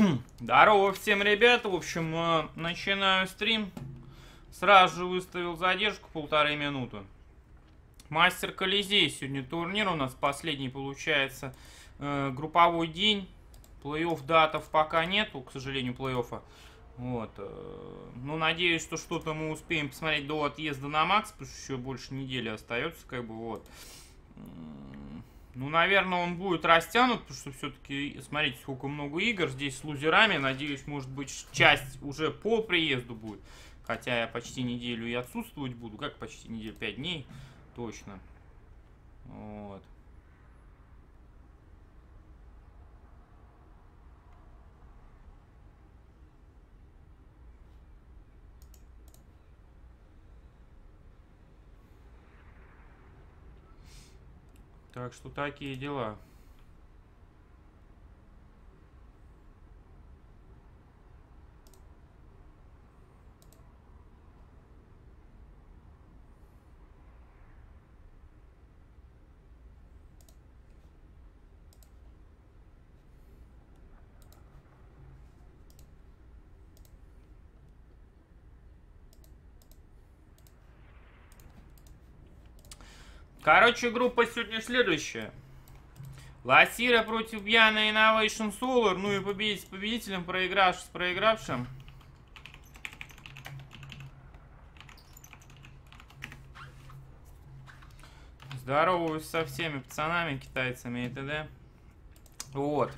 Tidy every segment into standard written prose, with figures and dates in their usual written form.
Здорово всем, ребята. В общем, начинаю стрим. Сразу же выставил задержку 1,5 минуты. Мастер Колизей. Сегодня турнир у нас последний, получается, групповой день. Плей-офф датов пока нету, к сожалению, плей-оффа. Вот. Ну, надеюсь, что что-то мы успеем посмотреть до отъезда на Макс, потому что еще больше недели остается, как бы, вот. Ну, наверное, он будет растянут, потому что все-таки, смотрите, сколько много игр здесь с лузерами. Надеюсь, может быть, часть уже по приезду будет. Хотя я почти неделю и отсутствовать буду. Как почти неделю? 5 дней. Точно. Вот. Так что такие дела. Короче, группа сегодня следующая. Ласира против Бьяна Innovation Solar. Ну и победить с победителем, проигравший с проигравшим. Здороваюсь со всеми пацанами, китайцами и т.д. Вот.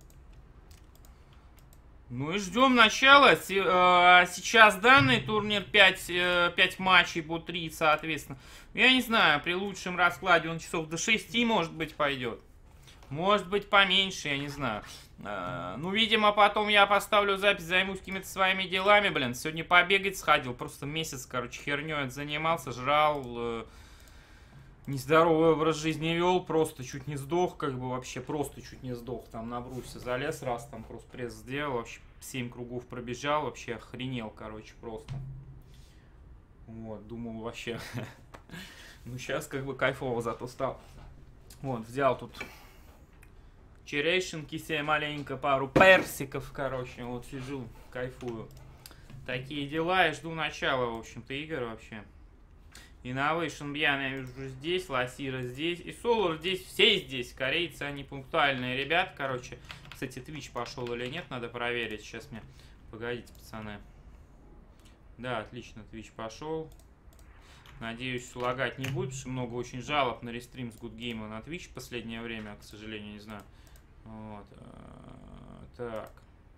Ну и ждем начала. Сейчас данный турнир 5 матчей по 3, соответственно. Я не знаю, при лучшем раскладе он часов до 6, может быть, пойдет. Может быть, поменьше, я не знаю. Ну, видимо, потом я поставлю запись, займусь какими-то своими делами, блин. Сегодня побегать сходил, просто месяц, короче, херней занимался, жрал... Нездоровый образ жизни вел, просто чуть не сдох, как бы вообще просто чуть не сдох. Там на брусе залез раз, там просто пресс сделал, вообще 7 кругов пробежал, вообще охренел, короче, просто. Вот, думал вообще. Ну, сейчас как бы кайфово зато стал. Вот, взял тут черешенки себе маленько, пару персиков, короче, вот сижу, кайфую. Такие дела, и жду начала, в общем-то, игр вообще. Innovation Bьян я вижу здесь, Ласира здесь, и Solar здесь, все здесь. Корейцы, они пунктуальные ребят, короче. Кстати, Twitch пошел или нет, надо проверить. Сейчас мне... Погодите, пацаны. Да, отлично, Twitch пошел. Надеюсь, лагать не будет, потому что много очень жалоб на рестрим с Good Game на Twitch в последнее время, к сожалению, не знаю. Вот. Так.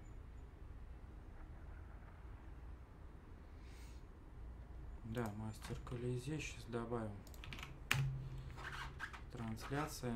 Да, мастер Колизей. Сейчас добавим трансляции.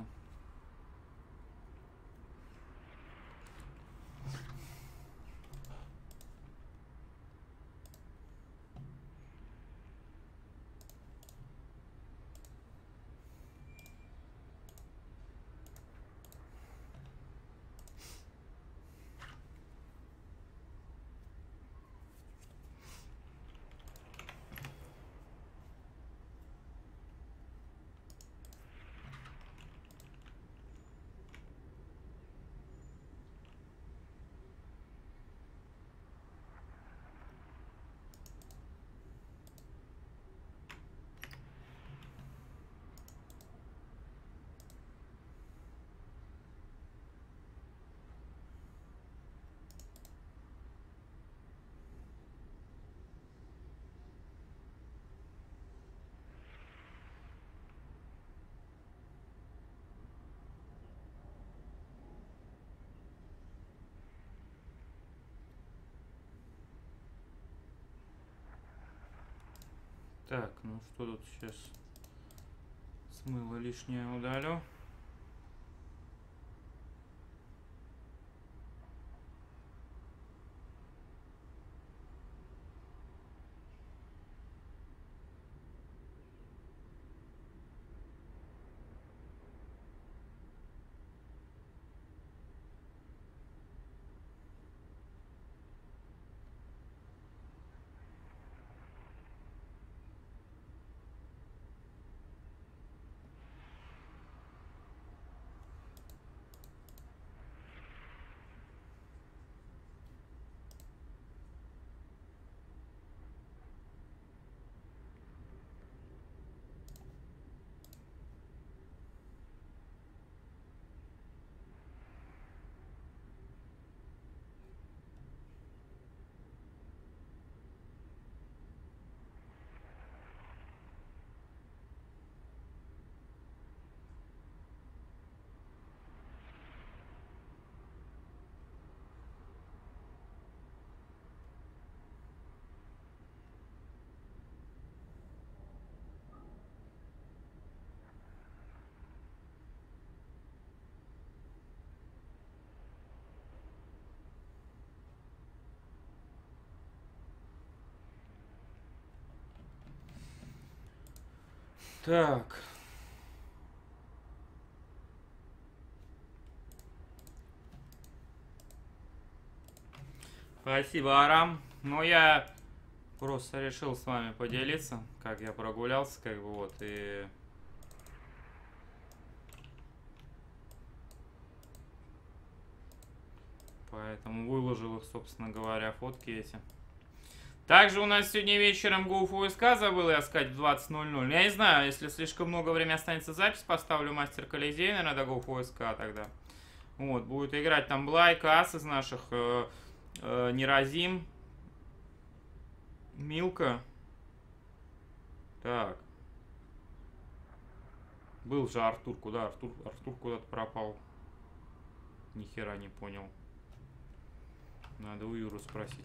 Так, ну что тут сейчас? Смыло лишнее удалю. Так. Спасибо, Арам. Но я просто решил с вами поделиться, как я прогулялся, как бы вот, и... Поэтому выложил их, собственно говоря, фотки эти. Также у нас сегодня вечером GoFuSK забыл я сказать в 20:00. Я не знаю, если слишком много времени останется запись, поставлю Мастер Колизей, наверное, до GoFuSK тогда. Вот, будет играть там Блайк, Ас из наших, Неразим, Милка. Так. Был же Артур, куда Артур? Артур куда-то пропал. Ни хера не понял. Надо у Юру спросить.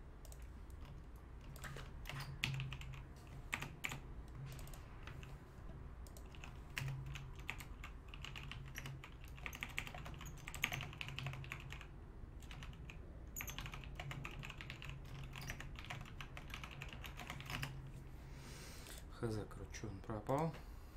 Хз, короче, он пропал.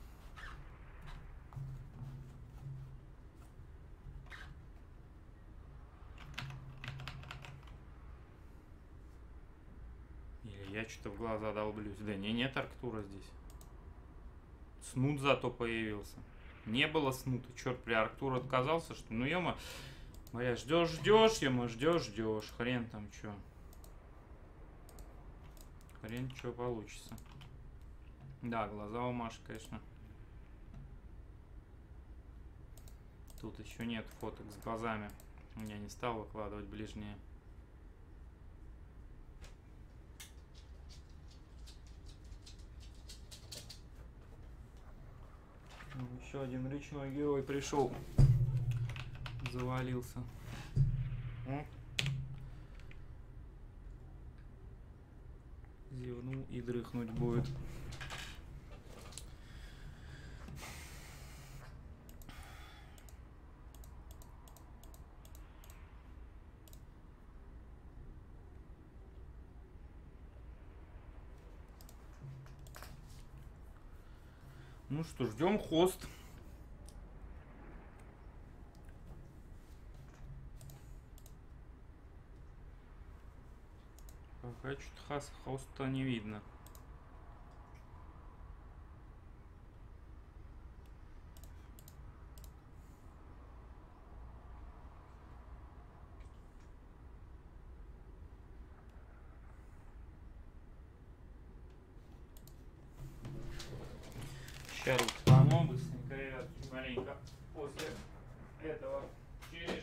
Или я что-то в глаза долблюсь. Да не, нет Арктура здесь. Снут зато появился. Не было Снута. Черт, при Арктур отказался, что ну ема. Моя ждешь, ема, ждешь. Хрен там что. Хрен что получится. Да, глаза у Маши, конечно. Тут еще нет фоток с глазами. Я не стал выкладывать ближние. Еще один речной герой пришел. Завалился. Зевнул и дрыхнуть будет. Ну что, ждем хост. Пока что-то хоста не видно. Сейчас руки помою быстренько, ребят, маленько после этого черешни.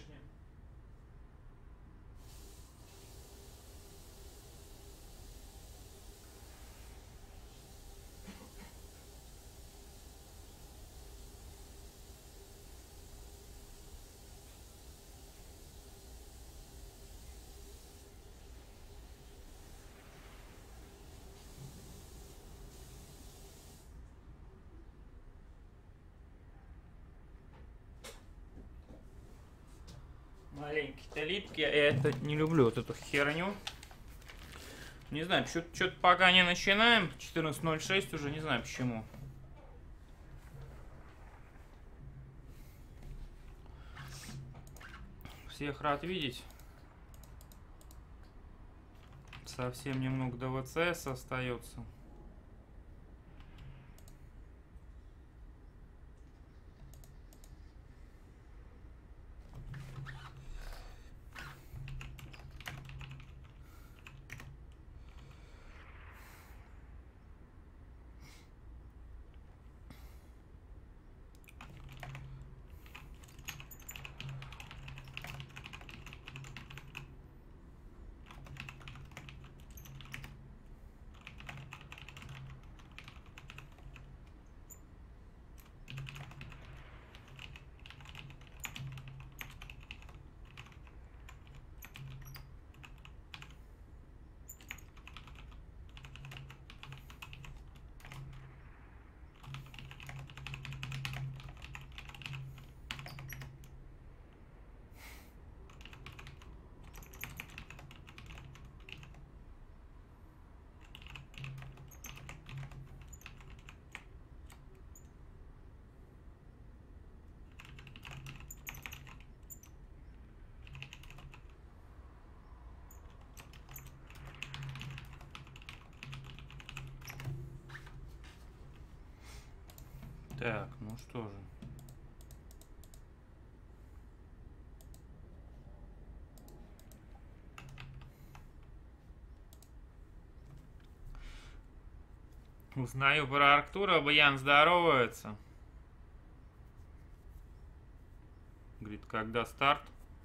Маленькие-то липкие, я это не люблю, вот эту херню. Не знаю, что-то пока не начинаем. 14:06 уже, не знаю почему. Всех рад видеть. Совсем немного до ВЦС остается. Так, ну что же. Узнаю про Арктура, Баян здоровается. Говорит, когда старт?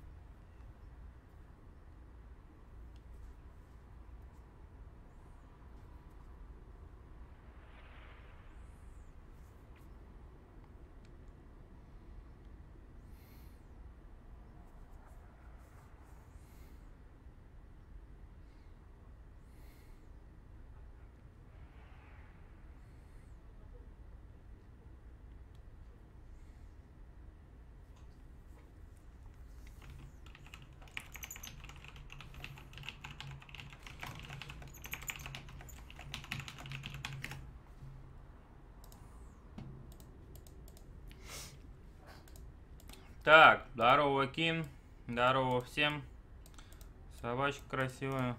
Так, здорово, Кин. Здорово всем. Собачка красивая.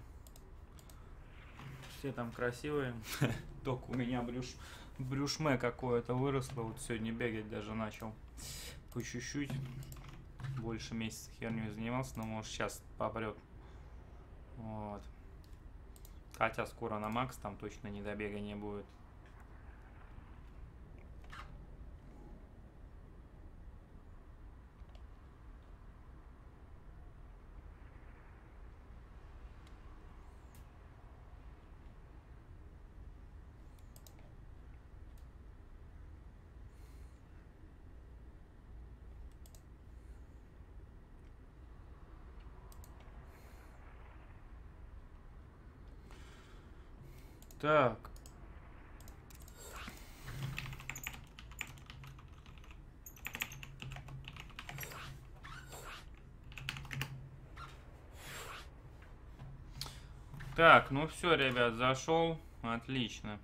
Все там красивые. Только у меня брюшме какое-то выросло. Вот сегодня бегать даже начал. По чуть-чуть. Больше месяца херню занимался, но может сейчас попрет. Вот. Хотя скоро на макс там точно не добега не будет. Так. Так, ну все, ребят, зашел. Отлично.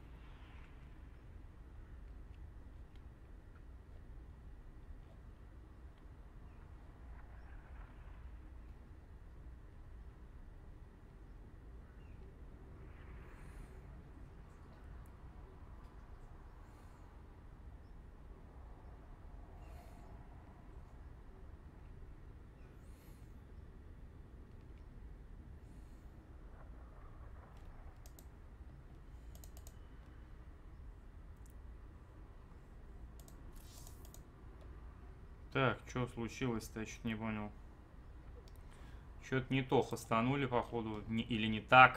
Так, что случилось-то, я чуть не понял. Что-то не то хастанули, походу, или не так.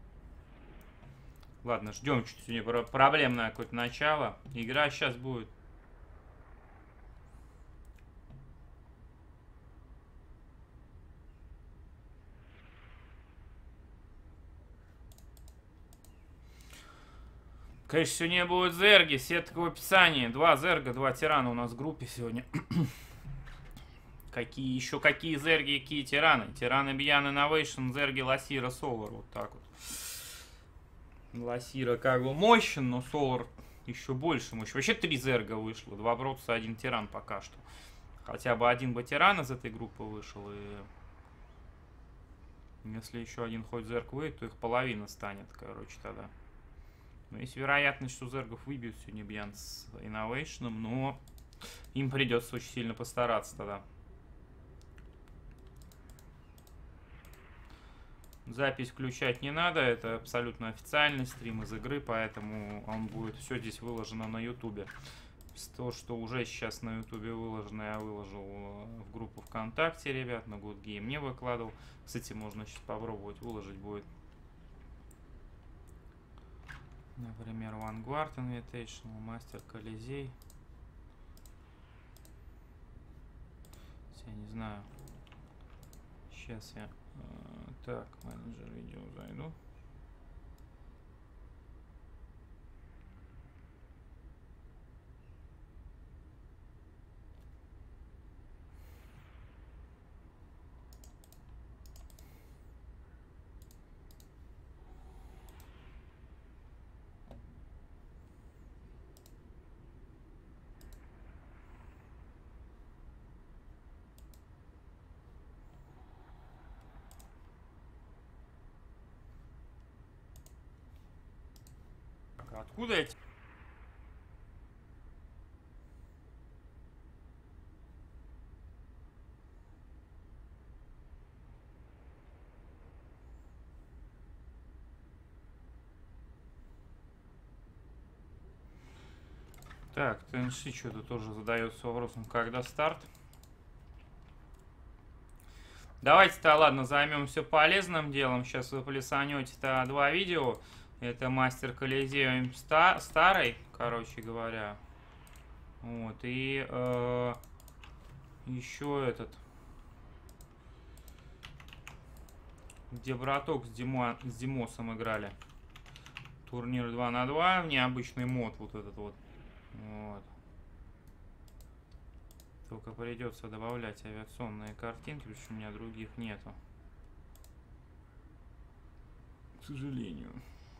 Ладно, ждем чуть-чуть проблемное какое-то начало. Игра сейчас будет. Конечно, сегодня будут зерги, сетка в описании. 2 зерга, 2 тирана у нас в группе сегодня. Какие зерги, какие тираны? Тираны Бьян Innovation, зерги Ласира Солар. Вот так вот. Ласира как бы мощен, но Солар еще больше мощь. Вообще 3 зерга вышло. 2 Бродса, 1 тиран пока что. Хотя бы один бы тиран из этой группы вышел. И если еще один хоть зерг выйдет, то их половина станет, короче, тогда. Но есть вероятность, что зергов выбьют сегодня Бьян с Innovation, но им придется очень сильно постараться тогда. Запись включать не надо, это абсолютно официальный стрим из игры, поэтому он будет все здесь выложено на ютубе. То, что уже сейчас на ютубе выложено, я выложил в группу ВКонтакте, ребят, на Good Game не выкладывал. Кстати, можно сейчас попробовать выложить будет. Например, Vanguard Invitational, Мастер Колизей. Я не знаю. Сейчас я... Так, менеджер видео зайду. Откуда эти? Так, ТНШ что-то тоже задается вопросом, когда старт. Давайте-то, ладно, займемся полезным делом. Сейчас вы плюсанете-то 2 видео. Это мастер Колизеум старый, короче говоря. Вот, и еще этот. Где браток с Димосом играли. Турнир 2 на 2, необычный мод вот этот вот. Вот. Только придется добавлять авиационные картинки, потому что у меня других нету. К сожалению.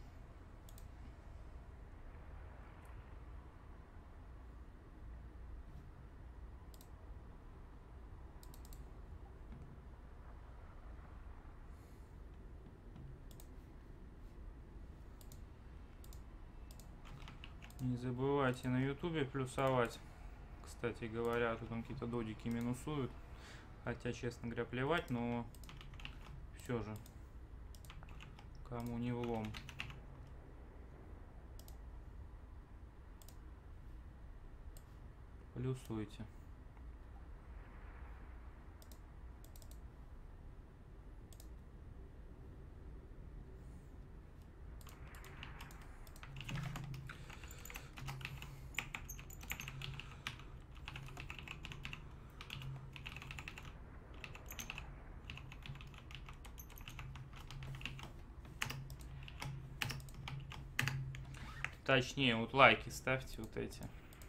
Не забывайте на ютубе плюсовать. Кстати говоря, тут там какие-то додики минусуют. Хотя, честно говоря, плевать, но все же. Кому не влом. Плюсуйте. Точнее, вот лайки ставьте вот эти.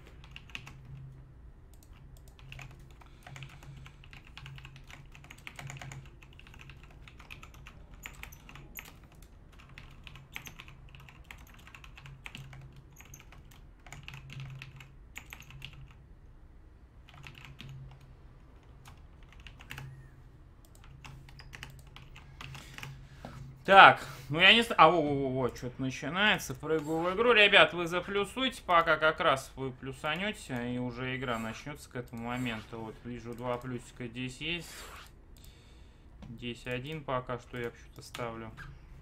Так, ну я не знаю. А, во, что-то начинается. Прыгаю в игру. Ребят, вы заплюсуйте, пока как раз вы плюсанете, и уже игра начнется к этому моменту. Вот, вижу 2 плюсика здесь есть. Здесь 1 пока что я что-то ставлю.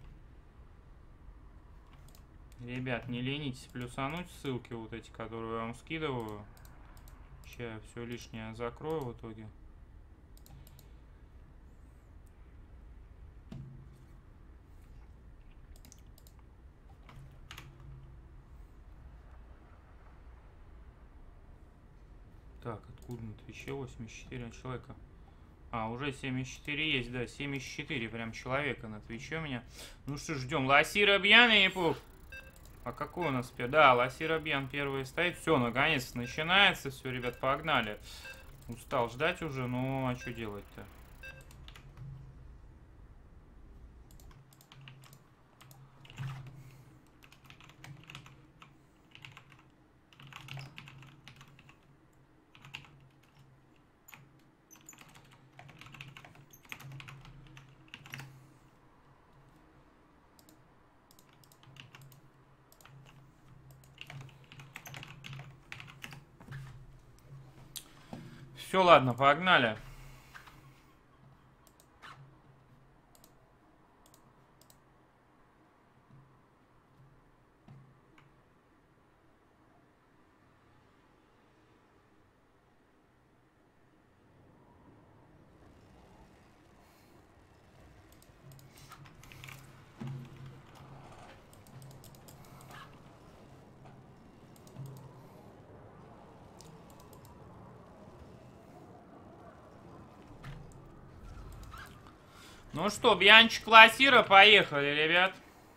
Ребят, не ленитесь плюсануть ссылки вот эти, которые я вам скидываю. Сейчас все лишнее закрою в итоге. Так, откуда на Твиче 84 человека? А, уже 74 есть, да, 74 прям человека на Твиче у меня. Ну что, ждем. Ласира Бьян и Пух. А какой у нас? Да, Ласира Бьян первый стоит. Все, наконец начинается. Все, ребят, погнали. Устал ждать уже, ну а что делать-то? Все, ладно, погнали. Ну что, Бьянчик Ласира, поехали, ребят.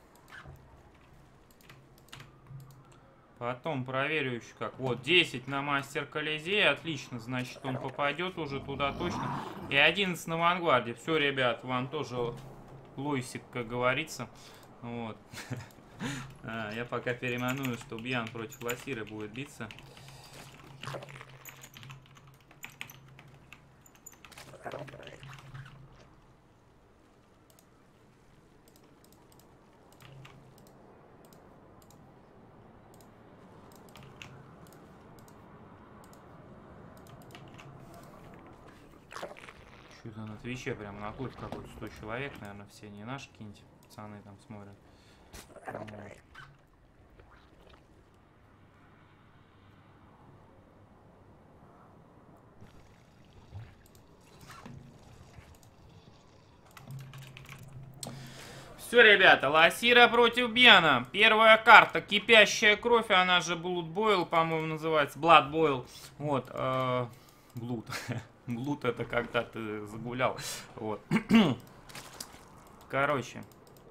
Потом проверю еще как. Вот, 10 на Мастер Колизей. Отлично, значит, он попадет уже туда точно. И 11 на Вангарде. Все, ребят, вам тоже лойсик, как говорится. Вот. Я пока переманую, что Бьян против Ласира будет биться. Что-то на Твиче прям находит какой-то 100 человек, наверное, все не наши какие-нибудь пацаны там смотрят. Вот. Все, ребята, Ласира против Бьяна. Первая карта, кипящая кровь, она же Blood Boil, по-моему, называется. Blood Boil. Вот. Блуд. Блуд это когда ты загулял. Вот. Короче.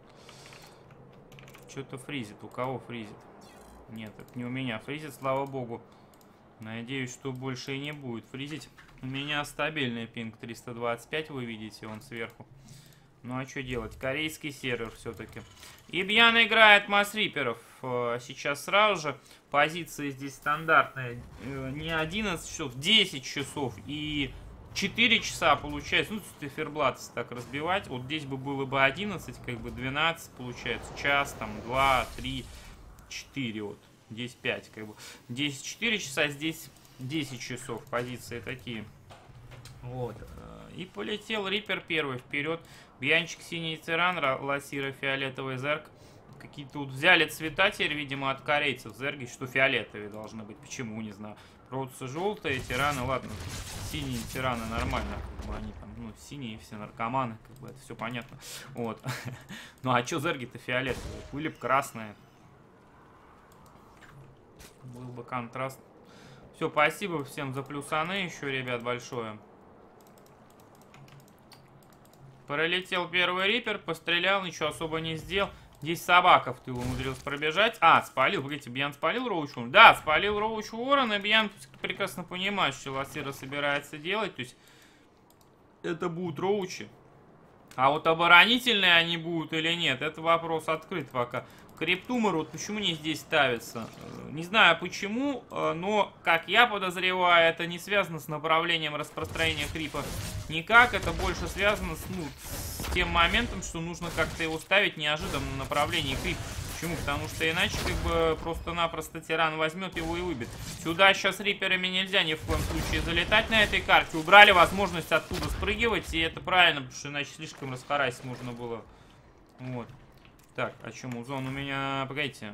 Что-то фризит. У кого фризит? Нет, это не у меня фризит, слава богу. Надеюсь, что больше и не будет фризить. У меня стабильный пинг 325, вы видите, он сверху. Ну а что делать? Корейский сервер все-таки. И Бьян играет масс-риперов. Сейчас сразу же. Позиции здесь стандартные. Не 11 часов, 10 часов и 4 часа получается. Ну, циферблат так разбивать. Вот здесь бы было бы 11, как бы 12 получается. Час, там, 2, 3, 4 вот. Здесь 5, как бы. Здесь 4 часа, здесь 10 часов. Позиции такие. Вот. И полетел Риппер первый вперед. Бьянчик синий тиран, Ласира фиолетовый зерк. Какие-то тут взяли цвета теперь, видимо, от корейцев. Зерги, что фиолетовые должны быть. Почему, не знаю. Просто желтые тираны, ладно. Синие тираны нормально. Как бы они там, ну, синие все наркоманы. Как бы это все понятно. Вот. Ну а что зерги-то фиолетовые? Были бы красные. Был бы контраст. Все, спасибо всем за плюсаны еще, ребят, большое. Пролетел первый Риппер, пострелял, ничего особо не сделал. Здесь собака в тылу умудрился пробежать. А, спалил, видите, Бьян спалил Роуч Уоррен. Да, спалил Роуч Уоррен, и Бьян прекрасно понимает, что Ласира собирается делать. То есть, это будут Роучи. А вот оборонительные они будут или нет, это вопрос открыт пока. Криптумор вот почему не здесь ставится? Не знаю почему, но, как я подозреваю, это не связано с направлением распространения крипа никак. Это больше связано с тем моментом, что нужно как-то его ставить неожиданно на направлении крип. Почему? Потому что иначе как бы просто-напросто тиран возьмет его и выбит. Сюда сейчас риперами нельзя ни в коем случае залетать на этой карте. Убрали возможность оттуда спрыгивать, и это правильно, потому что иначе слишком расхарасить можно было. Вот. Так, а что, музон у меня... Погодите.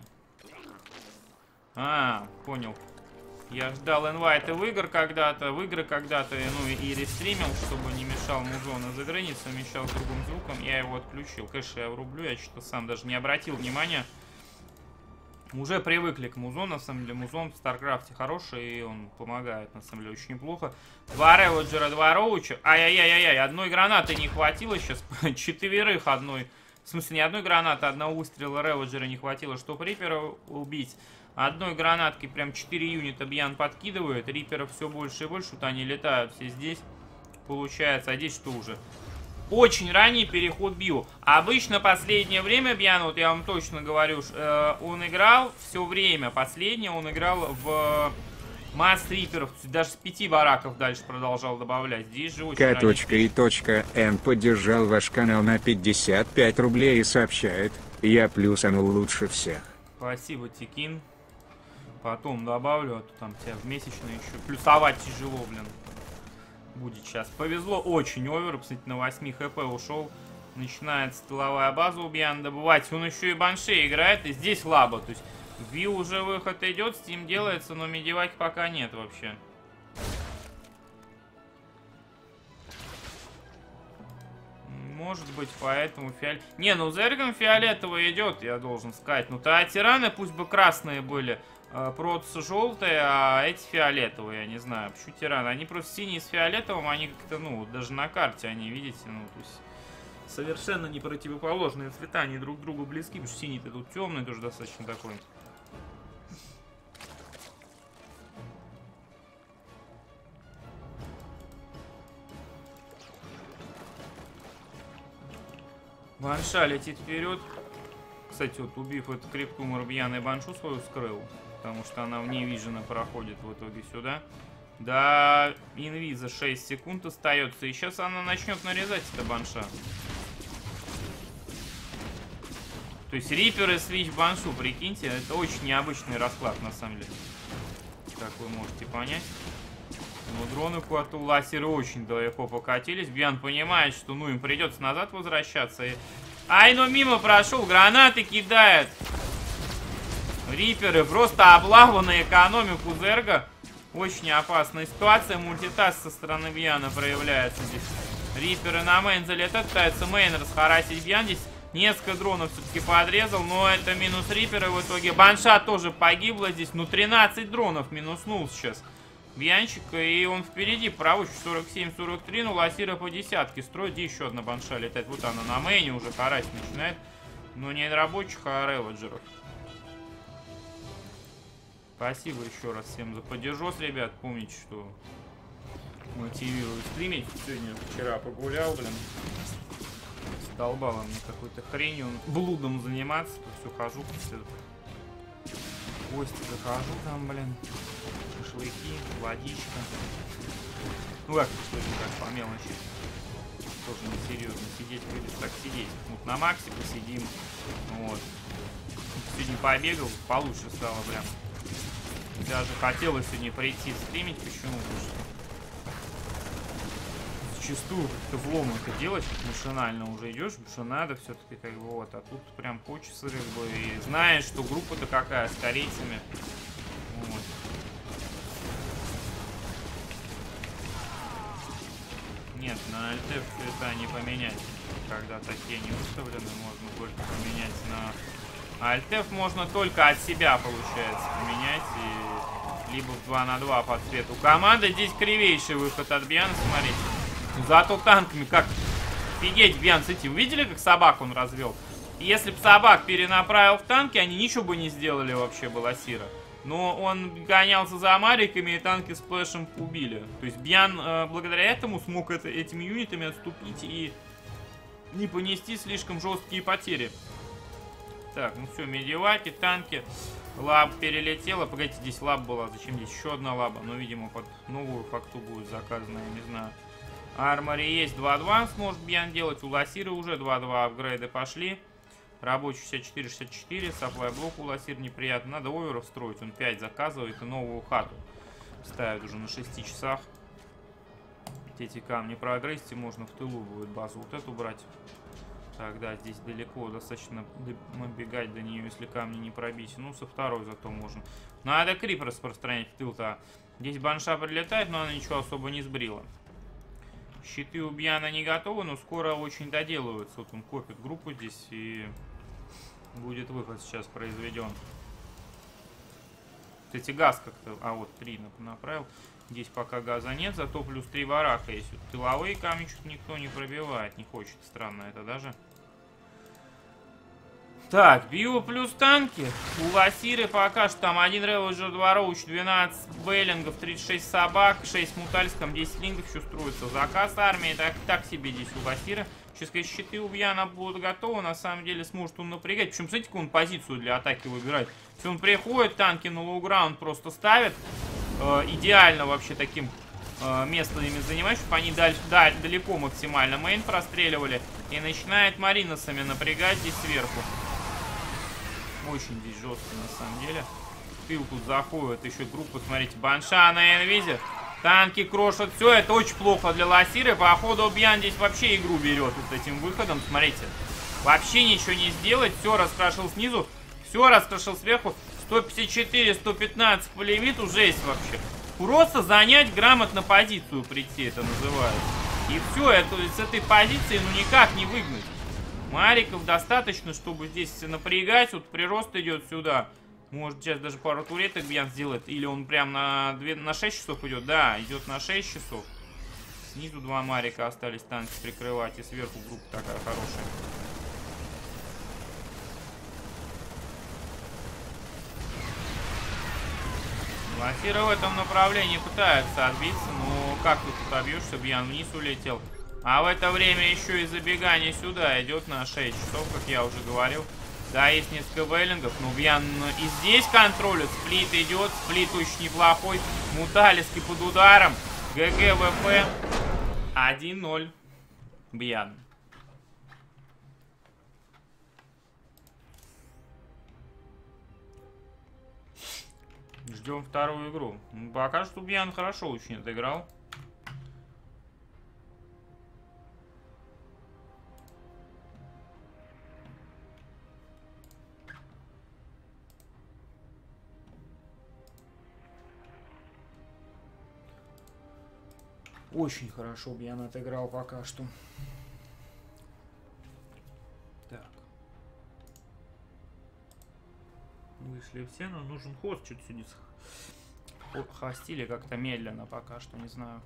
А, понял. Я ждал инвайта в игры когда-то, ну и рестримил, чтобы не мешал музон из игры, не совмещал с другим звуком. Я его отключил. Конечно, я врублю, я что-то сам даже не обратил внимания. Уже привыкли к музону, на самом деле. Музон в Старкрафте хороший, и он помогает, на самом деле, очень неплохо. 2 Реводжера, 2 Роуча. Ай-яй-яй-яй, одной гранаты не хватило сейчас. 4 одной... В смысле, не одной гранаты, одного выстрела Реводжера не хватило, чтобы Риппера убить. Одной гранаткой прям 4 юнита Бьян подкидывает. Рипперов все больше и больше. Вот они летают все здесь. Получается, а здесь что уже? Очень ранний переход био. Обычно последнее время Бьян, вот я вам точно говорю, он играл все время. Последнее он играл в... Масс риперов, даже с 5 бараков дальше продолжал добавлять. Здесь же очень К.И.Н поддержал ваш канал на 55 рублей и сообщает: я плюсанул лучше всех. Спасибо, Тикин. Потом добавлю, а то там тебя в месячные еще плюсовать тяжело, блин. Будет сейчас. Повезло очень овер, кстати, на 8 хп ушел. Начинается тыловая база у Бьяна добывать. Он еще и банши играет, и здесь лаба, то есть... Ви уже выход идет, Steam делается, но медиваки пока нет вообще. Может быть, поэтому фиолетовый... Не, ну Зергом фиолетовый идет, я должен сказать. Ну, то тираны пусть бы красные были, протсы желтые, а эти фиолетовые, я не знаю. Почему тираны? Они просто синие с фиолетовым, они как-то, ну, даже на карте они, видите, ну, то есть... Совершенно не противоположные цвета, они друг другу близки, потому что синий-то тут темный, тоже достаточно такой. Банша летит вперед. Кстати, вот убив этот криптумор, Бьян и Баншу свою скрыл, потому что она вне вижена проходит в итоге сюда. Да, инвиза 6 секунд остается, и сейчас она начнет нарезать, эта Банша. То есть Рипперы свич Баншу, прикиньте, это очень необычный расклад на самом деле. Как вы можете понять. Но дроны куда-то у Ласиры очень далеко покатились. Бьян понимает, что ну им придется назад возвращаться. Ай, ну мимо прошел, гранаты кидает. Рипперы просто облава на экономику Зерга. Очень опасная ситуация. Мультитаск со стороны Бьяна проявляется здесь. Рипперы на мейн залетают, пытаются мейн расхарасить Бьян здесь. Несколько дронов все-таки подрезал, но это минус Рипера в итоге. Банша тоже погибла здесь, ну 13 дронов минуснул сейчас Бьянчик, и он впереди, правый 47-43, но Ласира по десятке строит. Где еще одна Банша летает? Вот она на мейне уже харать начинает. Но не рабочих, а реводжеров. Спасибо еще раз всем за поддержос, ребят. Помните, что мотивирую стримить. Сегодня, вчера погулял, блин. Долбало мне какой-то хренью, блудом заниматься. Тут все хожу, в гости захожу там, блин. Шашлыки, водичка. Ну как, что это так по мелочи. Тоже несерьезно сидеть, будешь так сидеть. Вот на максе посидим. Вот. Сегодня побегал, получше стало прям. Даже хотелось сегодня прийти стримить. Почему? Потому что зачастую как-то влом это делать, как машинально уже идешь, потому что надо все-таки как бы вот. А тут прям хочется как бы и знаешь, что группа-то какая с корейцами. Вот. Нет, на альте все это не поменять. Когда такие не выставлены, можно только поменять на... Альтеф можно только от себя, получается, поменять. И... Либо в 2 на 2 по цвету. Команда здесь кривейший выход от Бьяна, смотрите. Зато танками как... Офигеть, Бьян, смотрите, вы видели, как собак он развел? Если бы собак перенаправил в танки, они ничего бы не сделали вообще, Баласира. Но он гонялся за мариками, и танки с флешем убили. То есть Бьян благодаря этому смог этими юнитами отступить и не понести слишком жесткие потери. Так, ну все, медиваки, танки. Лаб перелетела. Погодите, здесь лаб была. Зачем здесь еще одна лаба? Ну, видимо, под новую факту будет заказана, я не знаю. Армори есть 2-2, сможет Бьян делать. У Ласиры уже 2-2 апгрейды пошли. Рабочий 64-64, саплай блок у Ласир неприятно. Надо оверов строить, он 5 заказывает и новую хату ставит уже на 6 часах. Эти камни прогрессе, можно в тылу будет базу вот эту брать. Тогда здесь далеко достаточно набегать до нее, если камни не пробить. Ну, со второй зато можно. Надо крип распространять в тыл-то. Здесь банша прилетает, но она ничего особо не сбрила. Щиты у Бьяна не готовы, но скоро очень доделываются. Вот он копит группу здесь, и будет выход сейчас произведен. Кстати, газ как-то... А, вот 3 направил. Здесь пока газа нет, зато плюс 3 вараха есть. Вот тыловые камни что-то никто не пробивает, не хочет. Странно это даже. Так, био плюс танки. У Ласиры пока что там 1 реводжер, 2 роуч, 12 бейлингов, 36 собак, 6 мутальском, 10 лингов еще строится. Заказ армии, так себе здесь у Ласиры. Сейчас, когда щиты у Бьяна будут готовы, на самом деле сможет он напрягать. Причем, смотрите, какую он позицию для атаки выбирает. Если он приходит, танки на лоу-граунд просто ставит. Идеально вообще таким местом ими занимать, чтобы они далеко максимально мейн простреливали. И начинает мариносами напрягать здесь сверху. Очень здесь жестко на самом деле. Тыл тут заходит еще группа, смотрите, банша на инвизе. Танки крошат, все, это очень плохо для Ласиры. Походу Бьян здесь вообще игру берет вот этим выходом, смотрите. Вообще ничего не сделать, все раскрошил снизу, все раскрошил сверху. 154, 115 по лимиту, жесть вообще. Просто занять грамотно позицию прийти, это называется. И все, это с этой позиции ну никак не выгнать. Мариков достаточно, чтобы здесь напрягать. Вот прирост идет сюда. Может сейчас даже пару туреток Бьян сделает. Или он прям на 6 часов идет. Да, идет на 6 часов. Снизу 2 марика остались танки прикрывать. И сверху группа такая хорошая. Ласира в этом направлении пытается отбиться. Но как ты тут обьешься? Бьян вниз улетел. А в это время еще и забегание сюда идет на 6 часов, как я уже говорил. Да, есть несколько вейлингов, но Бьян и здесь контролит. Сплит идет, сплит очень неплохой. Муталиски под ударом. ГГ, ВП. 1-0. Бьян. Ждем вторую игру. Пока что Бьян хорошо очень отыграл. Очень хорошо Бьян отыграл пока что. Так. вышли все, но нужен ход. Что-то сегодня хвостили как-то медленно пока что, не знаю.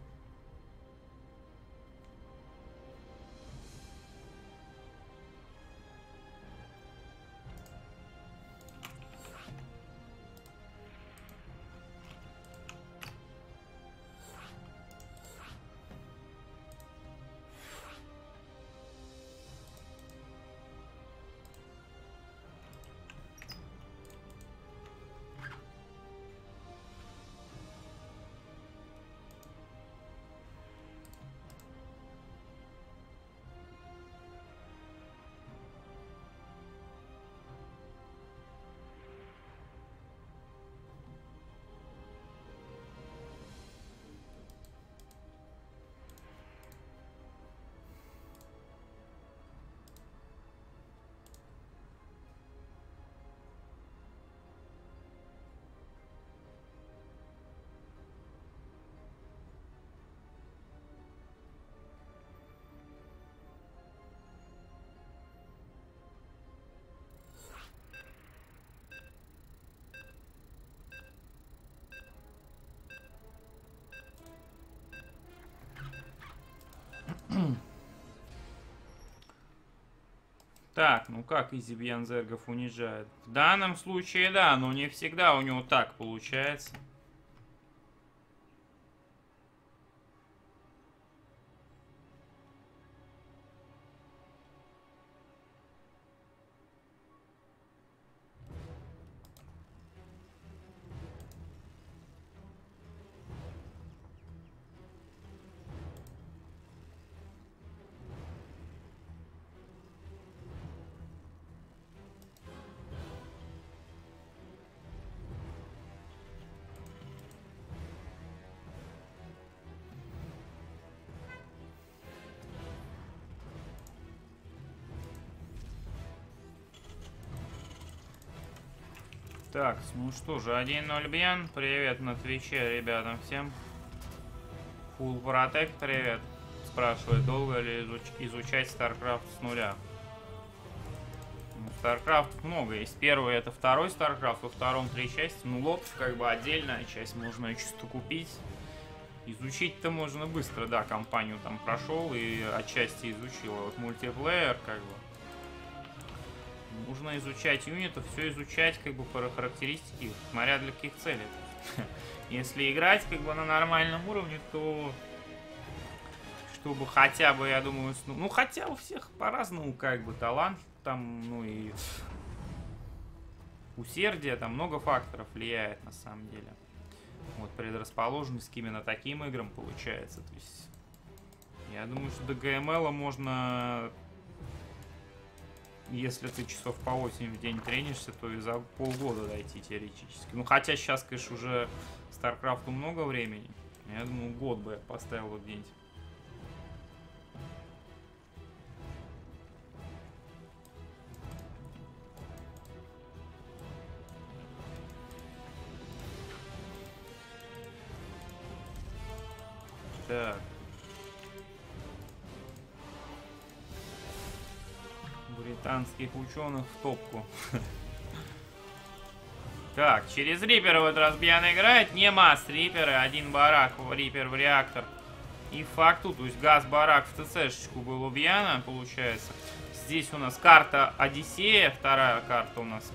Так, ну как Изи Бьянзергов унижает? В данном случае да, но не всегда у него так получается. Так, ну что же, 1-0 Бьян. Привет на Твиче ребятам всем. Full Protect, привет. Спрашивает, долго ли изучать StarCraft с нуля. Ну, StarCraft много есть. Первый это второй StarCraft, во втором 3 части. Ну, лот как бы отдельная часть, можно ее чисто купить. Изучить-то можно быстро, да, кампанию там прошел и отчасти изучил. А вот мультиплеер как бы. Нужно изучать юнитов, все изучать как бы по характеристике, смотря для каких целей. Если играть как бы на нормальном уровне, то чтобы хотя бы, я думаю, ну хотя у всех по-разному как бы талант там, ну и усердие, там много факторов влияет на самом деле. Вот предрасположенность к именно таким играм получается. То есть я думаю, что до ГМЛ можно... Если ты часов по 8 в день тренишься, то и за полгода дойти теоретически. Ну, хотя сейчас, конечно, уже StarCraft'у много времени. Я думаю, год бы я поставил вот где-нибудь. Так. Британских ученых в топку. Так, через Рипера в этот раз Бьян играет. Не масс Риперы, один барак, Рипер в реактор. И факту, то есть газ-барак в ТЦшечку был у Бьяна, получается. Здесь у нас карта Одиссея, вторая карта у нас.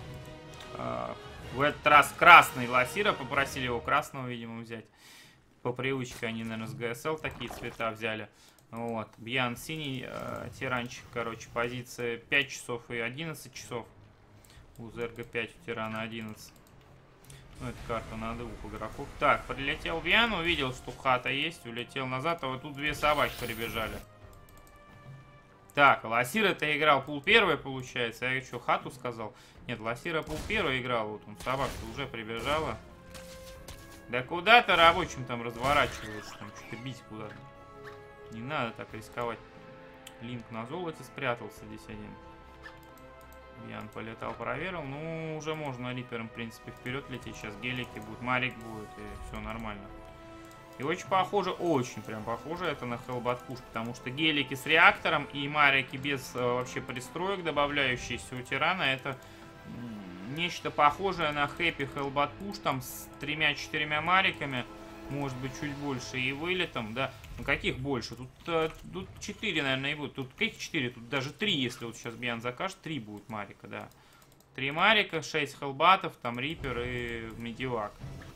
В этот раз красный Ласира, попросили его красного, видимо, взять. По привычке они, наверное, с ГСЛ такие цвета взяли. Вот, Бьян синий, тиранчик, короче, позиция 5 часов и 11 часов. У Зерга 5, у тирана 11. Ну, это карта на двух игроков. Так, прилетел Бьян, увидел, что хата есть, улетел назад, а вот тут две собаки прибежали. Так, Ласира-то играл пул первый, получается. Я что, хату сказал? Нет, Ласира пул первый играл, вот он, собака уже прибежала. Да куда-то рабочим там разворачивается, там что-то бить куда-то. Не надо так рисковать. Линк на золоте спрятался здесь один. Ян полетал, проверил. Ну, уже можно Рипером, в принципе, вперед лететь. Сейчас гелики будут, Марик будет, и все нормально. И очень похоже, очень прям похоже это на Hellbat Push, потому что гелики с реактором и Марики без вообще пристроек, добавляющиеся у тирана, это нечто похожее на Happy Hellbat Push, там с 3-4 мариками, может быть чуть больше, и вылетом, да. Ну каких больше? Тут 4, наверное, и будут. Тут каких 4? Тут даже 3, если вот сейчас Бьян закажет, 3 будет марика, да. 3 марика, 6 хелбатов, там Риппер и Медивак.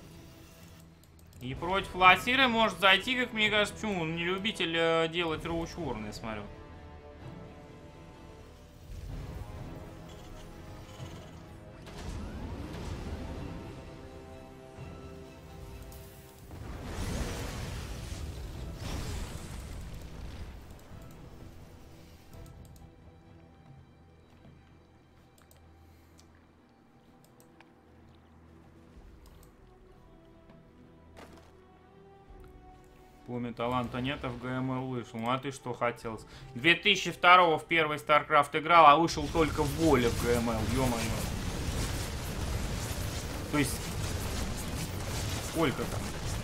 И против Ласиры может зайти, как мне кажется, почему? Он не любитель делать Роуч Ворн, я смотрю. Помню, таланта нет, а в ГМЛ вышел. Ну а ты что хотел? 2002 в первый StarCraft играл, а вышел только в воле в ГМЛ, ё-моё. То есть, сколько там?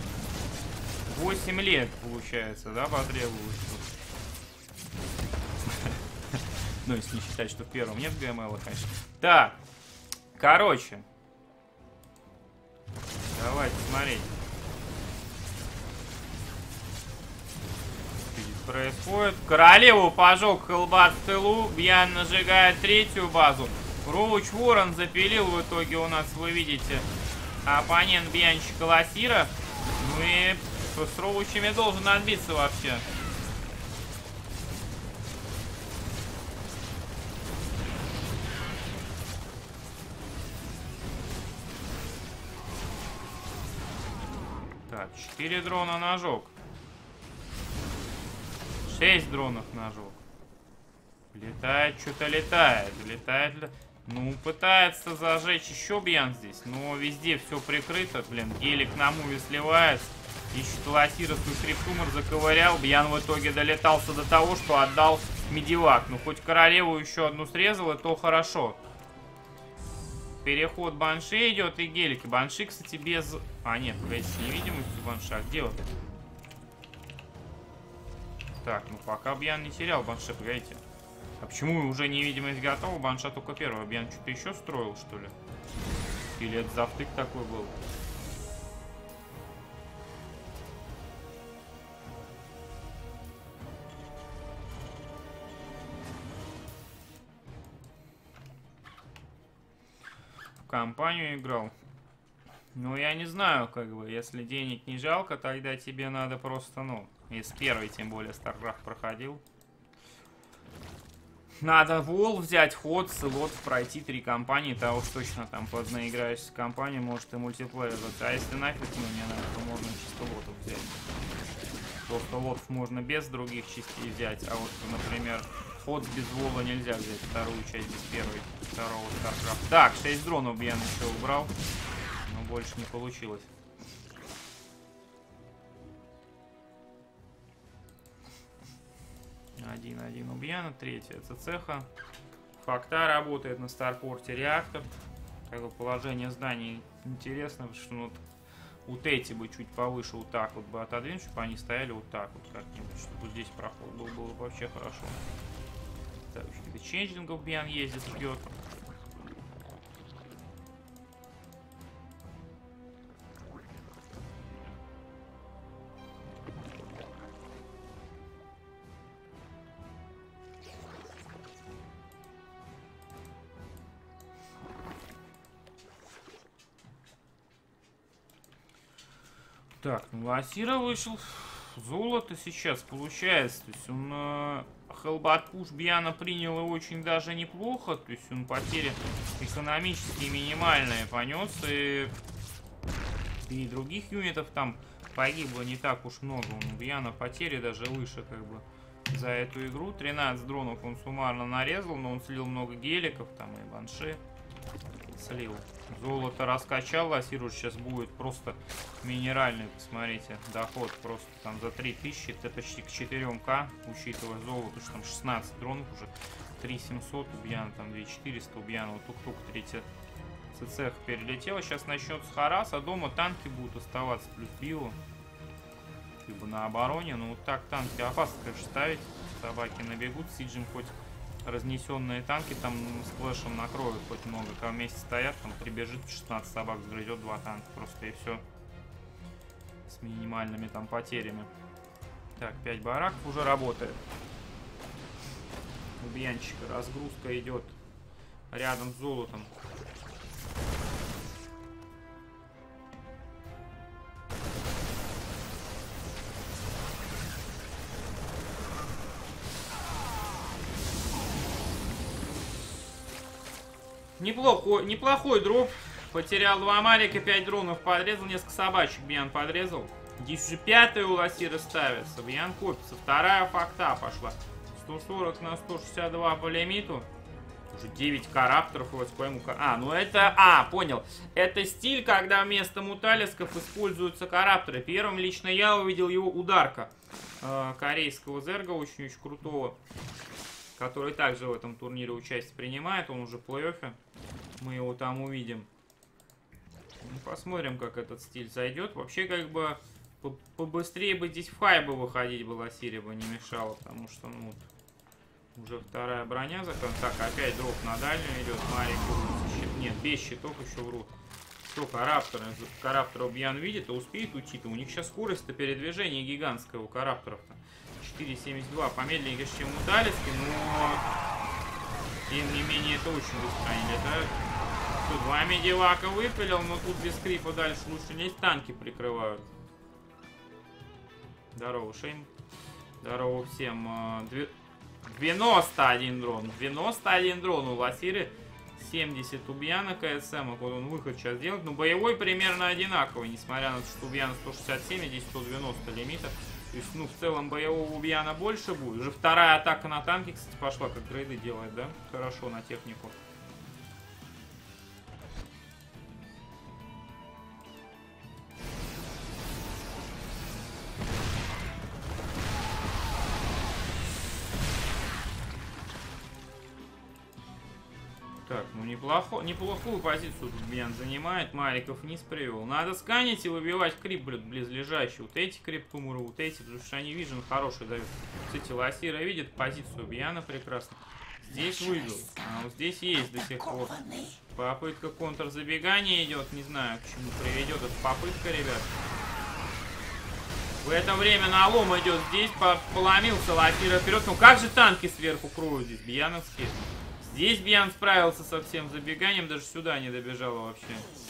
8 лет, получается, да, потребовалось? Ну, если не считать, что в первом нет ГМЛ, конечно. Так, короче. Давайте смотреть. Происходит. Королеву пожег Хелбат в тылу. Бьян нажигает 3-ю базу. Роуч Ворон запилил в итоге у нас, вы видите, оппонент Бьянчика Ласира. Ну и с Роучами должен отбиться вообще. Так, 4 дрона нажег. 6 дронов ножок. Летает, что-то летает. Летает. Ну, пытается зажечь еще Бьян здесь. Но везде все прикрыто. Блин, гелик на муве сливается. Ищет Ласира, свой криптумор заковырял. Бьян в итоге долетался до того, что отдал Медивак. Ну, хоть королеву еще одну срезал, и то хорошо. Переход Банши идет и гелики. Банши, кстати, без... А, нет, погодите, с невидимостью Банша. Где вот это? Так, ну пока Бьян не терял Банша, погодите. А почему уже невидимость готова? Банша только первая. Бьян что-то еще строил, что ли? Или это завтык такой был? В компанию играл. Ну, я не знаю, как бы, если денег не жалко, тогда тебе надо просто, ну, из первой, тем более, StarCraft проходил. Надо вол взять, ход, слот, пройти 3 компании, того уж точно там поднаиграешься компанию, может и мультиплеер. А если нафиг, ну, не надо, то можно чисто лотов взять. Просто лотов можно без других частей взять, а вот, например, ход без вола нельзя взять, вторую часть без первой, второго StarCraft. Так, 6 дронов Бьян еще убрал. Больше не получилось. Один у Бьяна, 3-я ЦЦХа. Факта работает на Старпорте реактор. Как бы положение зданий интересно, потому что ну, вот эти бы чуть повыше вот так вот бы отодвинуть, чтобы они стояли вот так вот как-нибудь, чтобы здесь проход был, было бы вообще хорошо. Так, какие-то ченджингов Бьян ездит, ждет. Так, ну Ласира вышел. Золото сейчас получается. То есть он Hellbat Push Бьяна принял и очень даже неплохо. То есть он потери экономические минимальные понес. И других юнитов там погибло не так уж много. У Бьяна потери даже выше как бы за эту игру. 13 дронов он суммарно нарезал, но он слил много геликов там и банши. Слил. Золото раскачал, Ласиру сейчас будет просто минеральный, посмотрите, доход просто там за 3000, это почти к 4К, учитывая золото, что там 16 дронов уже, 3700, у Бьяна там 2400, у Бьяна вот тук-тук, 3 ЦЦХ перелетела, сейчас начнется харас, а дома танки будут оставаться, плюс био, либо на обороне, но вот так танки опасно, конечно, ставить, собаки набегут, Сиджин хоть разнесенные танки там с флешем накроют хоть много. Когда вместе стоят, там прибежит 16 собак, сгрызет 2 танка просто и все. С минимальными там потерями. Так, 5 бараков уже работает. У Бьянчика разгрузка идет рядом с золотом. Неплохой дроп. Потерял 2 марика, 5 дронов подрезал, несколько собачек Бьян подрезал. Здесь уже 5-я у Лосира ставится. Бьян копится. 2-я факта пошла. 140 на 162 по лимиту. Уже 9 карапторов. Ну это... понял. Это стиль, когда вместо муталисков используются карапторы. Первым лично я увидел его ударка. Корейского зерга, очень-очень крутого. Который также в этом турнире участие принимает. Он уже в плей-оффе. Мы его там увидим. Посмотрим, как этот стиль зайдет. Вообще, как бы, побыстрее бы здесь в хай бы выходить было, Сирия бы не мешала, потому что, ну, уже 2-я броня закон. Так, опять дроп на дальнюю идет. Марик, нет, без щитов еще врут. Что, карапторов Бьян видит и успеет уйти-то. У них сейчас скорость-то передвижения гигантская у карапторов-то. 4.72, помедленнее, чем у Талиски, но тем не менее это очень быстро они летают. 2 медивака выпилил, но тут без крипа дальше лучше лезть, танки прикрывают. Здорово, Шейн. Здорово всем. 91 дрон. 91 дрон у Лосиры. 70 у Бьяна КСМ. Вот он выход сейчас делает. Но боевой примерно одинаковый. Несмотря на то, что у Бьяна 167, здесь 190 лимита. То есть, ну, в целом боевого у Бьяна больше будет. Уже 2-я атака на танки, кстати, пошла, как грейды делает, да? Хорошо на технику. Так, ну неплохую позицию тут Бьян занимает. Мариков вниз привел. Надо сканить и выбивать крип, близлежащий. Вот эти крип-тумуры, вот эти, потому что они вижен хороший дают. Кстати, Лосира видит позицию Бьяна прекрасно. Здесь вывел. А вот здесь есть до сих пор. Попытка контрзабегания идет. Не знаю, к чему приведет эта попытка, ребят. В это время налом идет здесь. Поломился Лосира вперед. Ну как же танки сверху кроют здесь? Бьяновские. Здесь Бьян справился со всем забеганием, даже сюда не добежала вообще.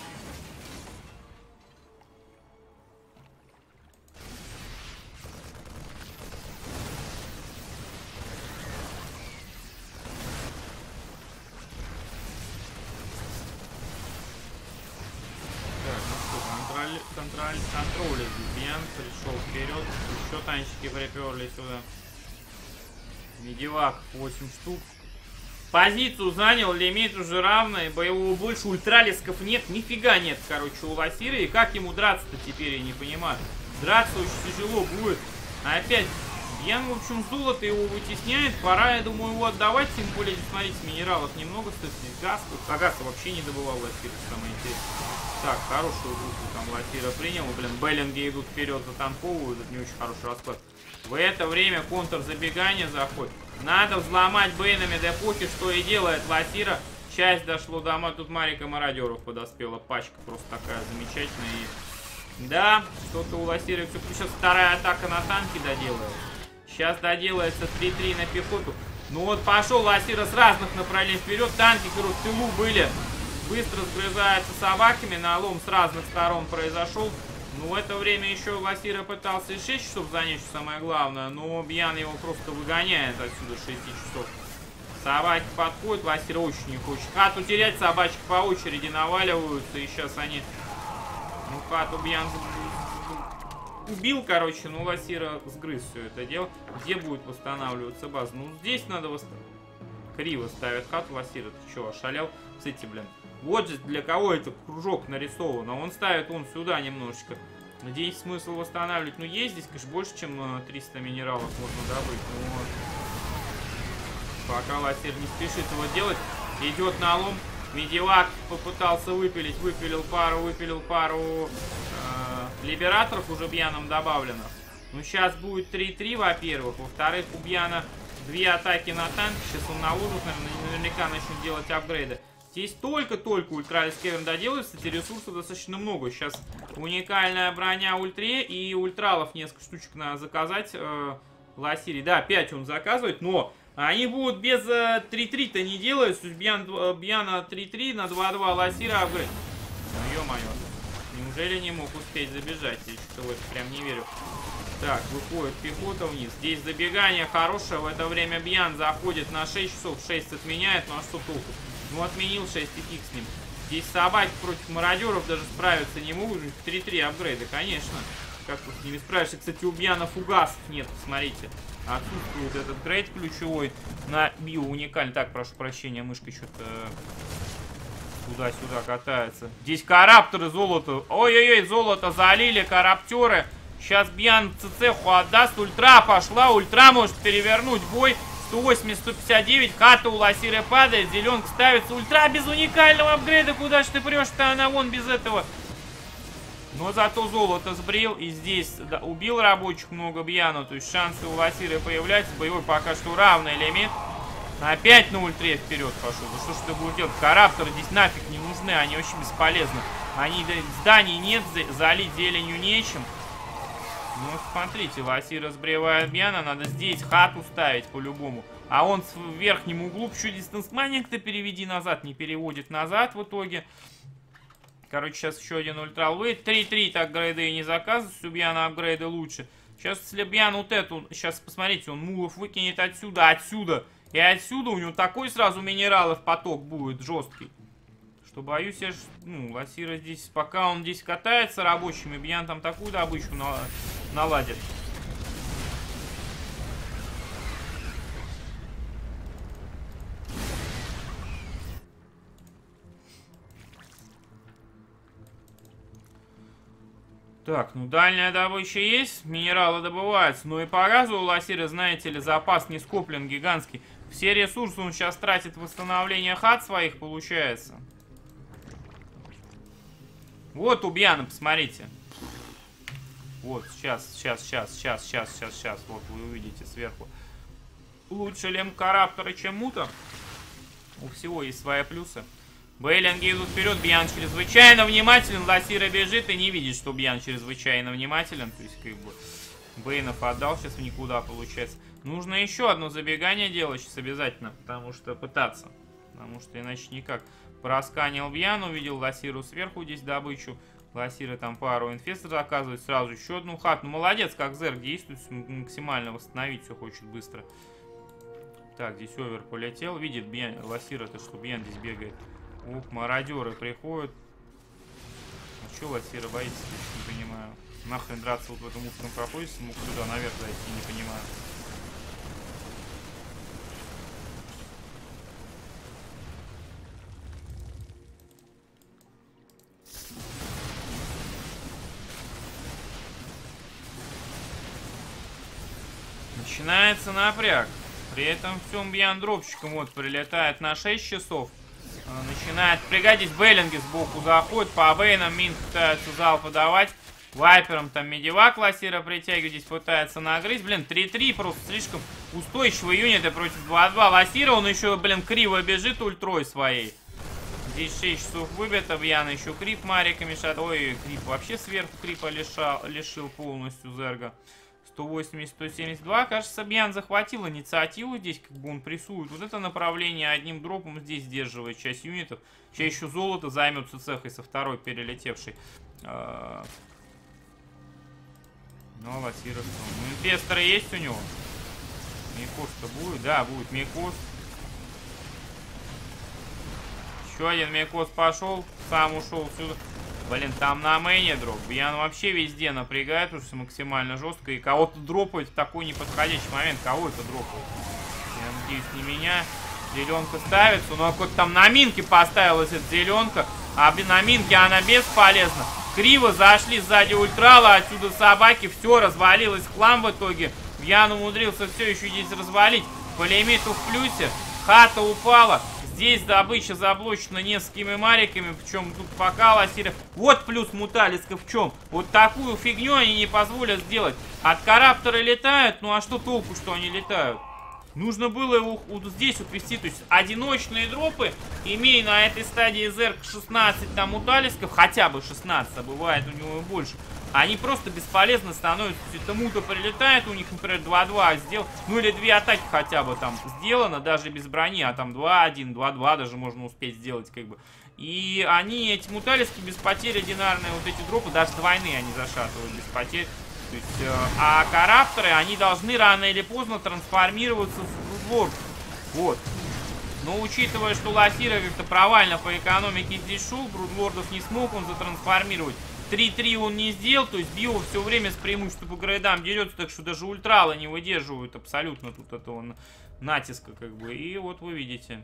Так, ну что, контролит Бьян, пришел вперед, еще танчики приперли сюда. Медивак 8 штук. Позицию занял, лимит уже равный, боевого больше, ультралисков нет, нифига нет, короче, у Лосира. И как ему драться-то теперь, я не понимаю. Драться очень тяжело будет. А опять, Бьян, в общем, золото его вытесняет, пора, я думаю, его отдавать, тем более, смотрите, минералов немного стоит, газ, а газ вообще не добывал Лосира, самое интересное. Так, хорошую группу там Лосира принял, блин, Беллинги идут вперед, затанковывают, это не очень хороший расклад. В это время контрзабегание заходит. Надо взломать бейнами депохи, что и делает Лосира. Часть дошло до... Тут Марика Мародеров подоспела. Пачка просто такая замечательная. И... да, что-то у Лосира все. Сейчас 2-я атака на танки доделает. Сейчас доделается 3-3 на пехоту. Ну вот пошел Лосира с разных направлений вперед. Танки, которые в тылу были, быстро сгрызаются собаками. Налом с разных сторон произошел. Ну, в это время еще Лосира пытался и 6 часов занять, что самое главное, но Бьян его просто выгоняет отсюда 6 часов. Собаки подходят, Лосира очень не хочет. Хату терять, собачки по очереди наваливаются, и сейчас они... Ну, хату Бьян убил, короче, но Лосира сгрыз все это дело. Где будет восстанавливаться база? Ну, здесь надо восстанавливать. Криво ставят хату Лосира, ты что, ошалел? Кстати, блин. Вот же для кого это кружок нарисован. А он ставит он сюда немножечко. Надеюсь, смысл восстанавливать. Ну, есть здесь, конечно, больше, чем 300 минералов можно добыть. Но пока Лосир не спешит его делать. Идет налом. Медивак попытался выпилить. Выпилил пару либераторов уже Бьяном добавлено. Ну, сейчас будет 3-3, во-первых. Во-вторых, у Бьяна 2 атаки на танк. Сейчас он наложит, наверняка начнет делать апгрейды. Здесь только-только ультра скеверн доделывается, кстати, ресурсов достаточно много. Сейчас уникальная броня ультре и ультралов несколько штучек надо заказать. Лосири, да, 5 он заказывает, но они будут без 3-3-то не делать. То есть Бьяна 3-3 на 2-2 Лосира апгрейд. Ну ё-моё, неужели не мог успеть забежать? Я что-то в это прям не верю. Так, выходит пехота вниз. Здесь забегание хорошее. В это время Бьян заходит на 6 часов. 6 отменяет. Ну а что толку? Ну отменил 6 и фиг с ним. Здесь собаки против мародеров даже справиться не могут. 3-3 апгрейды, конечно. Как тут с ними справишься? Кстати, у Бьяна фугасов нет. Посмотрите. Отсутствует этот грейд ключевой. На био уникальный. Так, прошу прощения, мышка что-то туда-сюда катается. Здесь карапторы золото. Ой-ой-ой, золото залили, караптеры. Сейчас Бьян ЦЦху отдаст. Ультра пошла. Ультра может перевернуть бой. 180-159. Хата у Лосиры падает. Зеленка ставится. Ультра без уникального апгрейда. Куда ж ты прешь-то? Она вон без этого. Но зато золото сбрил. И здесь да, убил рабочих много Бьяну. То есть шансы у Лосиры появляются. Боевой пока что равный элемент. Опять на ультре вперед пошел. Да что ж ты будешь делать? Карапторы здесь нафиг не нужны. Они очень бесполезны. Они зданий нет. Залить зеленью нечем. Ну, смотрите, Лосира сбривает Бьяна, надо здесь хату ставить по-любому. А он в верхнем углу, еще дистанс-майнинг-то переведи назад, не переводит назад в итоге. Короче, сейчас еще один ультрал выйдет. 3-3 так грейды и не заказывают, у Бьяна апгрейды лучше. Сейчас, если Бьян вот эту, сейчас посмотрите, он мулов выкинет отсюда. И отсюда у него такой сразу минералов поток будет жесткий. Что боюсь я, ну, Лосира здесь, пока он здесь катается рабочими, Бьян там такую добычу наладит. Так, ну дальняя добыча есть, минералы добываются, но и по газу у Лосира, знаете ли, запас не скоплен гигантский. Все ресурсы он сейчас тратит в восстановление хат своих, получается. Вот у Бьяна, посмотрите. Вот, сейчас. Вот вы увидите сверху. Лучше лем-карапторы, чем мута. У всего есть свои плюсы. Бейлинги идут вперед, Бьян чрезвычайно внимателен. Лосира бежит и не видит, что Бьян чрезвычайно внимателен. То есть, как бы, Бейнов отдал сейчас в никуда, получается. Нужно еще одно забегание делать сейчас обязательно, потому что пытаться. Потому что иначе никак. Просканил Бьян, увидел Лосиру сверху, здесь добычу. Лосира там пару инфестов заказывает, сразу еще одну хату. Ну, молодец, как Зерг действует, максимально восстановить все хочет быстро. Так, здесь овер полетел. Видит Бьян, Лосира-то, что Бьян здесь бегает. Ух, мародеры приходят. А что Лосира боится, я не понимаю. Нахрен драться вот в этом узком проходе, мог сюда наверх зайти, не понимаю. Начинается напряг. При этом всем Бьян дропчиком вот прилетает на 6 часов. Начинает пригодить Бейлинги сбоку заходит. По Бейнам мин пытаются зал подавать. Вайпером там медивак Лосира притягивает. Здесь пытается нагрызть. Блин, 3-3 просто слишком устойчивый юниты против 2-2. Лосира, он еще, блин, криво бежит ультрой своей. Здесь 6 часов выбито. Бьян еще крип Марика мешает. Ой, крип вообще сверху крипа лишил полностью Зерга. 180-172. Кажется, Бьян захватил инициативу здесь, как бы он прессует. Вот это направление одним дропом здесь сдерживает часть юнитов. Сейчас еще золото займется цехой со второй перелетевшей. Ну, Лосира. Ну, инвесторы есть у него? Мейкос-то будет? Да, будет Мейкос. Еще один Мейкос пошел. Сам ушел сюда. Блин, там на мейне дроп. Бьян вообще везде напрягает, потому что максимально жестко. И кого-то дропает в такой неподходящий момент. Кого это дропает? Я надеюсь, не меня. Зеленка ставится. Но какой-то там на минке поставилась эта зеленка. А на минке она бесполезна. Криво зашли сзади ультрала. Отсюда собаки. Все, развалилось в хлам в итоге. Бьян умудрился все еще здесь развалить. По лимиту в плюсе. Хата упала. Здесь добыча заблочена несколькими мариками, причем тут пока Лосира... Вот плюс муталиска в чем. Вот такую фигню они не позволят сделать. От карапторы летают, ну а что толку, что они летают? Нужно было его вот здесь вот вести, то есть одиночные дропы, имея на этой стадии зерк 16 там у талисков, хотя бы 16, а бывает у него и больше, они просто бесполезно становятся. Тому-то прилетает, у них, например, 2-2 сделал, ну или 2 атаки хотя бы там сделано, даже без брони, а там 2-1, 2-2 даже можно успеть сделать, как бы. И они, эти муталиски, без потерь одинарные, вот эти дропы, даже двойные они зашатывают без потерь. То есть, а карапторы, они должны рано или поздно трансформироваться в брудлорд. Вот. Но учитывая, что Лафира как-то провально по экономике здесь шел, брудлордов не смог он затрансформировать. 3-3 он не сделал, то есть Био все время с преимуществом по грейдам дерется, так что даже ультралы не выдерживают абсолютно тут этого натиска, как бы. И вот вы видите.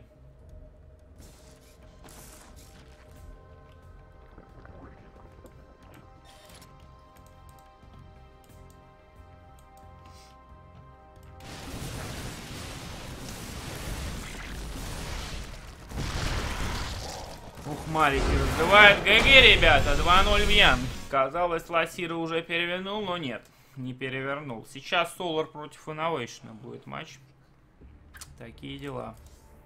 Ух, Марики разбивает ГГ, ребята. 2-0 в Ян. Казалось, Лассира уже перевернул, но нет, не перевернул. Сейчас Solar против Innovation будет матч. Такие дела.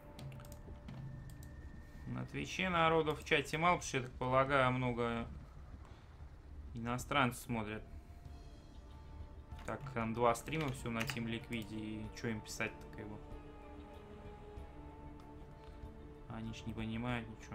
На Твиче народов в чате мало, потому что, я так полагаю, много иностранцев смотрят. Так, там 2 стрима все на Team Liquid, и что им писать-то, как бы. Они ж не понимают ничего.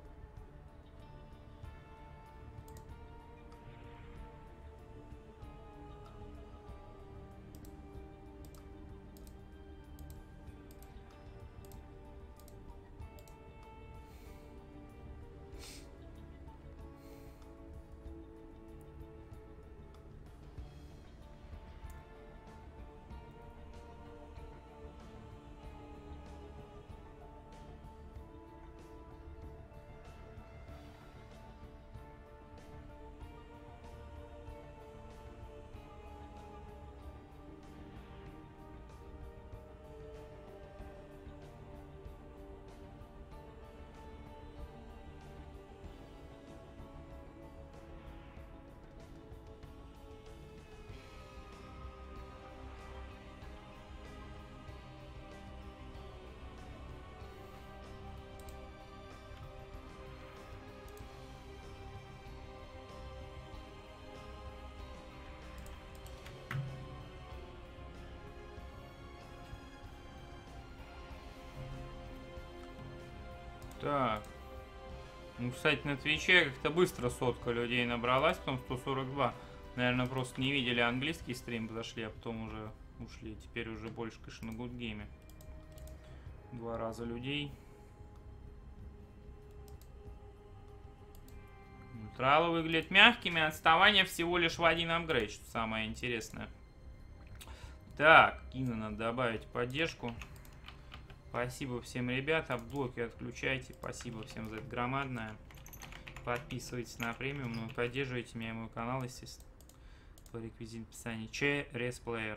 Так. Ну, кстати, на Твиче как-то быстро сотка людей набралась, потом 142. Наверное, просто не видели английский стрим, зашли, а потом уже ушли. Теперь уже больше, конечно, на гудгейме. 2 раза людей. Тралы выглядят мягкими, отставание всего лишь в 1 апгрейд, что самое интересное. Так, Кина надо добавить поддержку. Спасибо всем, ребята. Блоки отключайте. Спасибо всем за это громадное. Подписывайтесь на премиум, ну и поддерживайте меня и мой канал, естественно. По реквизиту описания. ЧРС Player.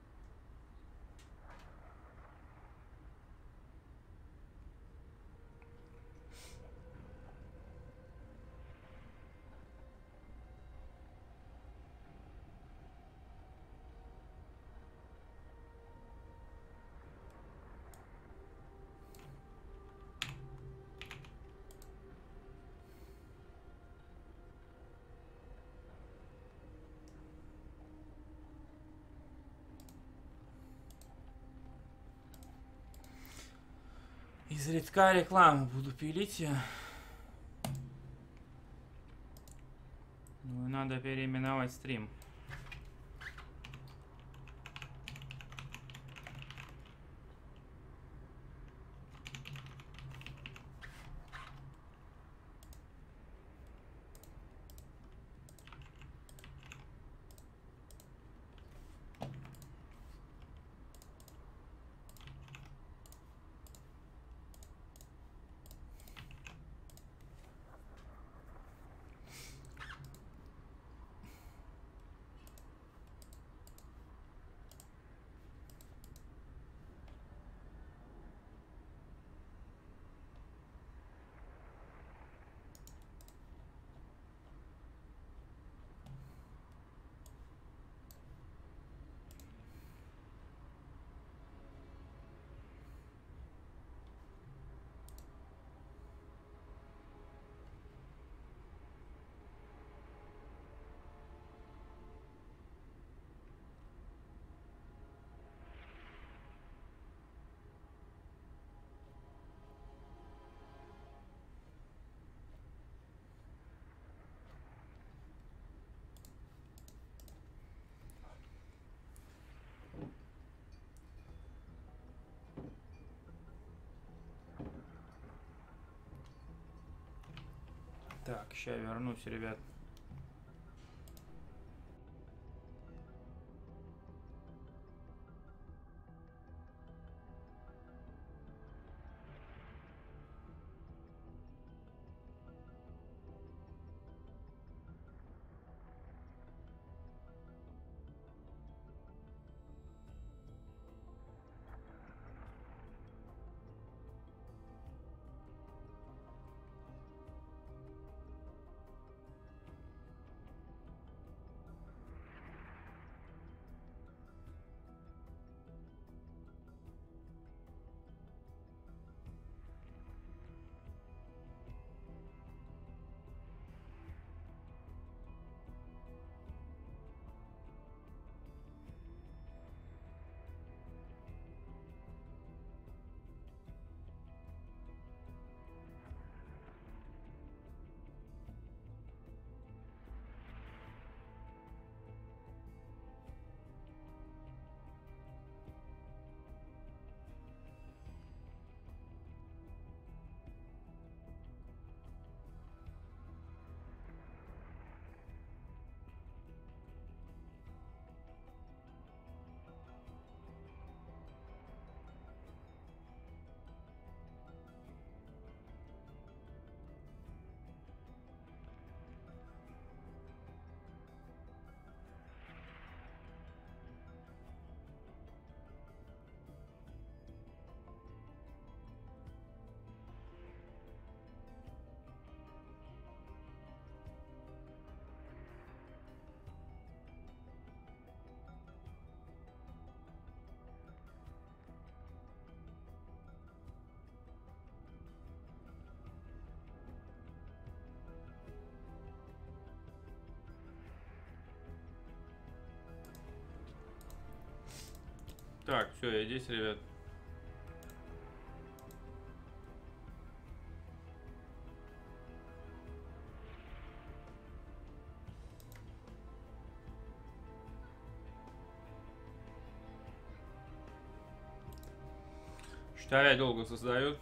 Изредка рекламу буду пилить. Ну и надо переименовать стрим. Так, сейчас вернусь, ребят. Так, все, я здесь, ребят. Что-то долго создают.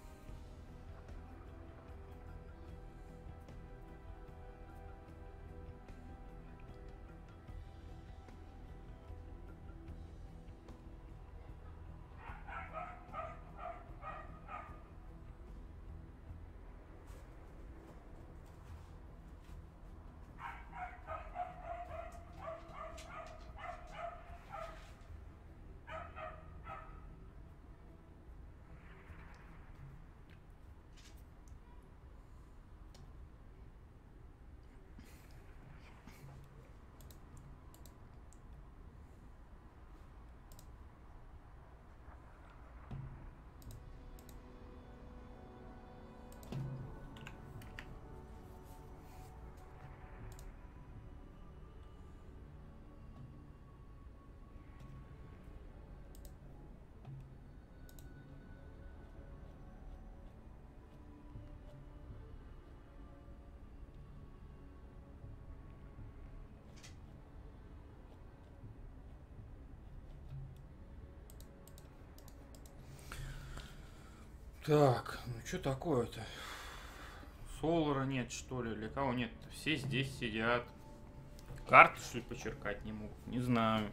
Так, ну что такое-то? Солара нет, что ли? Для кого нет? Все здесь сидят. Карты, что ли, почеркать не могут? Не знаю.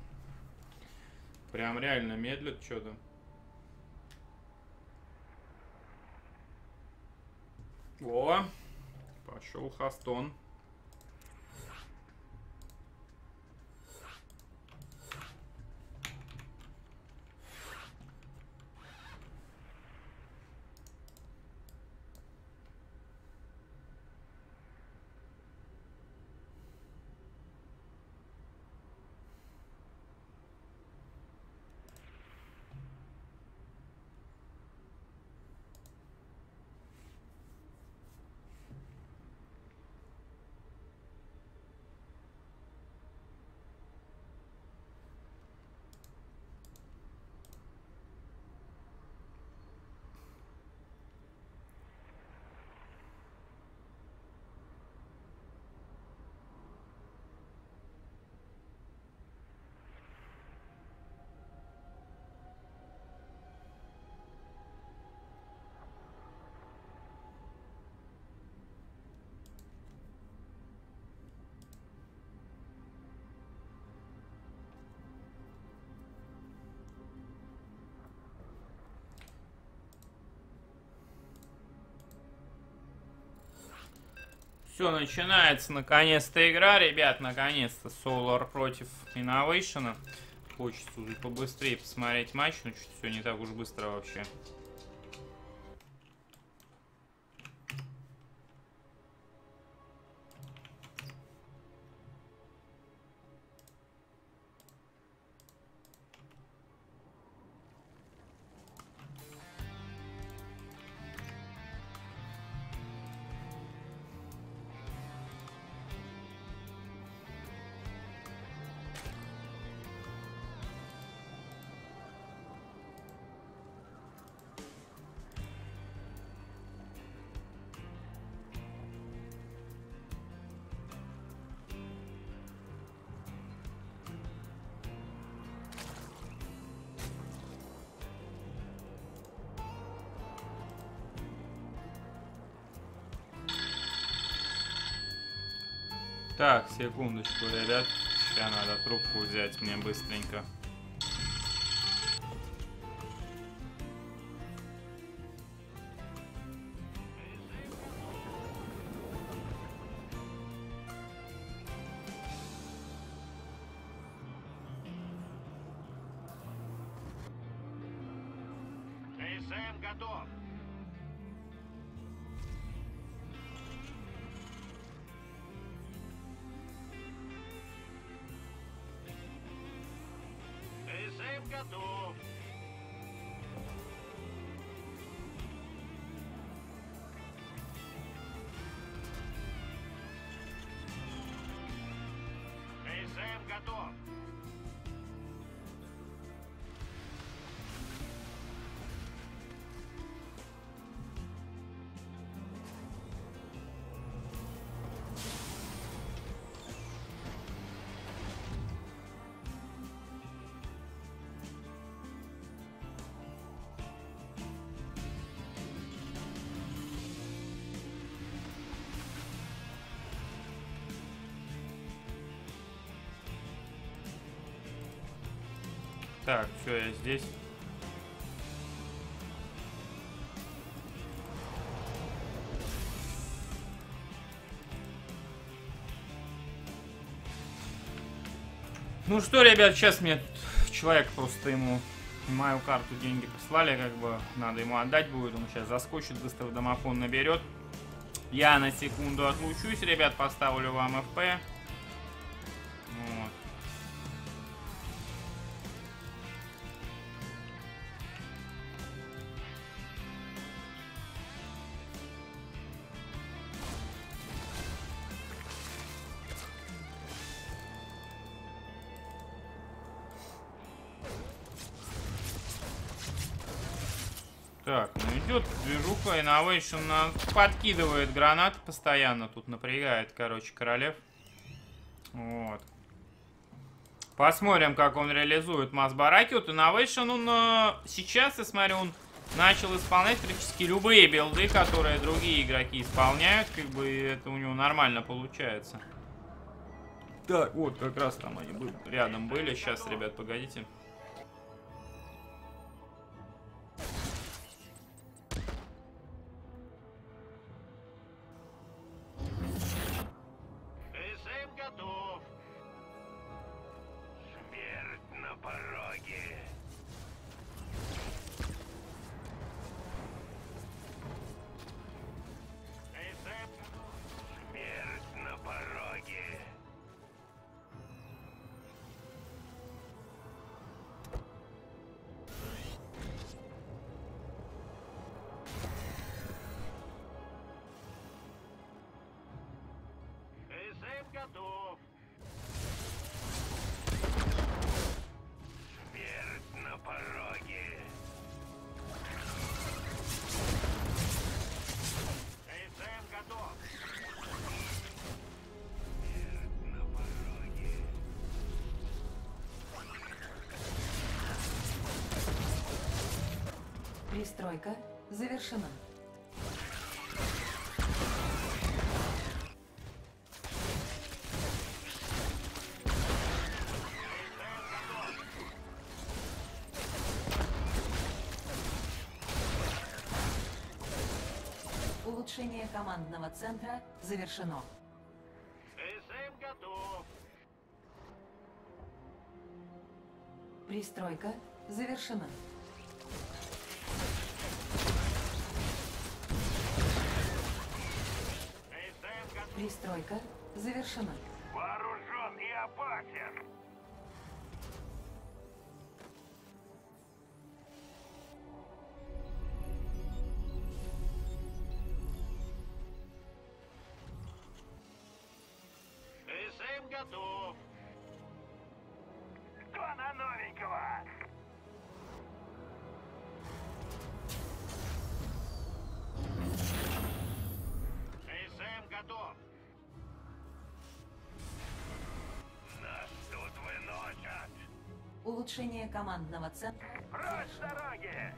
Прям реально медлят что-то. О, пошел Хастон. Все, начинается наконец-то игра, ребят, наконец-то. Solar против Innovation. Хочется уже побыстрее посмотреть матч, но что-то все не так уж быстро вообще. Так, секундочку, ребят. Сейчас надо трубку взять мне быстренько. ТСМ готов. ТСМ готов. ТСМ готов. Так, все, я здесь. Ну что, ребят, сейчас мне тут человек просто ему мою карту деньги прислали, как бы надо ему отдать будет. Он сейчас заскочит, быстро в домофон наберет. Я на секунду отлучусь, ребят, поставлю вам FP. Вот. Так, ну идет движуха, Innovation подкидывает гранаты постоянно, тут напрягает, короче, Королев. Вот. Посмотрим, как он реализует масс-бараки. Вот Innovation, он сейчас, я смотрю, он начал исполнять практически любые билды, которые другие игроки исполняют, как бы это у него нормально получается. Так, вот как раз там они рядом были. Сейчас, ребят, погодите. ТСМ готов. Смерть на пороге. ТСМ. Смерть на пороге. ТСМ готов. Смерть на пороге. ТСМ готов. Смерть на пороге. Пристройка завершена. Улучшение командного центра завершено. СМ готов. Пристройка завершена. СМ готов. Пристройка завершена. Вооружен и опасен. СМ готов. Кто на новенького? СМ готов. Нас тут выносят. Улучшение командного центра Прочь с дороги.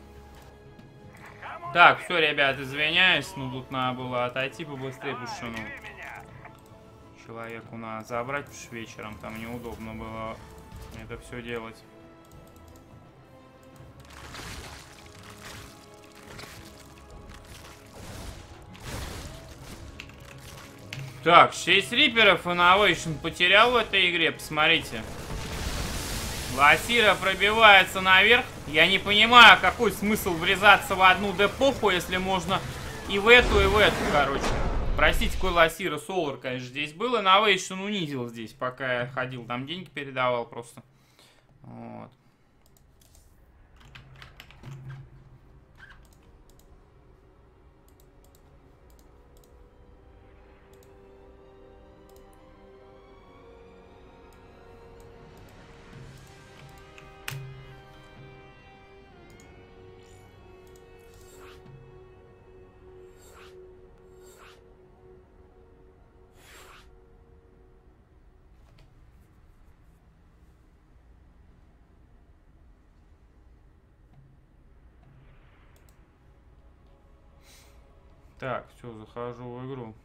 Кому Так, все, ребят, извиняюсь, но тут надо было отойти побыстрее, потому что, ну, Давай, бери меня. человеку надо забрать, потому что вечером там неудобно было это все делать. Так, 6 риперов Innovation потерял в этой игре, посмотрите. Ласира пробивается наверх. Я не понимаю, какой смысл врезаться в одну депоху, если можно и в эту, короче. Простите, какой Ласира, Солар, конечно, здесь был. Innovation унизил здесь, пока я ходил, там деньги передавал просто. Вот. Так, все, захожу в игру.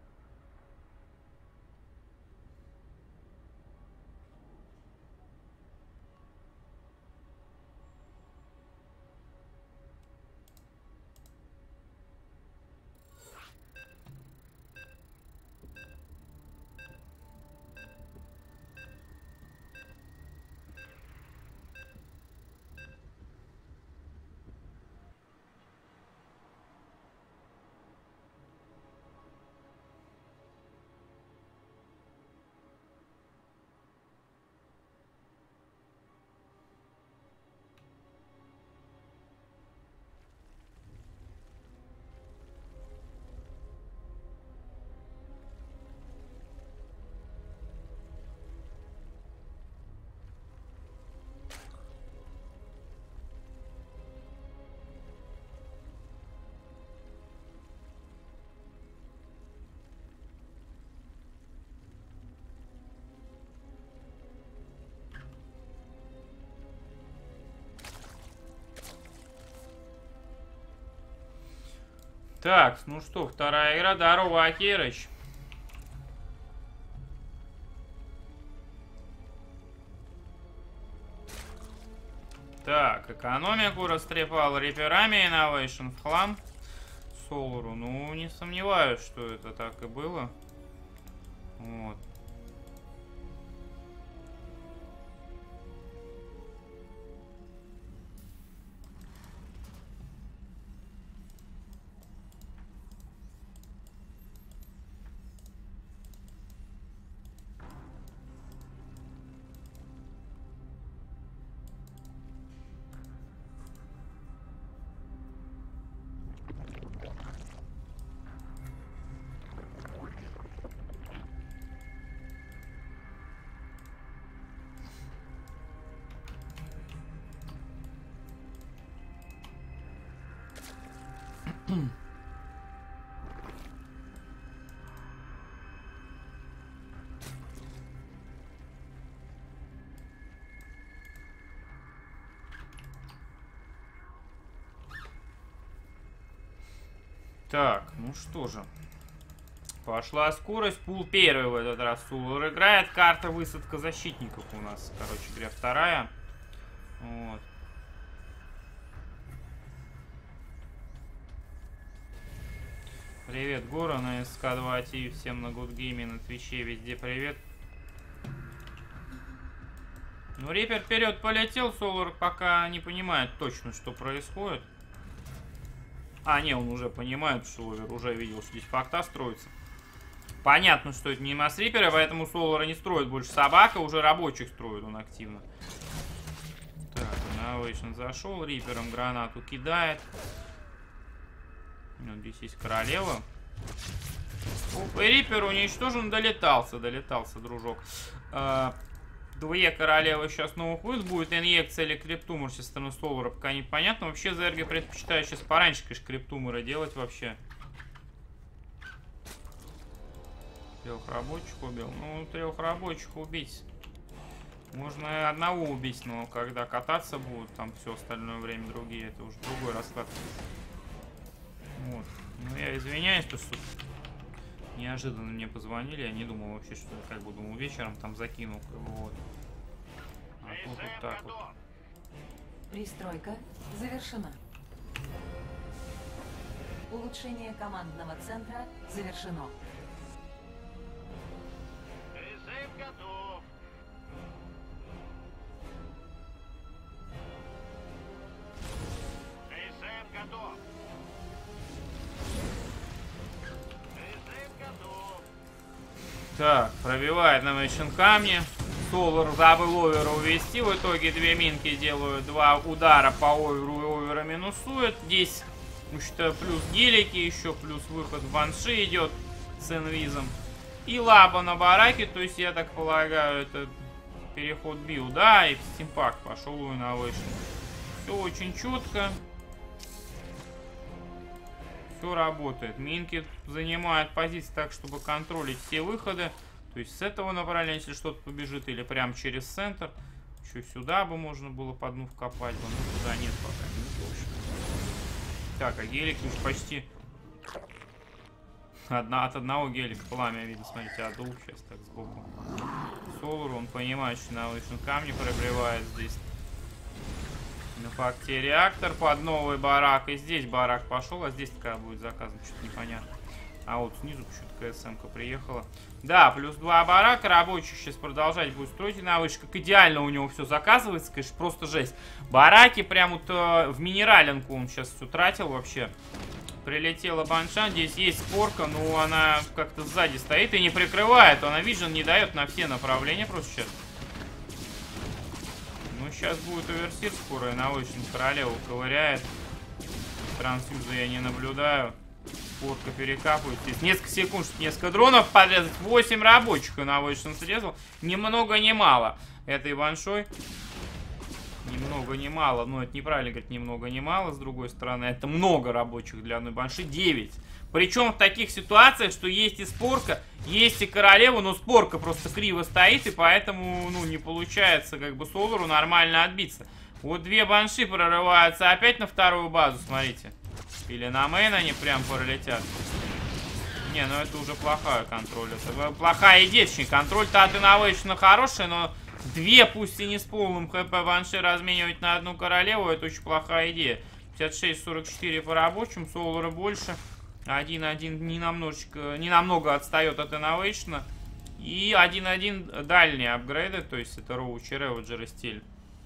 Так, ну что, вторая игра. Здорово, Акирыч. Так, экономику растрепал риперами Innovation в хлам Солару. Ну, не сомневаюсь, что это так и было. Вот. Так, ну что же. Пошла скорость. Пул первый в этот раз Сулар играет. Карта высадка защитников у нас, короче говоря, вторая. Вот. Привет, Гора на СК2 ТВ, всем на Good Game, на Твиче, везде привет. Ну, Риппер вперед полетел, Солар пока не понимает точно, что происходит. А, не, он уже понимает, что Овер уже видел, что здесь факта строится. Понятно, что это не масс Риппера, поэтому Солара не строит больше собака, уже рабочих строит он активно. Так, Innovation зашел, Риппером гранату кидает. Вот здесь есть королева. Оп, и Риппер уничтожен, долетался, дружок. Две королевы сейчас новых выйдут. Будет инъекция или криптумор со стороны Солара, пока непонятно. Вообще ЗРГ предпочитаю сейчас пораньше, конечно, криптумора делать вообще. Трех рабочих убил. Ну, трех рабочих убить. Можно одного убить, но когда кататься будут, там все остальное время другие, это уже другой расклад. Вот. Ну, я извиняюсь, то что неожиданно мне позвонили, я не думал вообще, что я как бы думал вечером там закину. Вот. А тут вот так вот. Пристройка завершена. Улучшение командного центра завершено. Призыв готов. Призыв готов. Призыв готов. Так, пробивает нам еще камни. Солар забыл Овера увести. В итоге две минки делают два удара по Оверу, и Овера минусует. Здесь, что плюс гелики еще, плюс выход в банши идет с инвизом. И лаба на бараке, то есть, я так полагаю, это переход бил, да, и стимпак пошел у Innovation. Все очень четко. Все работает. Минки занимают позиции так, чтобы контролить все выходы. То есть с этого направления, если что-то побежит, или прям через центр. Еще сюда бы можно было по дну вкопать. Но туда нет пока. Так, а гелик уж почти... от одного гелика пламя видно. Смотрите, отдул сейчас так сбоку. Солар, он понимает, что Innovation камни пробивает здесь. На факте реактор под новый барак. И здесь барак пошел, а здесь такая будет заказан. Что-то непонятно. А вот снизу почему-то КСМ-ка приехала. Да, плюс 2 барака. Рабочий сейчас продолжать будет строить. Innovation, как идеально у него все заказывается. Конечно, просто жесть. Бараки прям вот в минералинку он сейчас все тратил вообще. Прилетела банша. Здесь есть спорка, но она как-то сзади стоит и не прикрывает. Она вижен не дает на все направления просто сейчас. Ну, сейчас будет оверсир скоро. Innovation королеву ковыряет. Трансфьюза я не наблюдаю. Спорка перекапывает. Здесь несколько секунд, чтобы несколько дронов подрезать. 8 рабочих Innovation срезал. Ни много ни мало. Этой баншой. Ни много ни мало. Ну, это неправильно говорить, ни много ни мало. С другой стороны, это много рабочих для одной банши. 9. Причем в таких ситуациях, что есть и спорка, есть и королева, но спорка просто криво стоит, и поэтому, ну, не получается как бы Солару нормально отбиться. Вот две банши прорываются опять на вторую базу, смотрите. Или на мейн они прям пролетят. Не, ну это уже плохой контроль. Это плохая идея, точнее. Контроль-то от Innovation хороший, но две, пусть и не с полным хп банши разменивать на одну королеву, это очень плохая идея. 56-44 по рабочим, Солара больше. 1-1 не намного отстает от Innovation. И 1-1 дальние апгрейды, то есть это Роуч и Реводжер и стиль.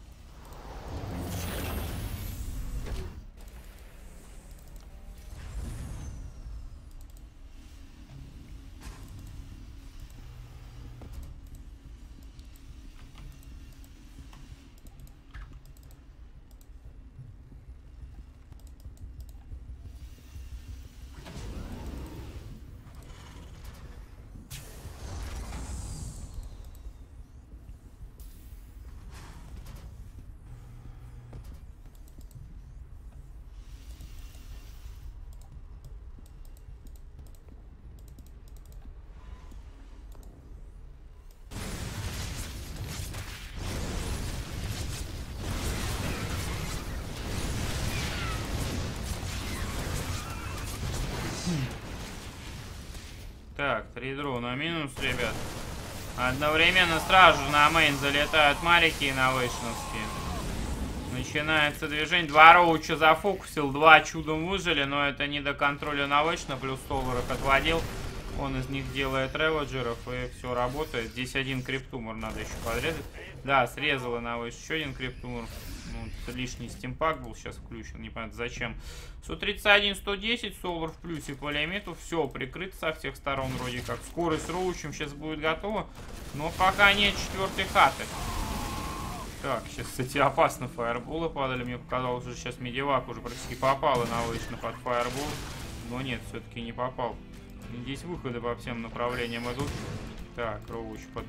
Так, 3 дрона минус, ребят. Одновременно сразу же на мейн залетают марики инновейшновские. Начинается движение. Два роуча зафокусил, два чудом выжили, но это не до контроля Навэшна, плюс Солар их отводил. Он из них делает реводжеров, и все работает. Здесь один криптумор надо еще подрезать. Да, срезала Навэш еще один криптумор. Ну, лишний стимпак был сейчас включен, непонятно зачем. Су-31, 110, Солар в плюсе по лимиту. Все, прикрыт со всех сторон вроде как. Скорость роучем сейчас будет готова, но пока нет четвертой хаты. Так, сейчас, кстати, опасно фаерболы падали. Мне показалось, что сейчас медивак уже практически попала Навэшна под фаербол. Но нет, все-таки не попал. Здесь выходы по всем направлениям идут. Так, Роуч под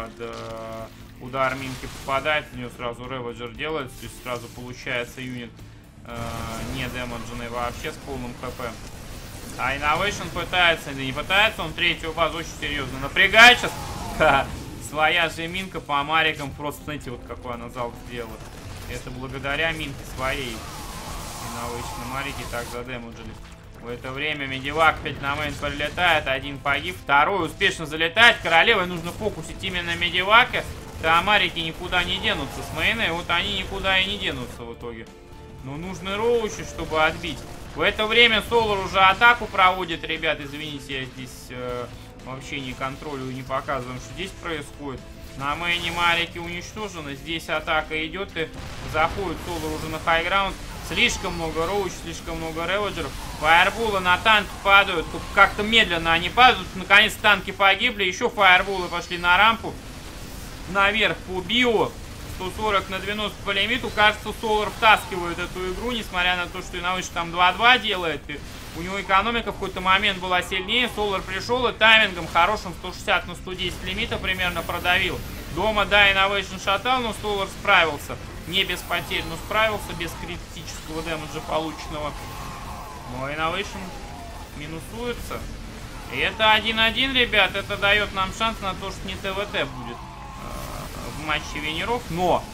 удар минки попадает. В нее сразу реводжер делается. То есть сразу получается юнит не демедженный вообще с полным хп. А Innovation пытается, или не пытается, он третью базу очень серьезно напрягает сейчас. Своя же минка по марикам, просто знаете, вот какой она залп сделала. Это благодаря минке своей. Innovation марики так задемеджились. В это время медивак 5 на мейн прилетает, один погиб, второй успешно залетает. Королевой нужно фокусить именно медивака. Тамарики никуда не денутся с мейна, и вот они никуда и не денутся в итоге. Но нужны роучи, чтобы отбить. В это время Солар уже атаку проводит, ребят, извините, я здесь вообще не контролю и не показываю, что здесь происходит. На мейне марики уничтожены, здесь атака идет и заходит Солар уже на хайграунд. Слишком много роуч, слишком много реводжеров. Фаерболы на танки падают. Как-то медленно они падают. Наконец танки погибли. Еще фаерболы пошли на рампу. Наверх по био. 140 на 90 по лимиту. Кажется, Солар втаскивает эту игру. Несмотря на то, что Иновыч там 2-2 делает. И у него экономика в какой-то момент была сильнее. Солар пришел и таймингом хорошим 160 на 110 лимита примерно продавил. Дома, да, Innovation шатал, но Солар справился. Не без потерь, но справился, без критического дэмэджа полученного. Но Innovation минусуется. И это 1-1, ребят. Это дает нам шанс на то, что не ТВТ будет в матче Венеров. Но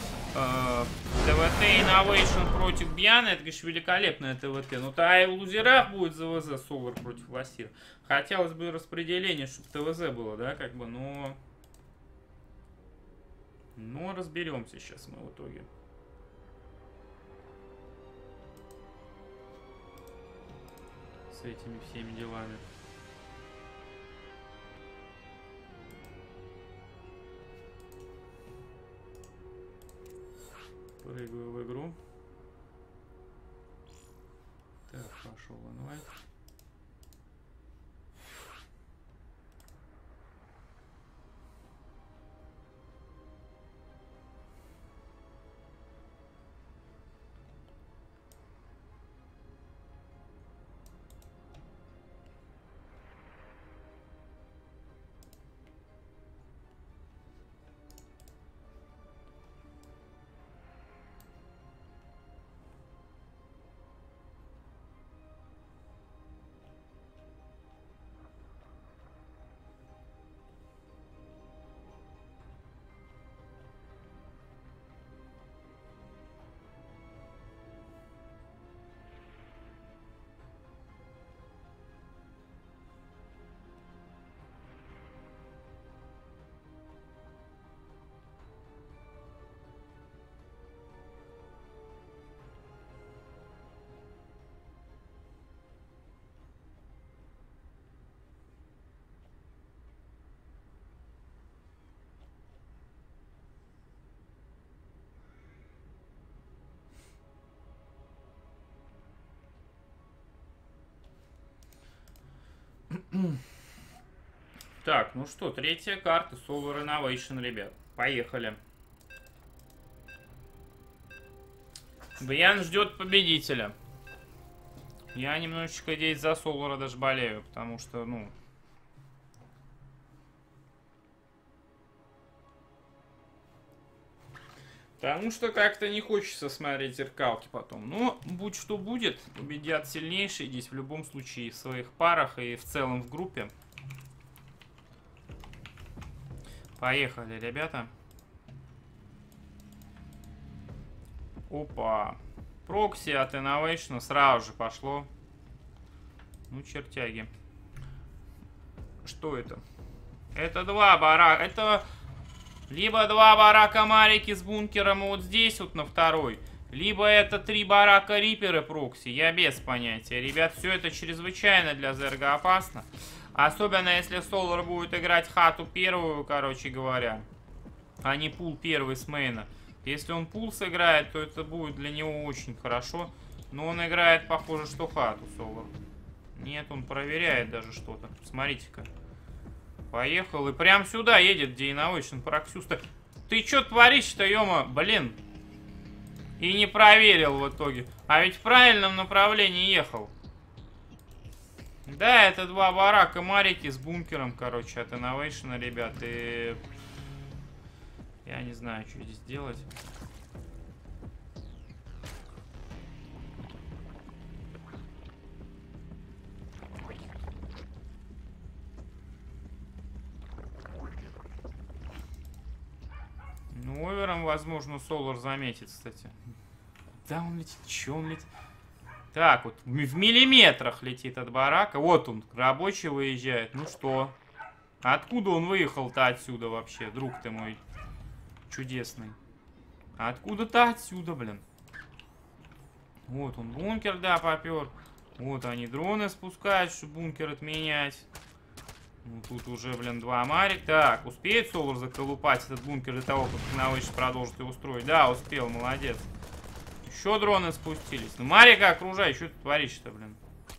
ТВТ Innovation против Бьяна, это, конечно, великолепная ТВТ. Но то и в лузерах будет ЗВЗ Солар против Ласира. Хотелось бы распределение, чтобы ТВЗ было, да, как бы, но... Но разберемся сейчас мы в итоге. С этими всеми делами. Прыгаю в игру. Так, пошел инвайт. Так, ну что, третья карта Solar Innovation, ребят. Поехали. Бьян ждет победителя. Я немножечко здесь за Солара даже болею, потому что, ну... Потому что как-то не хочется смотреть зеркалки потом. Но будь что будет, победят сильнейшие здесь в любом случае в своих парах и в целом в группе. Поехали, ребята. Опа. Прокси от Innovation сразу же пошло. Ну, чертяги. Что это? Это два барака. Это либо два барака Марики с бункером вот здесь вот на второй. Либо это 3 барака Рипера прокси, я без понятия. Ребят, все это чрезвычайно для Зерга опасно. Особенно если Солар будет играть хату первую, короче говоря. А не пул первый с мейна. Если он пул сыграет, то это будет для него очень хорошо. Но он играет, похоже, что хату Солар. Нет, он проверяет даже что-то. Смотрите-ка. Поехал и прям сюда едет, где Innovation Проксюста. Ты что творишь-то, ё-мо? Блин. И не проверил в итоге. А ведь в правильном направлении ехал. Да, это 2 барака Марики с бункером, короче, от Innovation, ребят. И... я не знаю, что здесь делать. Ну, овером, возможно, Солар заметит, кстати. Да, он летит. Че он летит? Так, вот в миллиметрах летит от барака. Вот он, рабочий выезжает. Ну что? Откуда он выехал-то отсюда вообще, друг ты мой чудесный? Откуда-то отсюда, блин. Вот он, бункер, да, попер. Вот они дроны спускают, чтобы бункер отменять. Ну, тут уже, блин, 2 Марик. Так, успеет Солар заколупать этот бункер для того, как Innovation продолжит его строить? Да, успел, молодец. Еще дроны спустились. Ну, Марика окружай, что ты творишь-то, блин?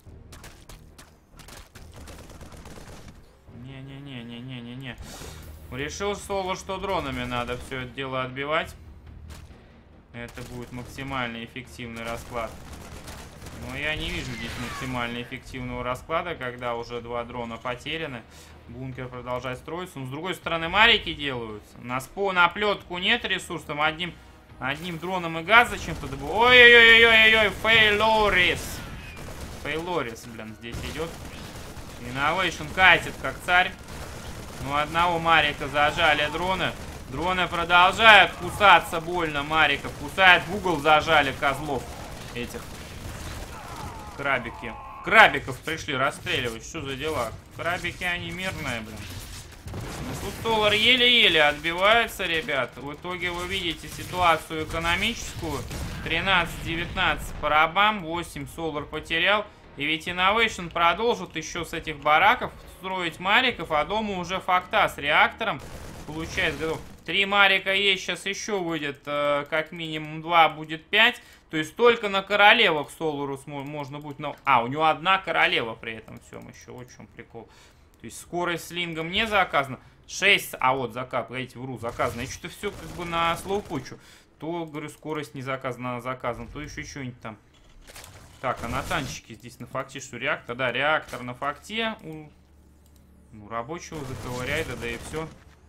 Не-не-не-не-не-не-не. Решил Солар, что дронами надо все это дело отбивать. Это будет максимально эффективный расклад. Но я не вижу здесь максимально эффективного расклада, когда уже 2 дрона потеряны. Бункер продолжает строиться. Но с другой стороны, Марики делаются. На плетку нет ресурсов. Одним дроном и газ зачем-то добыл. Ой-ой-ой-ой-ой-ой, Фейлорис. Фейлорис, блин, здесь идет. Innovation катит, как царь. Ну, одного Марика зажали дроны. Дроны продолжают кусаться больно. Марика кусает. В угол зажали козлов этих. Крабики. Крабиков пришли расстреливать. Что за дела? Крабики, они мирные, блин. Тут Солар еле-еле отбивается, ребят. В итоге вы видите ситуацию экономическую. 13-19 по рабам. 8 Солар потерял. И ведь Innovation продолжит еще с этих бараков строить Мариков. А дома уже факта с реактором. Получается, готов. 3 Марика есть. Сейчас еще выйдет как минимум 2, будет 5. То есть только на королевах Солару можно будет... у него 1 королева при этом всем еще. Вот в чем прикол. То есть скорость с лингом не заказана. 6... А вот заказ, погодите, вру, заказано. Я что-то все как бы на слоупучу. То, говорю, скорость не заказана, она заказана. То еще что-нибудь там. Так, а на танчике здесь на факте что? Реактор? Да, реактор на факте. Ну, рабочего заковыряй, да и все.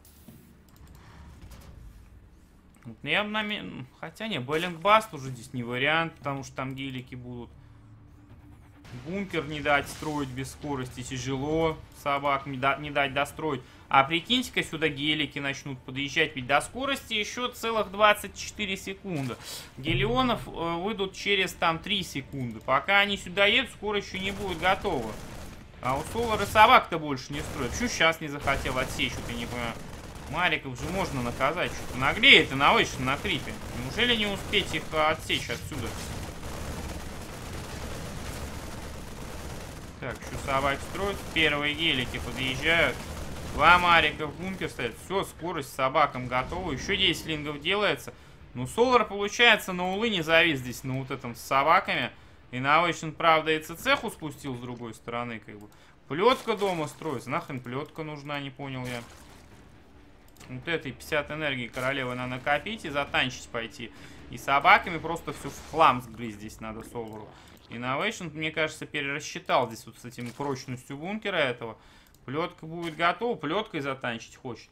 Я бы хотя не, Беллингбаст уже здесь не вариант, потому что там гелики будут. Бункер не дать строить без скорости тяжело. Собак не дать достроить. А прикиньте-ка, сюда гелики начнут подъезжать. Ведь до скорости еще целых 24 секунды. Гелионов выйдут через там 3 секунды. Пока они сюда едут, скорость еще не будет готова. А у Солара собак-то больше не строят. Почему сейчас не захотел отсечь, вот я не понимаю. Мариков же можно наказать. Что-то наглеет Innovation на крипе. Неужели не успеть их отсечь отсюда? Так, еще собаки строят. Первые гелики подъезжают. 2 Марика в бункер стоят. Все, скорость собакам готова. Еще 10 лингов делается. Ну, Солар, получается, на улы не завис здесь, на вот этом с собаками. Innovation, правда, и цеху спустил с другой стороны, как бы. Плетка дома строится. Нахрен плетка нужна, не понял я. Вот этой 50 энергии королевы надо накопить и затанчить пойти. И собаками просто все в хлам сгрызть здесь надо Солару. Innovation, мне кажется, перерасчитал здесь вот с этим прочностью бункера этого. Плетка будет готова, плеткой затанчить хочет.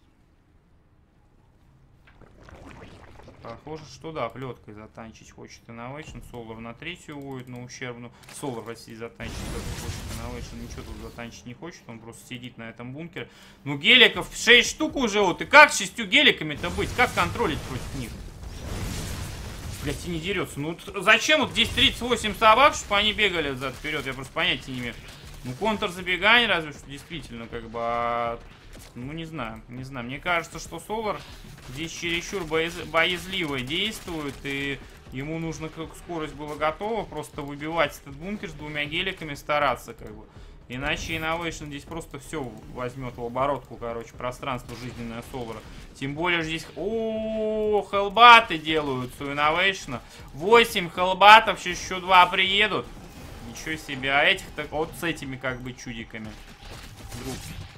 Похоже, что да, плеткой затанчить хочет Innovation. Солар на 3-ю уводит, на ущербную. Солар, России, затанчить хочет. Innovation ничего тут затанчить не хочет. Он просто сидит на этом бункере. Ну, геликов 6 штук уже. Вот и как с 6 геликами-то быть? Как контролить против них? Блять, и не дерется. Ну, зачем вот здесь 38 собак, чтобы они бегали взад-вперед? Я просто понятия не имею. Ну, контрзабегание разве что действительно, как бы... Ну, не знаю, не знаю. Мне кажется, что Солар здесь чересчур боязливо действует. И Ему нужно, как скорость была готова, просто выбивать этот бункер с двумя геликами, стараться, как бы. Иначе Innovation здесь просто все возьмет в оборотку, короче, пространство жизненное Солара. Тем более здесь... О, хелбаты делаются у Innovation. 8 хелбатов, сейчас еще 2 приедут. Ничего себе. А этих-то вот с этими как бы чудиками. Друг.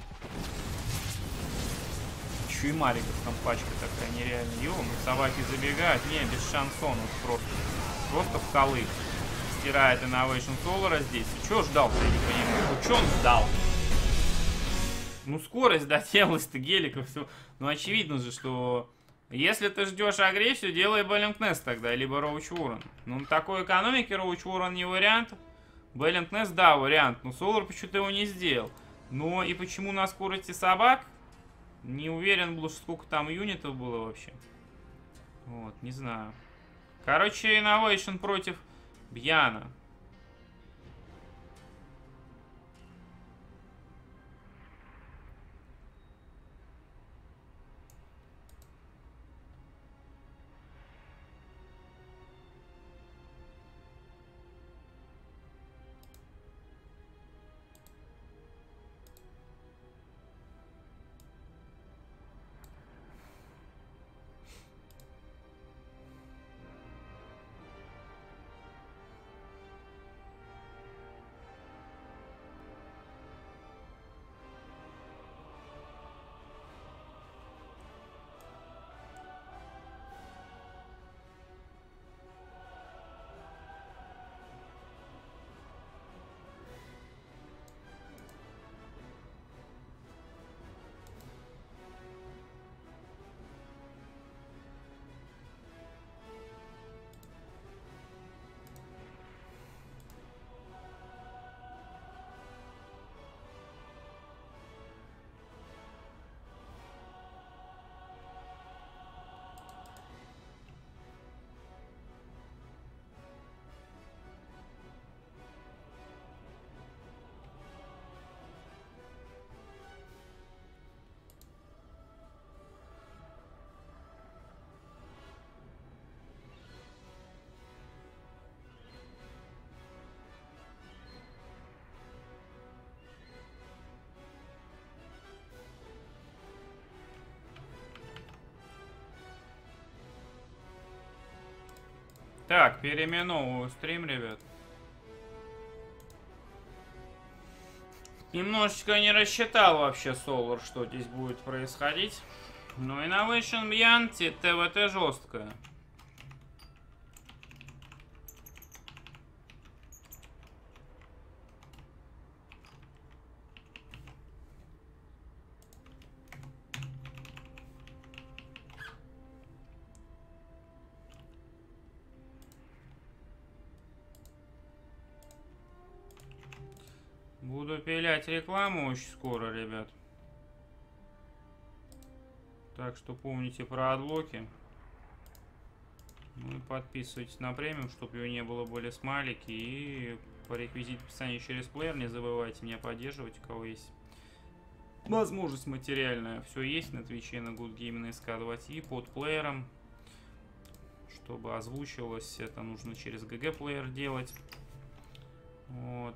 Еще и мариков там пачка такая нереальная. Ё-моё, собаки забегают. Не, без шансона. Просто. Просто в колы. Стирает Innovation Solar здесь. И чё ждал-то, я не понимаю. Ну чё он ждал? Ну скорость дотелась-то, геликов, все. Ну очевидно же, что если ты ждешь агрессию, делай Беллинг Нест тогда, либо Роуч Уоррен. Ну на такой экономике Роуч Уоррен не вариант. Беллинг Нест, да, вариант. Но Solar почему-то его не сделал. Но и почему на скорости собак? Не уверен был, сколько там юнитов было вообще. Вот, не знаю. Короче, Innovation против Бьяна. Так, переименовываю стрим, ребят. Немножечко не рассчитал вообще Solar, что здесь будет происходить. Но Innovation Beyond ТВТ жесткая. Буду пилять рекламу очень скоро, ребят. Так что помните про адлоки. Ну и подписывайтесь на премиум, чтобы ее не было, были смайлики. И по реквизиту описания через плеер не забывайте меня поддерживать, у кого есть возможность материальная. Все есть на Твиче, на Good Game, на SK2 и под плеером. Чтобы озвучивалось, это нужно через GG плеер делать. Вот.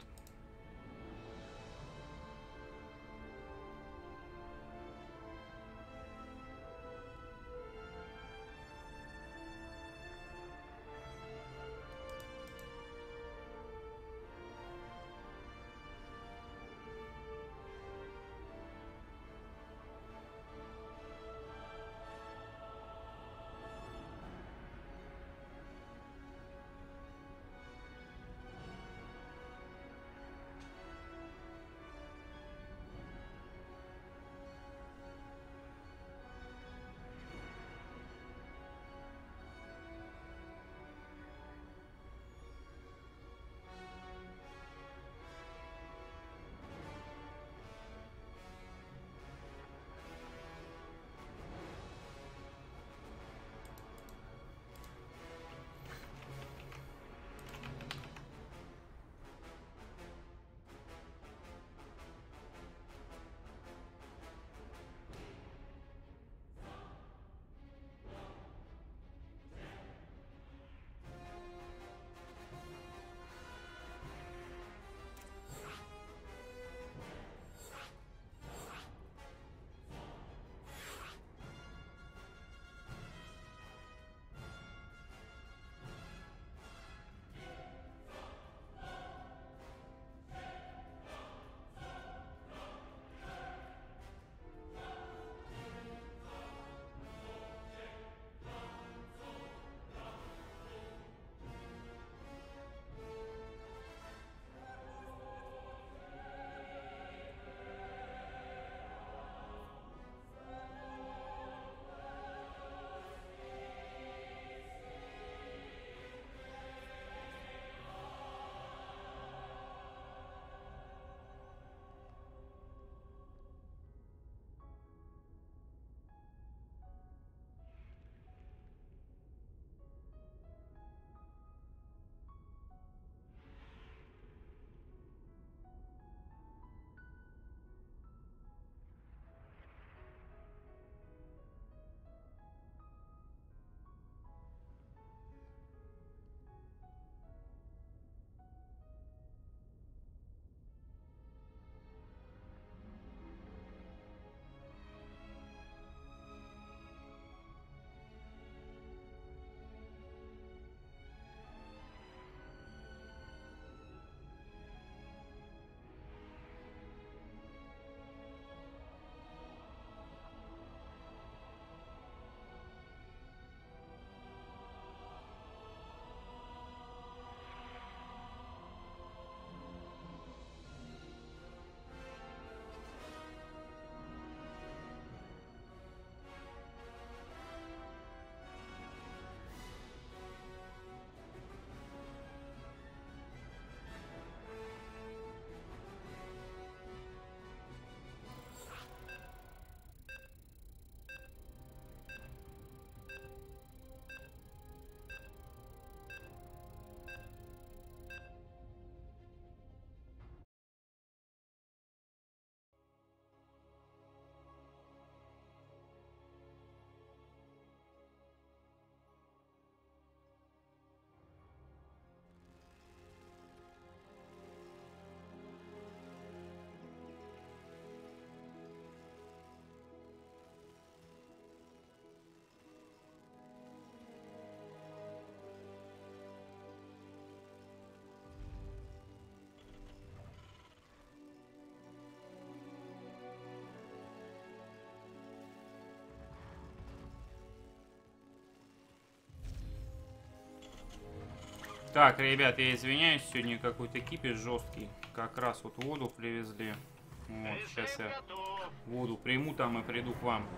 Так, ребят, я извиняюсь, сегодня какой-то кипиш жесткий. Как раз вот воду привезли. Вот, сейчас Призыв я готов. воду приму там и приду к вам.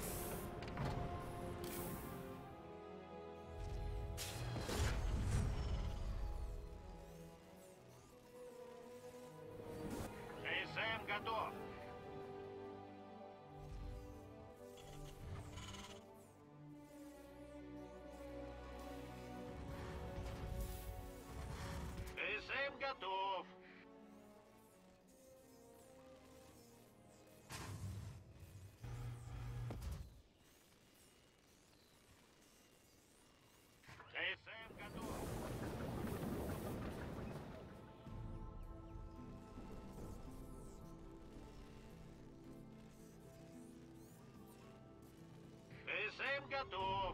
КСМ готов. КСМ готов. КСМ готов. КСМ готов.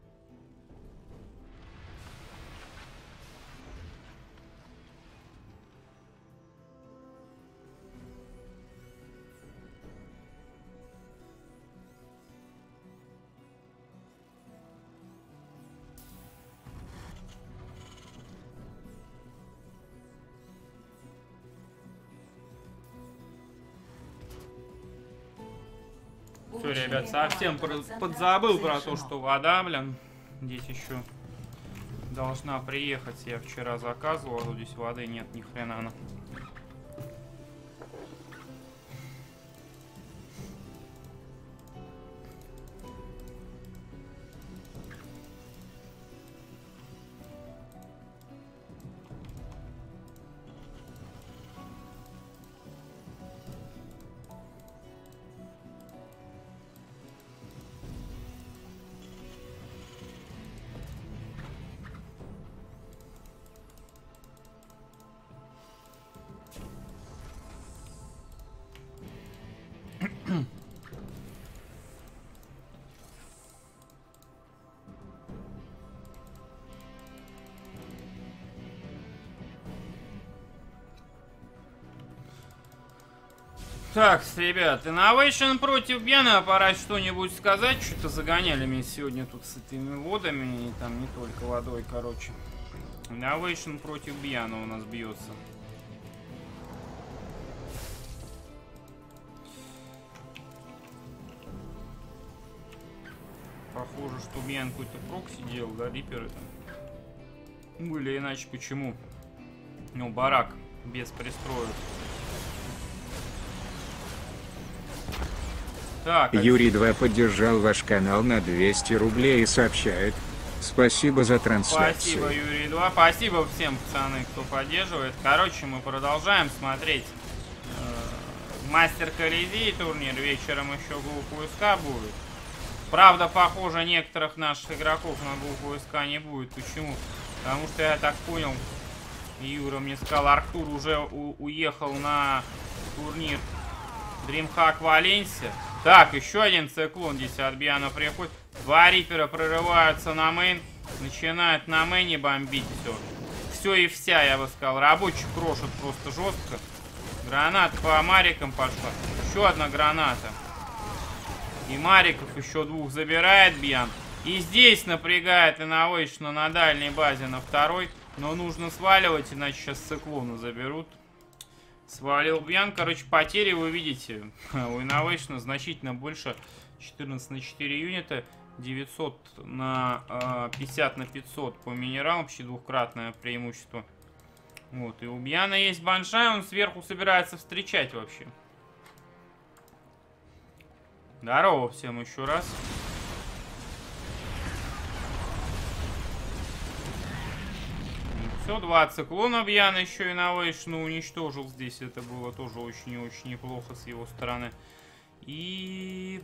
Все, ребят, совсем подзабыл про то, что вода, блин. Здесь еще должна приехать. Я вчера заказывал, а тут здесь воды нет ни хрена. Так, ребят, Innovation против Бьяна, пора что-нибудь сказать. Что-то загоняли меня сегодня тут с этими водами, и там не только водой, короче. Innovation против Бьяна у нас бьется. Похоже, что Бьян какой-то прокси делал, да, риперы там. Были, иначе почему? Ну, барак без пристроек. Так, Юрий 2 поддержал ваш канал на 200 рублей и сообщает: спасибо за трансляцию. спасибо, Юрий 2. Спасибо всем, пацаны, кто поддерживает. Короче, мы продолжаем смотреть Мастер Колизей турнир. Вечером еще группу СК будет. Правда, похоже, некоторых наших игроков на группу СК не будет. Почему? Потому что я так понял, Юра мне сказал, Артур уже уехал на турнир DreamHack Валенсия. Так, еще один циклон здесь от Бьяна приходит. Два рипера прорываются на мейн. Начинают на мейне бомбить все. Все и вся, я бы сказал. Рабочих крошат просто жестко. Граната по марикам пошла. Еще одна граната. И мариков еще двух забирает Бьян. И здесь напрягает Innovation на дальней базе на второй. Но нужно сваливать, иначе сейчас циклоны заберут. Свалил Бьян. Короче, потери вы видите. У Innovation значительно больше. 14 на 4 юнита. 900 на 50 на 500 по минералам. Почти двухкратное преимущество. Вот. И у Бьяна есть баншай. Он сверху собирается встречать вообще. Здорово всем еще раз. Все, 2 циклона Бьян еще Innovation уничтожил здесь. Это было тоже очень и очень неплохо с его стороны. И...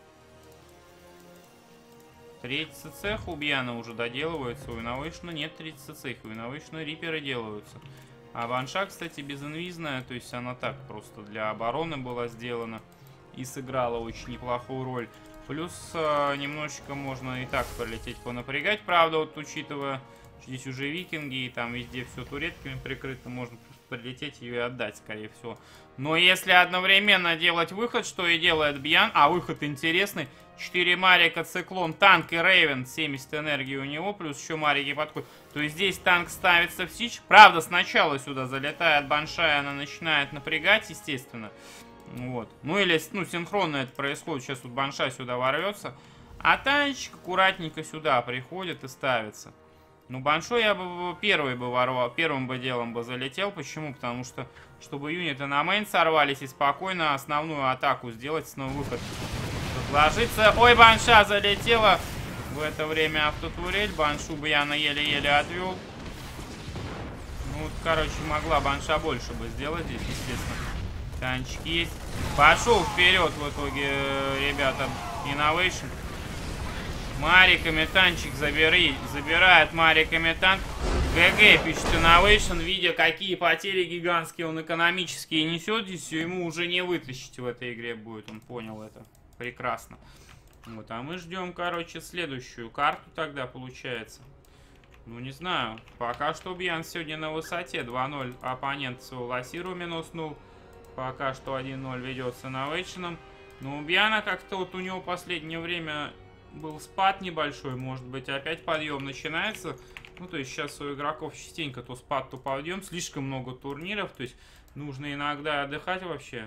третий цех у Бьяна уже доделывается. У Innovation нет 30 цех. У Innovation риперы делаются. А банша, кстати, безинвизная. То есть она так просто для обороны была сделана. И сыграла очень неплохую роль. Плюс немножечко можно и так полететь, понапрягать. Правда, вот учитывая, что здесь уже викинги, и там везде все туретками прикрыто, можно просто прилететь ее и отдать, скорее всего. Но если одновременно делать выход, что и делает Бьян, а выход интересный, 4 Марика, Циклон, танк и Рейвен, 70 энергии у него, плюс еще Марики подходят, то есть здесь танк ставится в сич. Правда, сначала сюда залетает Баншай, она начинает напрягать, естественно. Вот. Ну или синхронно это происходит, сейчас тут Баншай сюда ворвется, а танчик аккуратненько сюда приходит и ставится. Ну, Баншой я бы первый бы ворвал, первым бы делом бы залетел. Почему? Потому что, чтобы юниты на мейн сорвались и спокойно основную атаку сделать, снова выход ложится. Ой, Банша залетела. В это время автотурель. Баншу бы я еле-еле отвел. Ну, вот, короче, могла Банша больше бы сделать здесь, естественно. Танчик есть. Пошел вперед в итоге, ребята, Innovation. Мариками танчик забирает Мариками танк. ГГ пишет Innovation, видя какие потери гигантские он экономические несет, здесь ему уже не вытащить в этой игре будет, он понял это прекрасно. Вот, а мы ждем, короче, следующую карту тогда получается. Ну, не знаю, пока что Бьян сегодня на высоте, 2-0 оппонент своего Лосиру минуснул, пока что 1-0 ведет с Innovation. Но у Бьяна как-то вот у него в последнее время был спад небольшой, может быть, опять подъем начинается. Ну, то есть сейчас у игроков частенько то спад, то подъем. Слишком много турниров, то есть нужно иногда отдыхать вообще.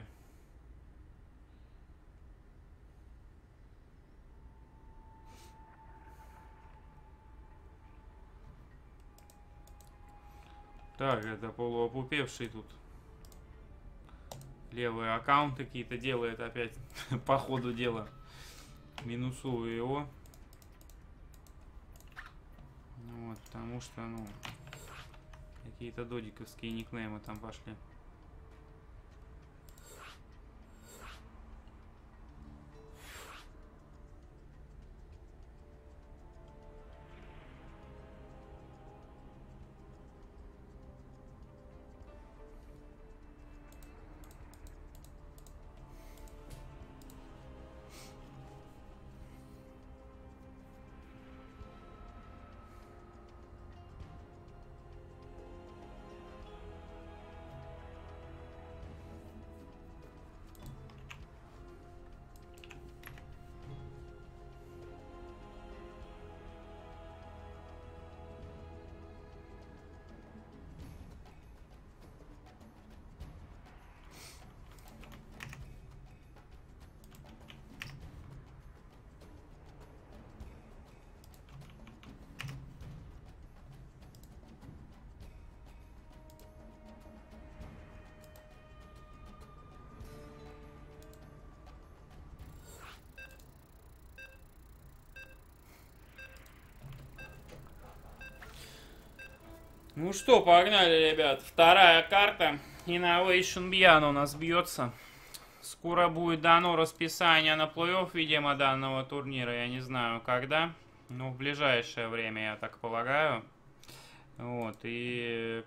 Так, это полуопупевший тут. Левые аккаунты какие-то делает опять по ходу дела. Минусую его. Вот, потому что, ну, какие-то додиковские никнеймы там пошли. Ну что, погнали, ребят. Вторая карта. Innovation Bьян у нас бьется. Скоро будет дано расписание на плей-офф, видимо, данного турнира. Я не знаю, когда. Но в ближайшее время, я так полагаю. Вот, и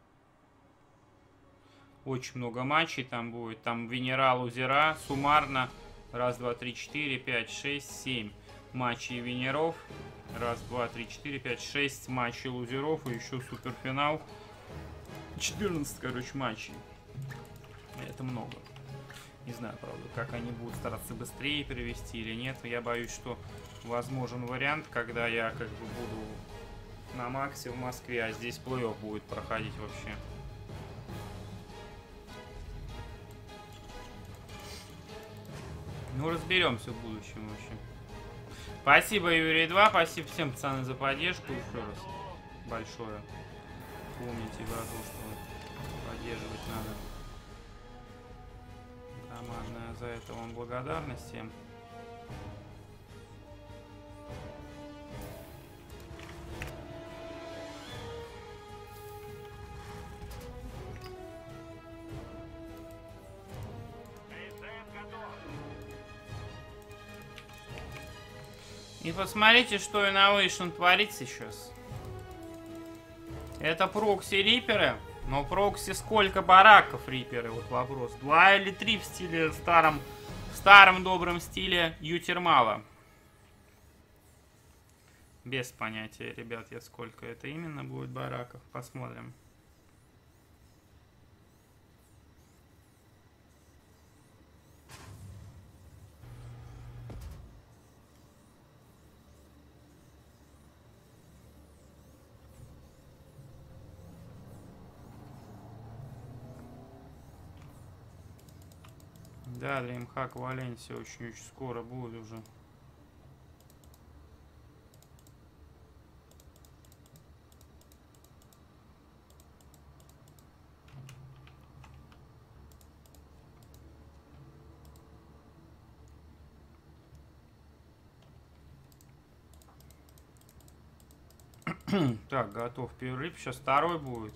очень много матчей там будет. Там Венера, Лузера, суммарно. Раз, два, три, четыре, пять, шесть, 7 матчей Венеров. Раз, два, три, четыре, пять, 6 матчей лузеров. И еще суперфинал. 14, короче, матчей. Это много. Не знаю, правда, как они будут стараться быстрее перевести или нет. Я боюсь, что возможен вариант, когда я как бы буду на Максе в Москве, а здесь плей-офф будет проходить вообще. Ну, разберемся в будущем вообще. Спасибо, Юрий 2. Спасибо всем, пацаны, за поддержку еще раз. Большое. Помните про то, что поддерживать надо. Громадная за это вам благодарность всем. И посмотрите, что Innovation творит сейчас. Это прокси риперы. Но прокси сколько бараков риперы? Вот вопрос. 2 или 3 в стиле в старом добром стиле Ютермала. Без понятия, ребят, я сколько это именно будет бараков. Посмотрим. Да, DreamHack Валенсия очень-очень скоро будет уже. Так, готов перерыв. Сейчас второй будет.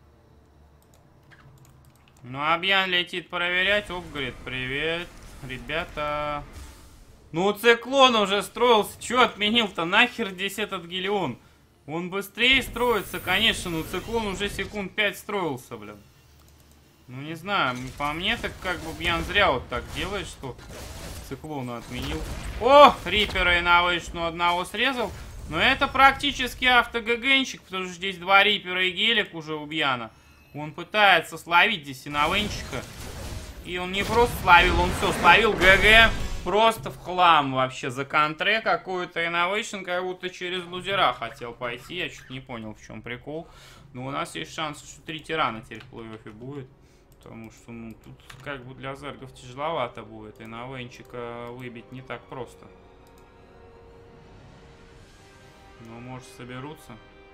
Ну, Обьян летит проверять. Оп, говорит, привет, ребята. Ну, Циклон уже строился. Чё отменил-то? Нахер здесь этот Гелион? Он быстрее строится, конечно. Но Циклон уже секунд 5 строился, блин. Ну, не знаю. По мне, так как бы Бьян зря вот так делает, что Циклона отменил. О, Рипера Innovation одного срезал. Но это практически автогагенчик, потому что здесь два Рипера и Гелик уже у Бьяна. Он пытается словить здесь Инновенчика. И он не просто словил, он все словил. ГГ просто в хлам вообще. За контре какую-то Innovation, как будто через лузера хотел пойти. Я чуть не понял, в чем прикол. Но у нас есть шанс, что 3 тирана теперь в плей-оффе будет. Потому что, ну, тут как бы для зергов тяжеловато будет. Инновенчика выбить не так просто. Ну, может, соберутся.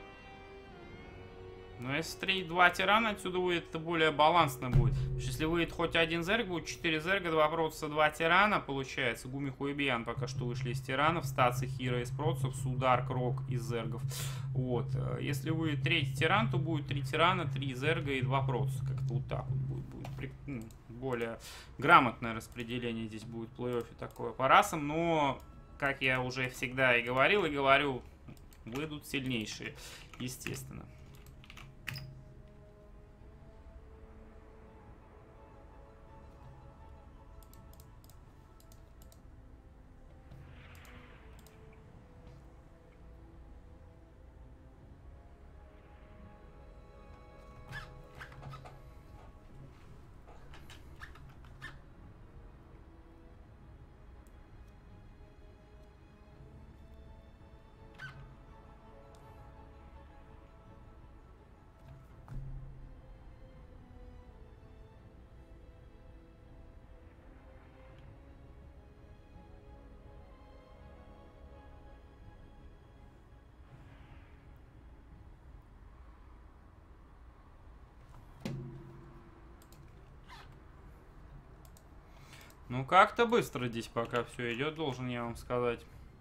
Но если 2 тирана отсюда выйдет, это более балансно будет. Потому что если выйдет хоть один зерг, будет 4 зерга, 2 протуса, 2 тирана, получается. Гумиху и Бьян пока что вышли из тиранов. Стаци, Хира из протусов, Судар, Крок из зергов. Вот. Если выйдет 3-й тиран, то будет 3 тирана, 3 зерга и 2 протуса. Как-то вот так вот будет. Более грамотное распределение здесь будет в плей-оффе такое по расам. Но, как я уже всегда и говорю, выйдут сильнейшие, естественно. Ну, как-то быстро здесь пока все идет, должен я вам сказать.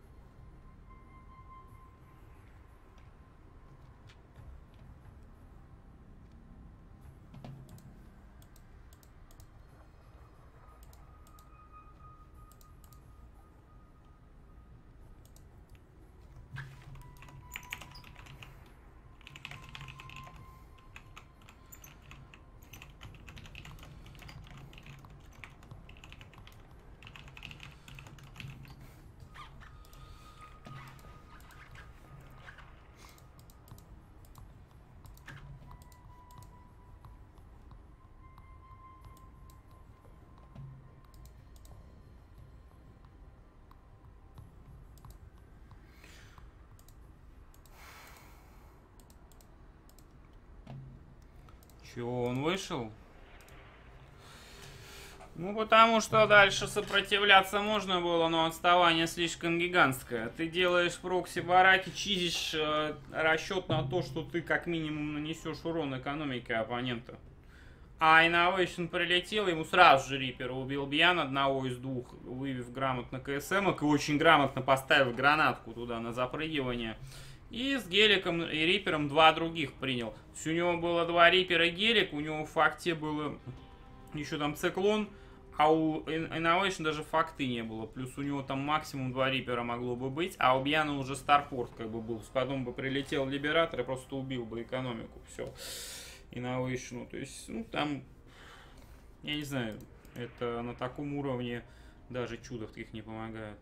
Чего, он вышел? Ну, потому что дальше сопротивляться можно было, но отставание слишком гигантское. Ты делаешь прокси-бараки, чизишь расчет на то, что ты как минимум нанесешь урон экономике оппонента. А Innovation прилетел, ему сразу же Рипера убил Бьян, одного из двух, вывев грамотно КСМок и очень грамотно поставив гранатку туда на запрыгивание. И с Геликом и Рипером 2 других принял. То есть у него было 2 Рипера и Гелик, у него в факте было еще там Циклон, а у Innovation даже факты не было. Плюс у него там максимум 2 Рипера могло бы быть, а у Бьяна уже Старпорт как бы был. Потом бы прилетел Либератор и просто убил бы экономику. Все. Innovation. То есть, ну там, я не знаю, это на таком уровне даже чудо в таких не помогает.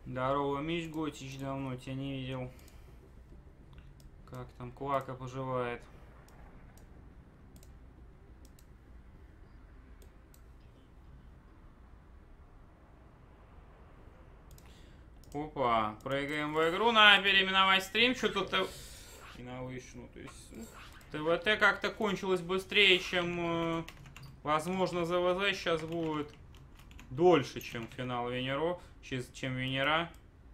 Здорово, Миш Готич, давно тебя не видел. Как там Квака поживает? Опа, прыгаем в игру, надо переименовать стрим, что-то и на вышну, то есть ТВТ как-то кончилось быстрее, чем, возможно, ЗВЗ сейчас будет дольше, чем финал Венеро, чем Венера.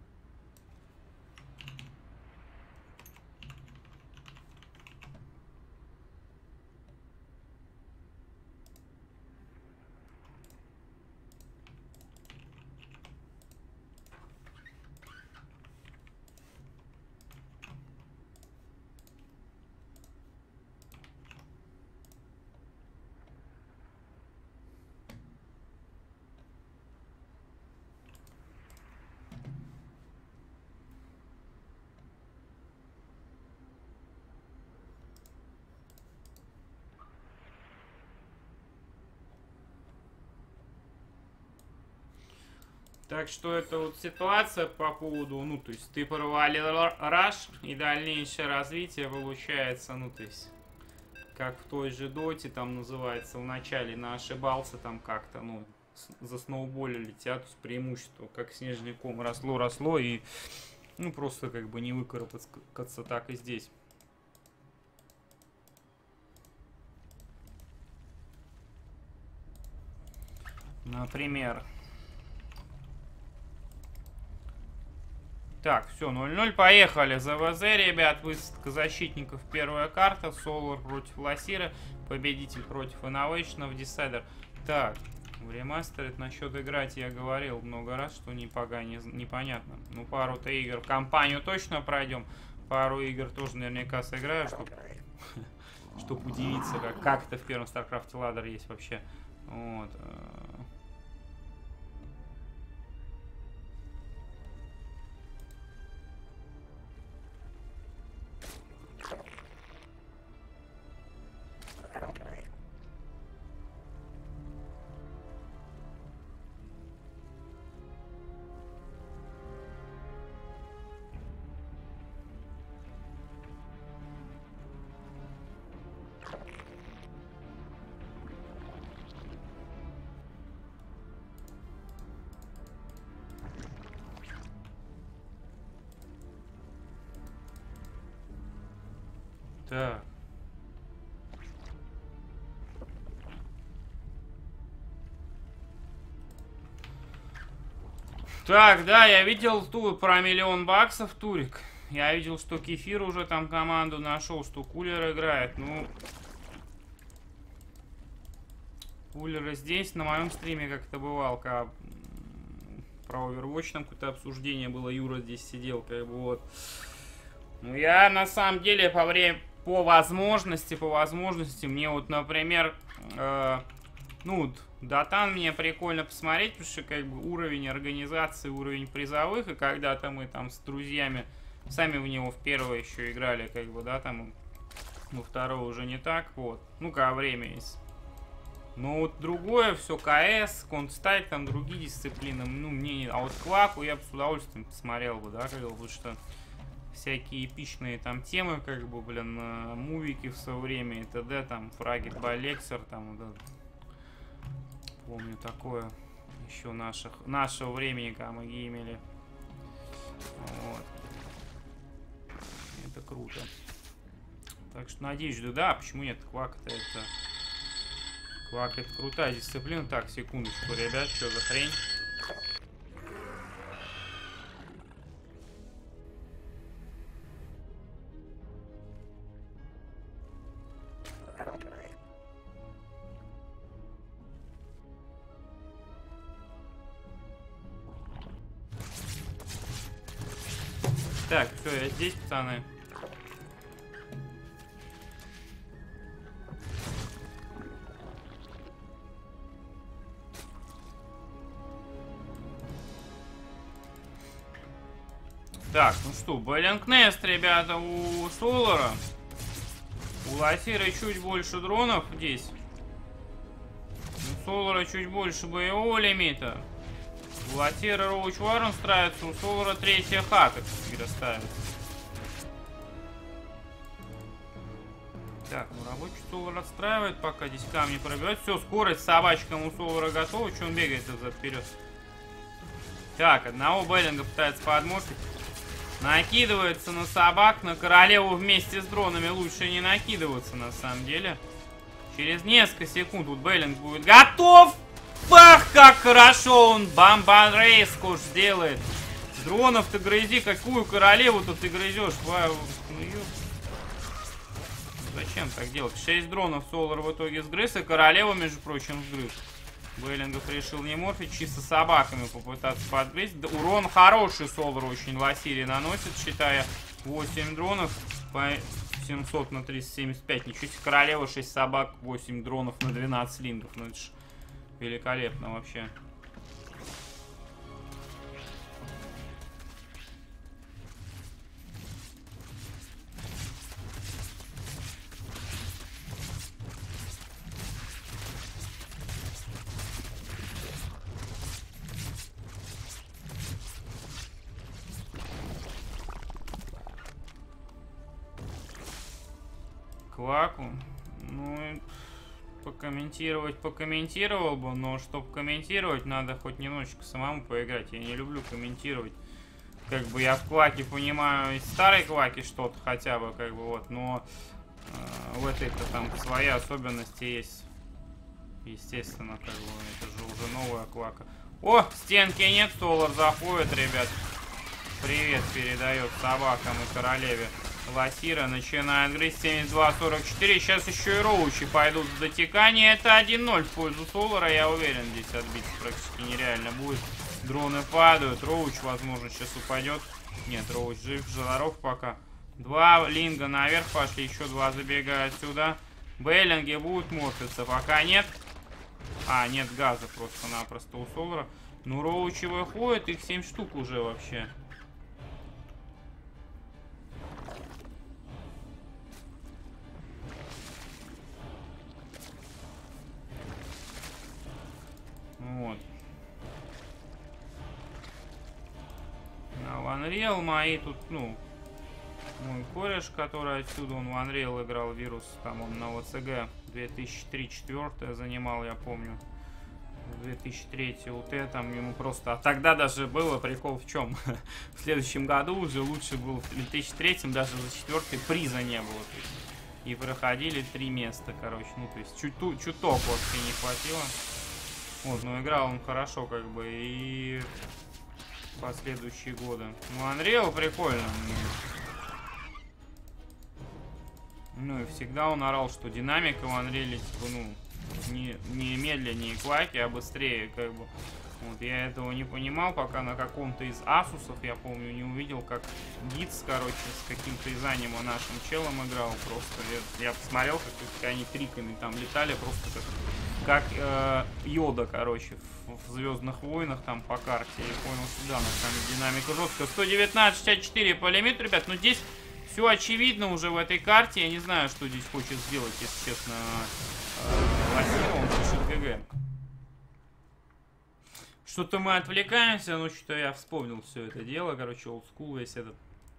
Так что это вот ситуация по поводу, ну, то есть ты провалил раш, и дальнейшее развитие получается, ну, то есть, как в той же доте, там называется, вначале ошибался там как-то, ну, засноуболили тебя, то есть преимущество, как снежный ком, росло, и, ну, просто как бы не выкарабкаться так и здесь. Например... Так, все, 0-0, поехали. ЗВЗ, ребят, высадка защитников, первая карта. Солар против Ласира, победитель против Innovation, Десайдер. Так, в ремастере насчет играть я говорил много раз, что непонятно. Ну, пару-то игр, кампанию точно пройдем. Пару игр тоже наверняка сыграю, чтобы удивиться, как это в первом StarCraft ладер есть вообще. Вот. Так. Так, да, я видел тур про $1 000 000 турик. Я видел, что Кефир уже там команду нашел, что Кулер играет. Ну, Кулера здесь на моем стриме как-то бывал, как про Overwatch там какое-то обсуждение было, Юра здесь сидел, как бы вот. Ну, я на самом деле по возможности, мне вот, например, ну, Дотан мне прикольно посмотреть, потому что как бы уровень организации, уровень призовых, и когда-то мы там с друзьями сами в него в первое еще играли, как бы, да, там, ну, второе уже не так, вот, ну, когда время есть. Но вот другое, все, КС, Counter-Strike, там, другие дисциплины, ну, мне не... А вот Кваку я бы с удовольствием посмотрел бы, да, потому что всякие эпичные там темы, как бы, блин, мувики в свое время, и т.д., там, Фрагит Балексер, там, да, помню такое, еще нашего времени, когда мы геймили. Вот. Это круто. Так что надеюсь, да, почему нет, Квак-то это... Квак это крутая дисциплина. Так, секундочку, ребят, что за хрень? Так, все, я здесь, пацаны. Так, ну что, Баленкнест, ребята, у Солара. У Ласира чуть больше дронов здесь. У Солара чуть больше боевого лимита. У Латира Роуч Варон ставится, у Солара третья хата, кстати, ставится. Так, ну рабочий Солар отстраивает, пока здесь камни пробивают. Все, скорость собачкам у Солара готова. Че он бегает взад-вперед? Так, одного Беллинга пытается подморфить. Накидывается на собак, на королеву вместе с дронами лучше не накидываться, на самом деле. Через несколько секунд тут Беллинг будет готов. Бах, как хорошо он бомбарейску сделает. Дронов ты грызи, какую королеву-то ты грызешь? Зачем так делать? 6 дронов Солар в итоге сгрыз, и королеву, между прочим, сгрыз. Беллингов решил не морфить, чисто собаками попытаться подгрызть. Да, урон хороший Солар очень Ласири наносит, считая 8 дронов по 700 на 375. Ничего себе, королева 6 собак, 8 дронов на 12 лингов. Ну это ж великолепно вообще. Кваку. Ну, покомментировал бы, но чтобы комментировать, надо хоть немножечко самому поиграть. Я не люблю комментировать. Как бы я в Кваке понимаю из старой Кваки что-то хотя бы, как бы вот, но в этой-то там свои особенности есть. Естественно, как бы это же уже новая Квака. О, стенки нет, Солар заходит, ребят. Привет передает собакам и королеве. Латира начинает грызть 72-44. Сейчас еще и роучи пойдут в затекание. Это 1-0 в пользу Солара. Я уверен, здесь отбиться практически нереально будет. Дроны падают. Роуч, возможно, сейчас упадет. Нет, Роуч жив, здоров пока. 2 линга наверх пошли. Еще 2 забегают сюда. Беллинги будут морфиться. Пока нет. А, нет газа просто-напросто у Солара. Ну, роучи выходят. Их 7 штук уже вообще. Вот. А в Unreal мои тут, ну, мой кореш, который отсюда, он в Unreal играл, вирус, там он на ОЦГ 2003-2004 занимал, я помню. 2003 УТ, там ему просто... А тогда даже было прикол в чем? В следующем году уже лучше был, в 2003 даже за 4-й приза не было. То есть, и проходили 3 места, короче. Ну, то есть чуток вообще не хватило. Вот, но играл он хорошо, как бы, и последующие годы. Ну, Unreal прикольно. Ну, и всегда он орал, что динамика в Unreal, типа, ну, не медленнее Кваки, а быстрее, как бы. Вот, я этого не понимал, пока на каком-то из Асусов, я помню, не увидел, как Гитс, короче, с каким-то из аниме нашим челом играл. Просто я посмотрел, как они триками там летали, просто как Йода, короче, в Звездных войнах там по карте. Я понял, что да, на самом деле динамика жесткая. 119-64 по лимиту, ребят. Но здесь все очевидно уже в этой карте. Я не знаю, что здесь хочет сделать, если честно, Латира. Он пишет ГГ. Что-то мы отвлекаемся, но что-то я вспомнил все это дело. Короче, олдскул весь этот.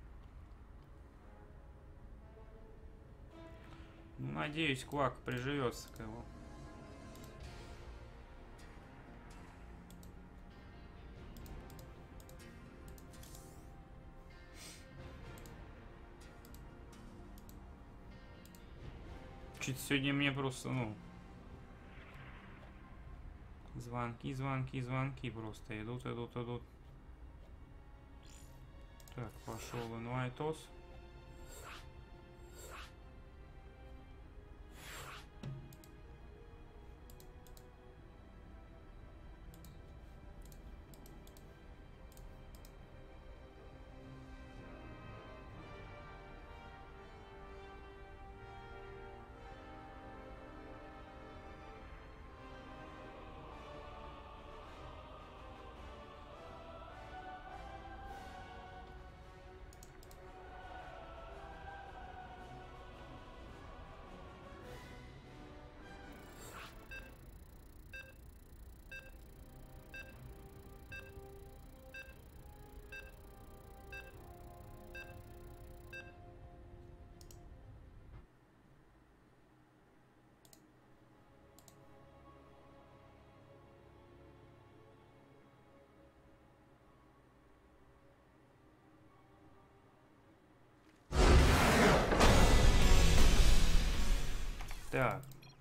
Ну, надеюсь, Квак приживется к его. Чуть сегодня мне просто, ну... Звонки просто идут. Так, пошел инвайтос. Так.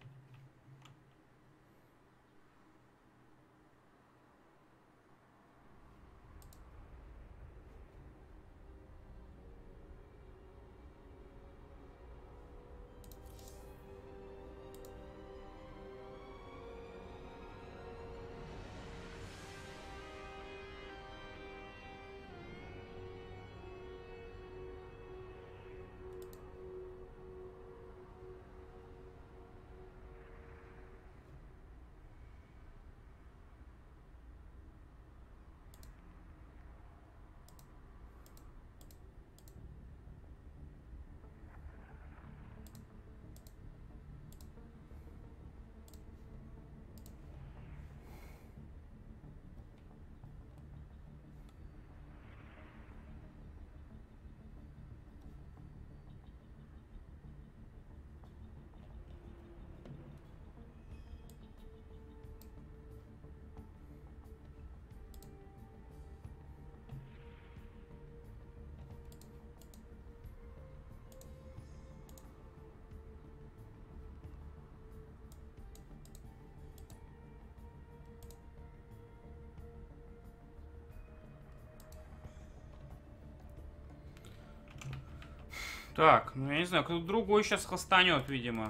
Так, ну я не знаю, кто-то другой сейчас хвостанет, видимо.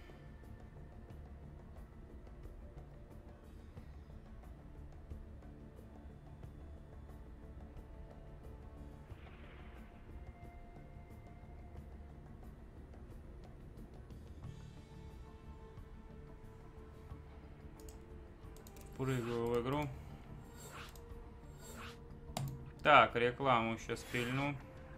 Прыгаю в игру. Так, рекламу сейчас пильну.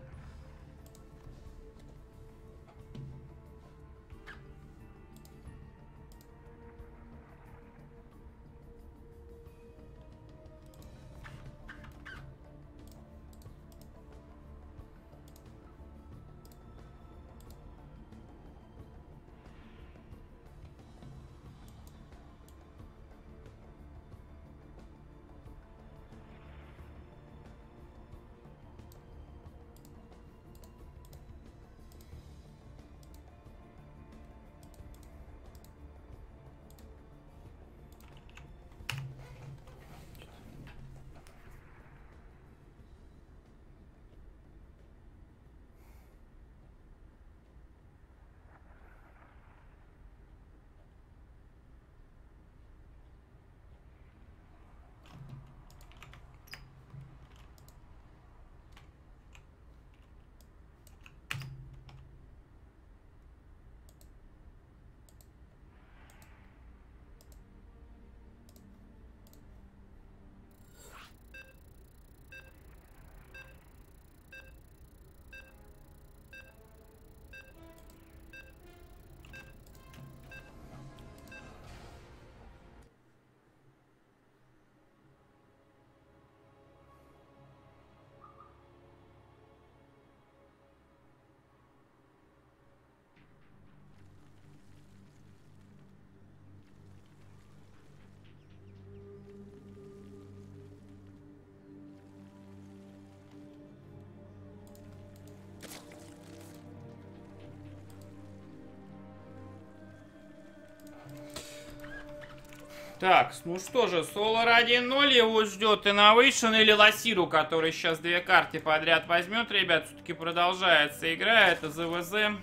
Так, ну что же, Solar 1.0 его ждет Innovation или Лосиру, который сейчас две карты подряд возьмет. Ребят, все-таки продолжается игра, это ЗВЗ.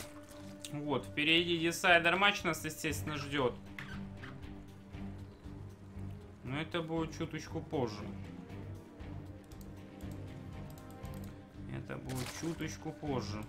Вот, впереди десайдер матч нас, естественно, ждет. Но это будет чуточку позже. Это будет чуточку позже.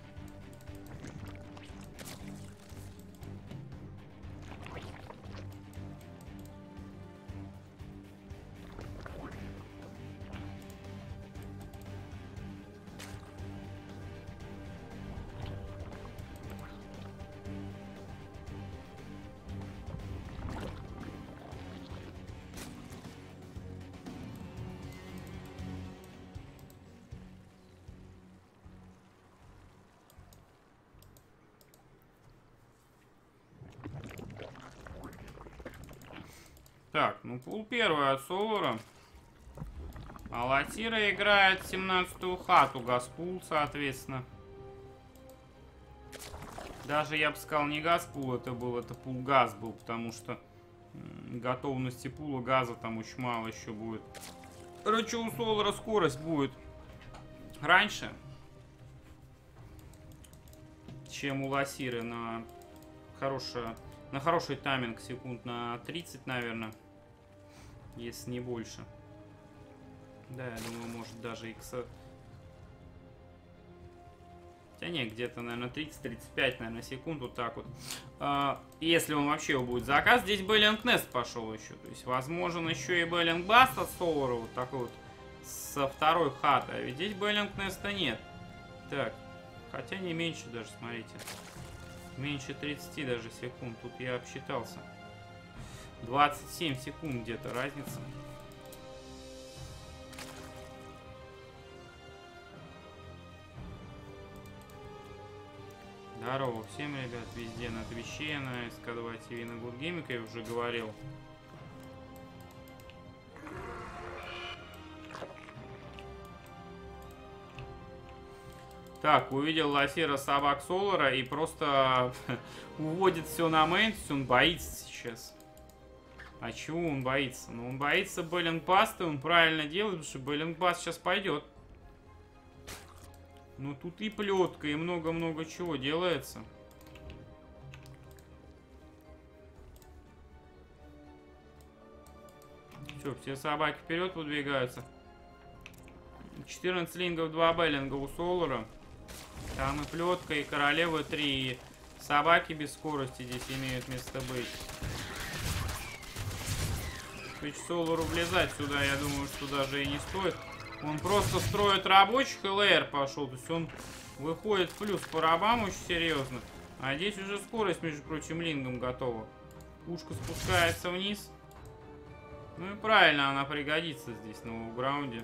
Так, ну пул первый от Солара. А Латира играет 17-ю хату, Газпул, соответственно. Даже, я бы сказал, не газ-пул это был, это пул-газ был, потому что готовности пула газа там очень мало еще будет. Короче, у Солара скорость будет раньше, чем у Ласиры на хороший тайминг, секунд на 30, наверное, если не больше. Да, я думаю, может даже икс... Хотя нет, где-то, наверное, 30-35, наверное, секунд, вот так вот. Если он вообще его будет заказ, здесь Беллинг Нест пошел еще. То есть, возможен еще и Беллинг Баст от Солара, вот такой вот, со второй хаты. А ведь здесь Беллинг Неста нет. Так, хотя не меньше даже, смотрите. Меньше 30 даже секунд, тут я обсчитался. 27 секунд где-то разница. Здорово всем, ребят, везде на Твиче, на СК2 ТВ, на Гудгейме, как я уже говорил. Так, увидел Ласира собак Солара и просто уводит все на мейн, он боится сейчас. А чего он боится? Ну, он боится Беллинг Баста, он правильно делает, потому что Беллинг Баст сейчас пойдет. Ну, тут и плетка, и много-много чего делается. Все, все собаки вперед выдвигаются. 14 лингов, 2 Беллинга у Солара. Там и плетка, и королева 3, и собаки без скорости здесь имеют место быть. Ведь Солару влезать сюда, я думаю, что даже и не стоит. Он просто строит рабочих, и ЛР пошел. То есть он выходит в плюс по рабам очень серьезно. А здесь уже скорость, между прочим, лингом готова. Пушка спускается вниз. Ну и правильно, она пригодится здесь на лоу-граунде.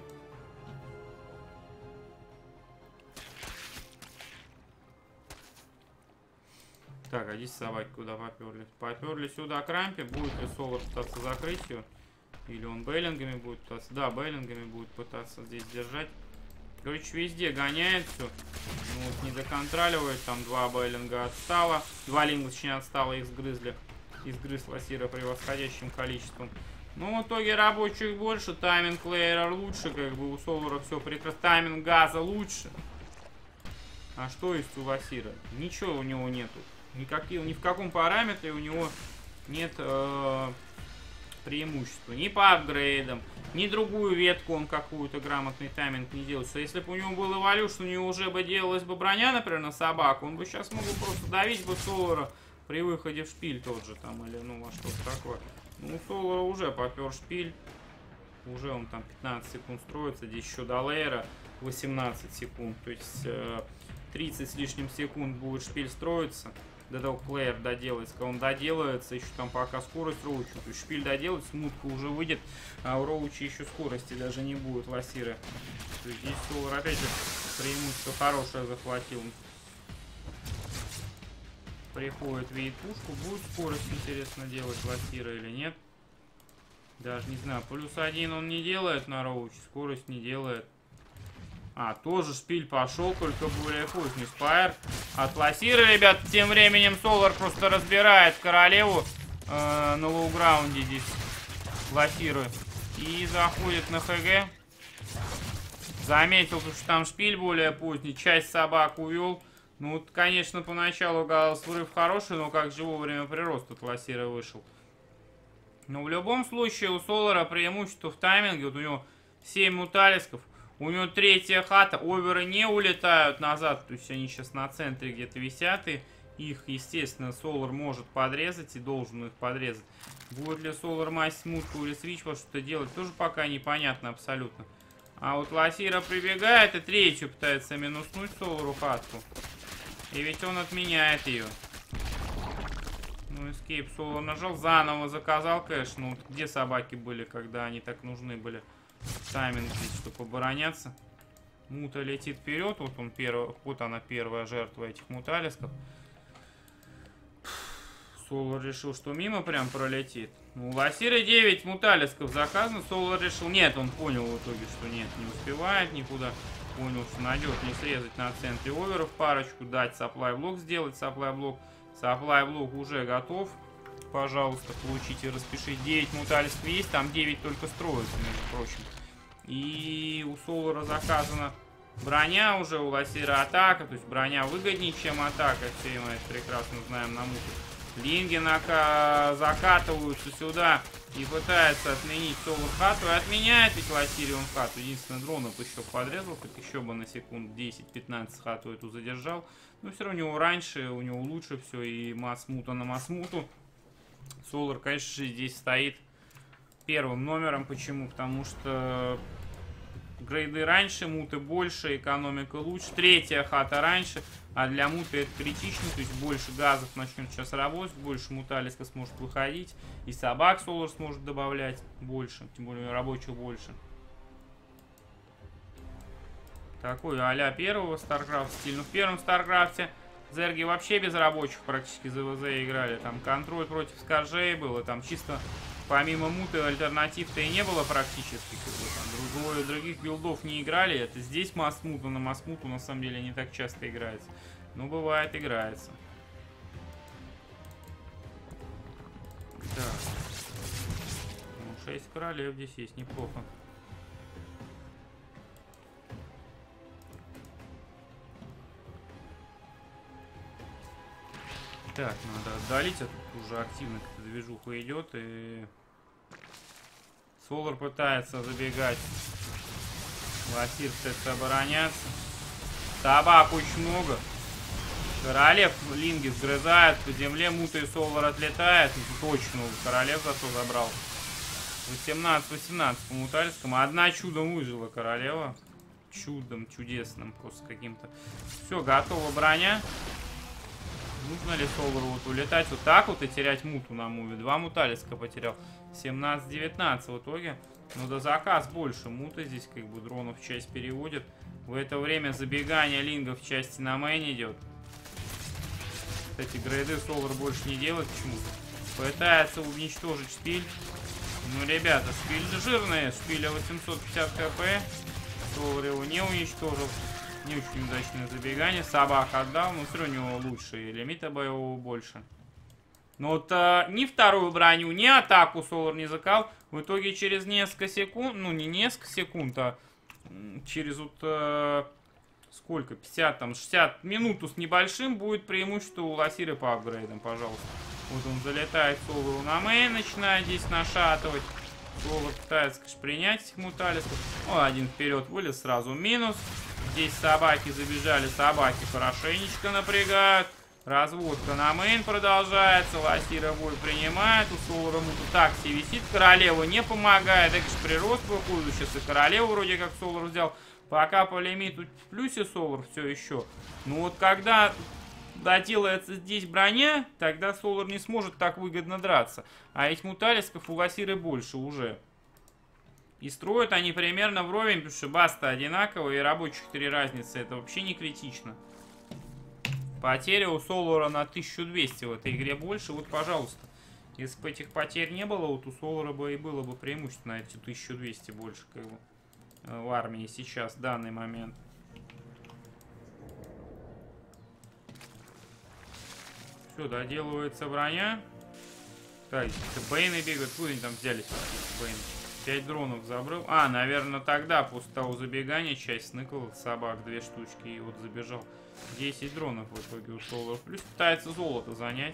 Так, а здесь собаки куда поперли? Поперли сюда к рампе. Будет ли Солар пытаться закрыть ее? Или он Беллингами будет пытаться? Да, Беллингами будет пытаться здесь держать. Короче, везде гоняет все. Ну, вот не доконтроливает. Там 2 Беллинга отстало. 2 линга, точнее, отстало. Их сгрызли. Изгрыз Ласира превосходящим количеством. Ну, в итоге рабочих больше. Тайминг лейера лучше. Как бы у Солара все прекрасно. Тайминг газа лучше. А что есть у Ласира? Ничего у него нету. Ни в каком параметре у него нет преимущества. Ни по апгрейдам, ни другую ветку он какую-то грамотный тайминг не делает. Что если бы у него был эволюшн, у него уже бы делалась бы броня, например, на собаку, он бы сейчас мог бы просто давить бы Солара при выходе в шпиль тот же там, или ну во что-то такое. Ну, у Солара уже попер шпиль. Уже он там 15 секунд строится. Здесь еще до лейера 18 секунд. То есть 30 с лишним секунд будет шпиль строиться. До того, как лейер доделается. Когда он доделается, еще там пока скорость роуча. То есть шпиль доделается, смутка уже выйдет, а у роуча еще скорости даже не будет Ласиры. То есть здесь Солар опять же преимущество хорошее захватил. Приходит, видит пушку. Будет скорость, интересно, делать Ласира или нет. Даже не знаю. +1 он не делает на роуче, скорость не делает. А, тоже шпиль пошел, только более поздний. Спайр от Ласиры, ребят. Тем временем Солар просто разбирает королеву на лоу-граунде здесь Ласиры. И заходит на ХГ. Заметил, что там шпиль более поздний. Часть собак увел. Ну, вот, конечно, поначалу казалось, врыв хороший, но как же вовремя прирост от Ласиры вышел. Но в любом случае у Солара преимущество в тайминге. Вот у него 7 муталисков. У него 3-я хата, оверы не улетают назад, то есть они сейчас на центре где-то висят, и их, естественно, Солар может подрезать и должен их подрезать. Будет ли Солар мастить мутку или свич, вот что-то делать, тоже пока непонятно абсолютно. А вот Ласира прибегает и 3-ю пытается минуснуть Солару хатку. И ведь он отменяет ее. Ну, эскейп Солар нажал, заново заказал, конечно, ну, вот где собаки были, когда они так нужны были. Тайминг здесь, чтобы обороняться. Мута летит вперед. Вот он первый, вот она первая жертва этих муталисков. Солар решил, что мимо прям пролетит. У Ласиры 9 муталисков заказано. Солар решил, нет, он понял в итоге, что нет, не успевает никуда. понял, что надежнее срезать на центре оверов парочку, дать сапплай-блок сделать, сапплай-блок. Сапплай-блок уже готов. Пожалуйста, получите, распишите. 9 муталистов есть, там 9 только строится, между прочим. И у Солара заказана броня уже, у Ласира атака, то есть броня выгоднее, чем атака, все мы это прекрасно знаем на мутах. Линги закатываются сюда и пытаются отменить Солар хату, и отменяет ведь Ласирион хату. Единственное, дронов еще подрезал, так еще бы на секунд 10-15 хату эту задержал. Но все равно у него раньше, у него лучше все, и масмута на масмуту. Солар, конечно же, здесь стоит первым номером. Почему? Потому что грейды раньше, муты больше, экономика лучше. Третья хата раньше, а для муты это критично. То есть больше газов начнет сейчас работать, больше муталиска сможет выходить. И собак Солар сможет добавлять больше, тем более рабочих больше. Такой а-ля первого StarCraft стиль. Ну, в первом StarCraft'е зерги вообще без рабочих практически ЗВЗ играли. Там контроль против скоржей было. Там чисто помимо муты альтернатив-то и не было практически. Там других билдов не играли. Это здесь масмуту на масмуту на самом деле не так часто играется. Но бывает играется. Так. Ну, 6 королев здесь есть, неплохо. Так, надо отдалить, а тут уже активно какая-то движуха идет, и Солар пытается забегать. Ласир пытается обороняться. Собак очень много. Королев линги сгрызают по земле, мута и Солар отлетает. Тут очень много королев зато забрал. 18-18 по мутальскому. Одна чудом выжила королева. Чудом, чудесным просто каким-то. Все, готова броня. Нужно ли Солару вот улетать вот так вот и терять муту на муве? 2 муталиска потерял. 17-19 в итоге. Ну да заказ больше. Мута здесь как бы дронов в часть переводит. В это время забегание лингов в части на мейн идет. Кстати, грейды Солар больше не делает почему-то. Пытается уничтожить шпиль. Ну, ребята, шпиль же жирная. Шпиля 850 кп. Солар его не уничтожил. Не очень удачное забегание. Собак отдал, но все равно у него лучше. И лимита боевого больше. Но вот ни вторую броню, ни атаку Солар не закал. В итоге через несколько секунд, ну не несколько секунд, а через вот сколько, 50, там 60 минуту с небольшим будет преимущество у Ласира по апгрейдам, пожалуйста. Вот он залетает Солару на мейн, начинает здесь нашатывать. Солар пытается, конечно, принять этих муталистов. О, один вперед вылез, сразу минус. Здесь собаки забежали, собаки хорошенечко напрягают. Разводка на мейн продолжается. Ласира бой принимает. У Солара мута так себе висит. Королева не помогает. Это, конечно, прирост выходит. Сейчас и королеву вроде как Солар взял. Пока по лимиту в плюсе Солар все еще. Ну вот когда доделается здесь броня, тогда Солар не сможет так выгодно драться. А этих муталисков у Ласиры больше уже. И строят они примерно вровень, потому что баста одинаковые, и рабочих 3 разницы. Это вообще не критично. Потеря у Солара на 1200 в этой игре больше. Вот, пожалуйста. Если бы этих потерь не было, вот у Солара бы и было бы преимущество на эти 1200 больше, как бы, в армии сейчас, в данный момент. Все, доделывается броня. Так, какие-то бейны бегают. Куда они там взялись? Бейны. 5 дронов забрал. А, наверное, тогда, после того забегания, часть сныкал собак, 2 штучки, и вот забежал. 10 дронов в итоге у Солара. Плюс пытается золото занять.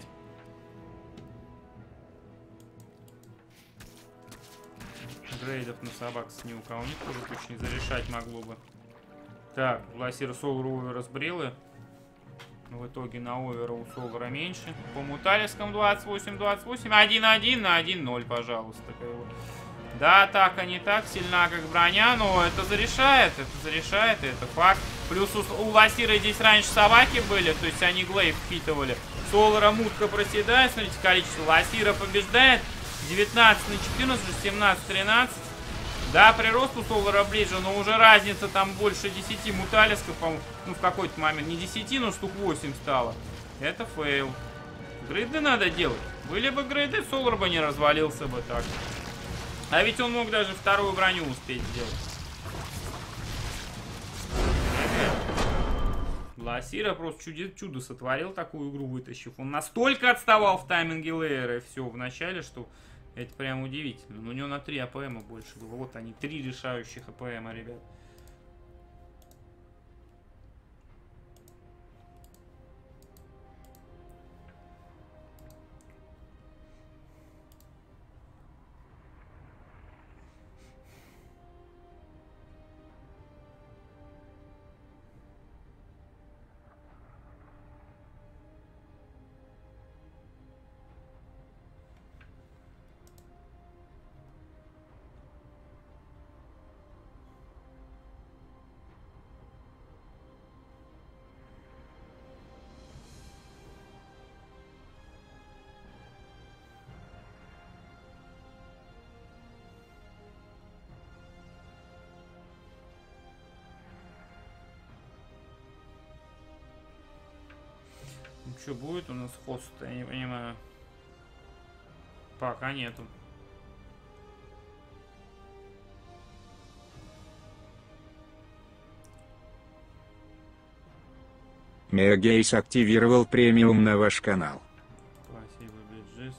Грейдов на собак с ни у кого нет, тоже точно зарешать могло бы. Так, Ласир Солар овер разбрелы. В итоге на овера у Солара меньше. По муталискам 28-28. 1-1 на 1-0, пожалуйста. Да, атака не так сильна, как броня, но это зарешает, и это факт. Плюс у Ласира здесь раньше собаки были, то есть они глейв впитывали. Солара мутка проседает, смотрите, количество. Ласира побеждает. 19 на 14, 17-13. Да, прирост у Солара ближе, но уже разница там больше 10 муталисков, по-моему. Ну, в какой-то момент. Не 10, но штук 8 стало. Это фейл. Грейды надо делать. Были бы грейды, Солар бы не развалился бы так. А ведь он мог даже вторую броню успеть сделать. Ласира просто чудо сотворил, такую игру вытащив. Он настолько отставал в тайминге лейера и все в начале, что это прям удивительно. Но у него на 3 АПМа больше было. Вот они, 3 решающих АПМа, ребят. Ну что, будет у нас хост-то, я не понимаю. Пока нету. Мегейс активировал премиум на ваш канал. Спасибо, Биджис.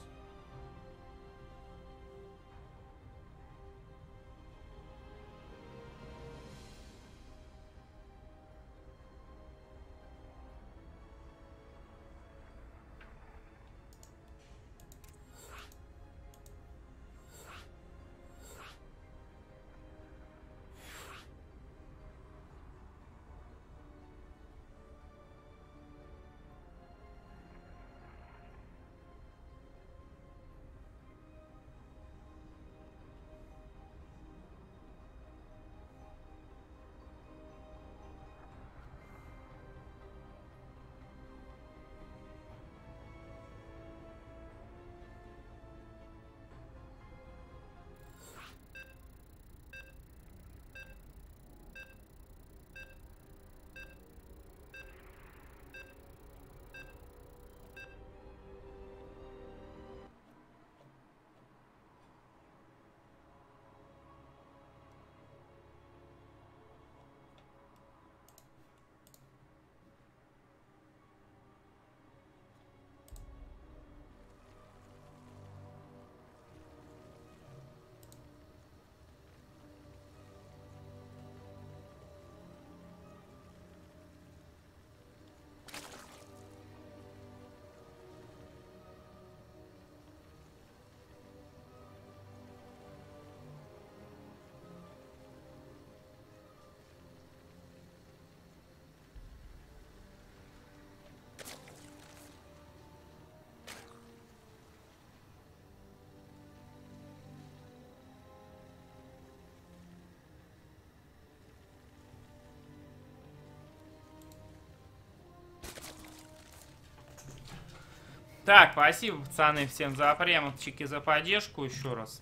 Так, спасибо, пацаны, всем за премовчики, за поддержку еще раз.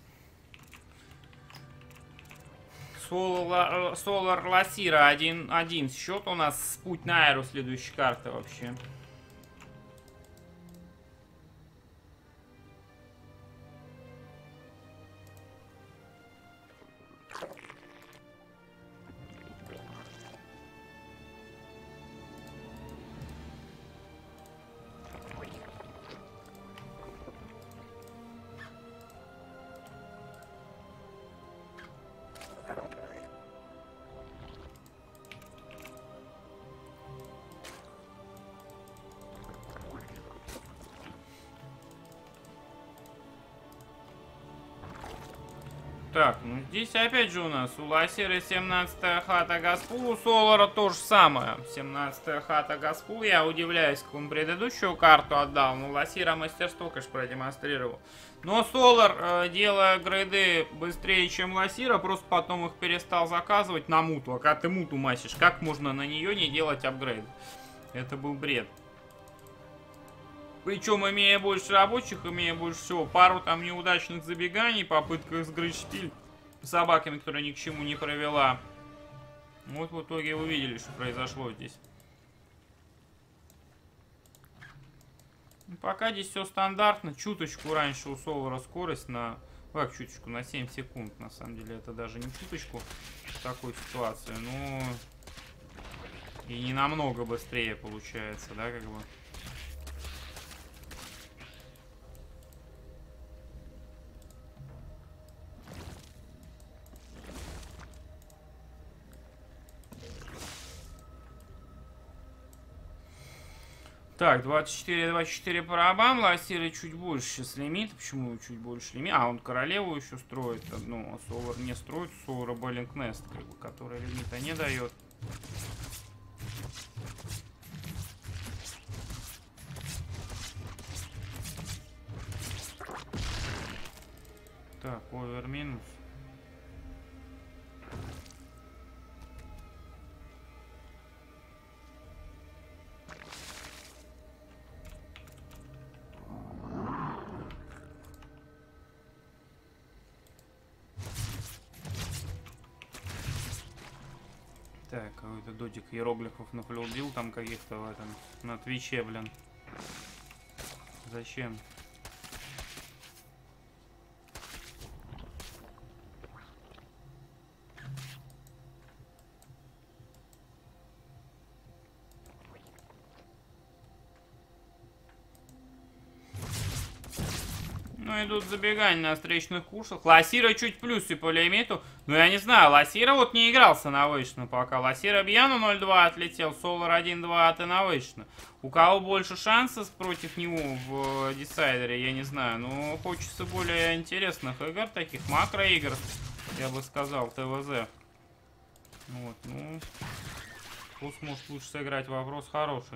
Солар Ласира 1-1. Счет у нас. Путь на Айру, следующая карта вообще. Так, ну здесь опять же у нас у Ласира 17-я хата Гаспул, у Солара то же самое. 17-я хата Гаспул, я удивляюсь, как он предыдущую карту отдал. Ну, Ласира мастерство, конечно, продемонстрировал. Но Солар, делая грейды быстрее, чем Ласира, просто потом их перестал заказывать на муту. А когда ты муту масишь, как можно на нее не делать апгрейд? Это был бред. Причем, имея больше рабочих, имея больше всего пару там неудачных забеганий, попытка сгрызть штиль собаками, которая ни к чему не привела. Вот в итоге вы видели, что произошло здесь. Пока здесь все стандартно. Чуточку раньше у Солара скорость на... Как чуточку? На 7 секунд. На самом деле это даже не чуточку в такой ситуации. Но... И не намного быстрее получается, да, как бы. Так, 24 по рабам, лассиры чуть больше сейчас лимит. Почему чуть больше лимит? А, он королеву еще строит одну, а Солар не строит. Солара Беллинг Нест, как бы, который лимита не дает. Так, овер минус. Так, какой-то додик иероглифов нафлюдил там каких-то в этом, на Твиче, блин. Зачем? Ну, идут забегания на встречных курсах. Лассира чуть плюс и по лимиту. Ну, я не знаю, Лассира вот не игрался на вышно пока. Лассира Бьяну 0-2 отлетел, Солар 1-2 от Инновейшна. У кого больше шансов против него в десайдере, я не знаю. Но хочется более интересных игр, таких макроигр, я бы сказал, ТВЗ. Вот, ну... Кто сможет лучше сыграть, вопрос хороший.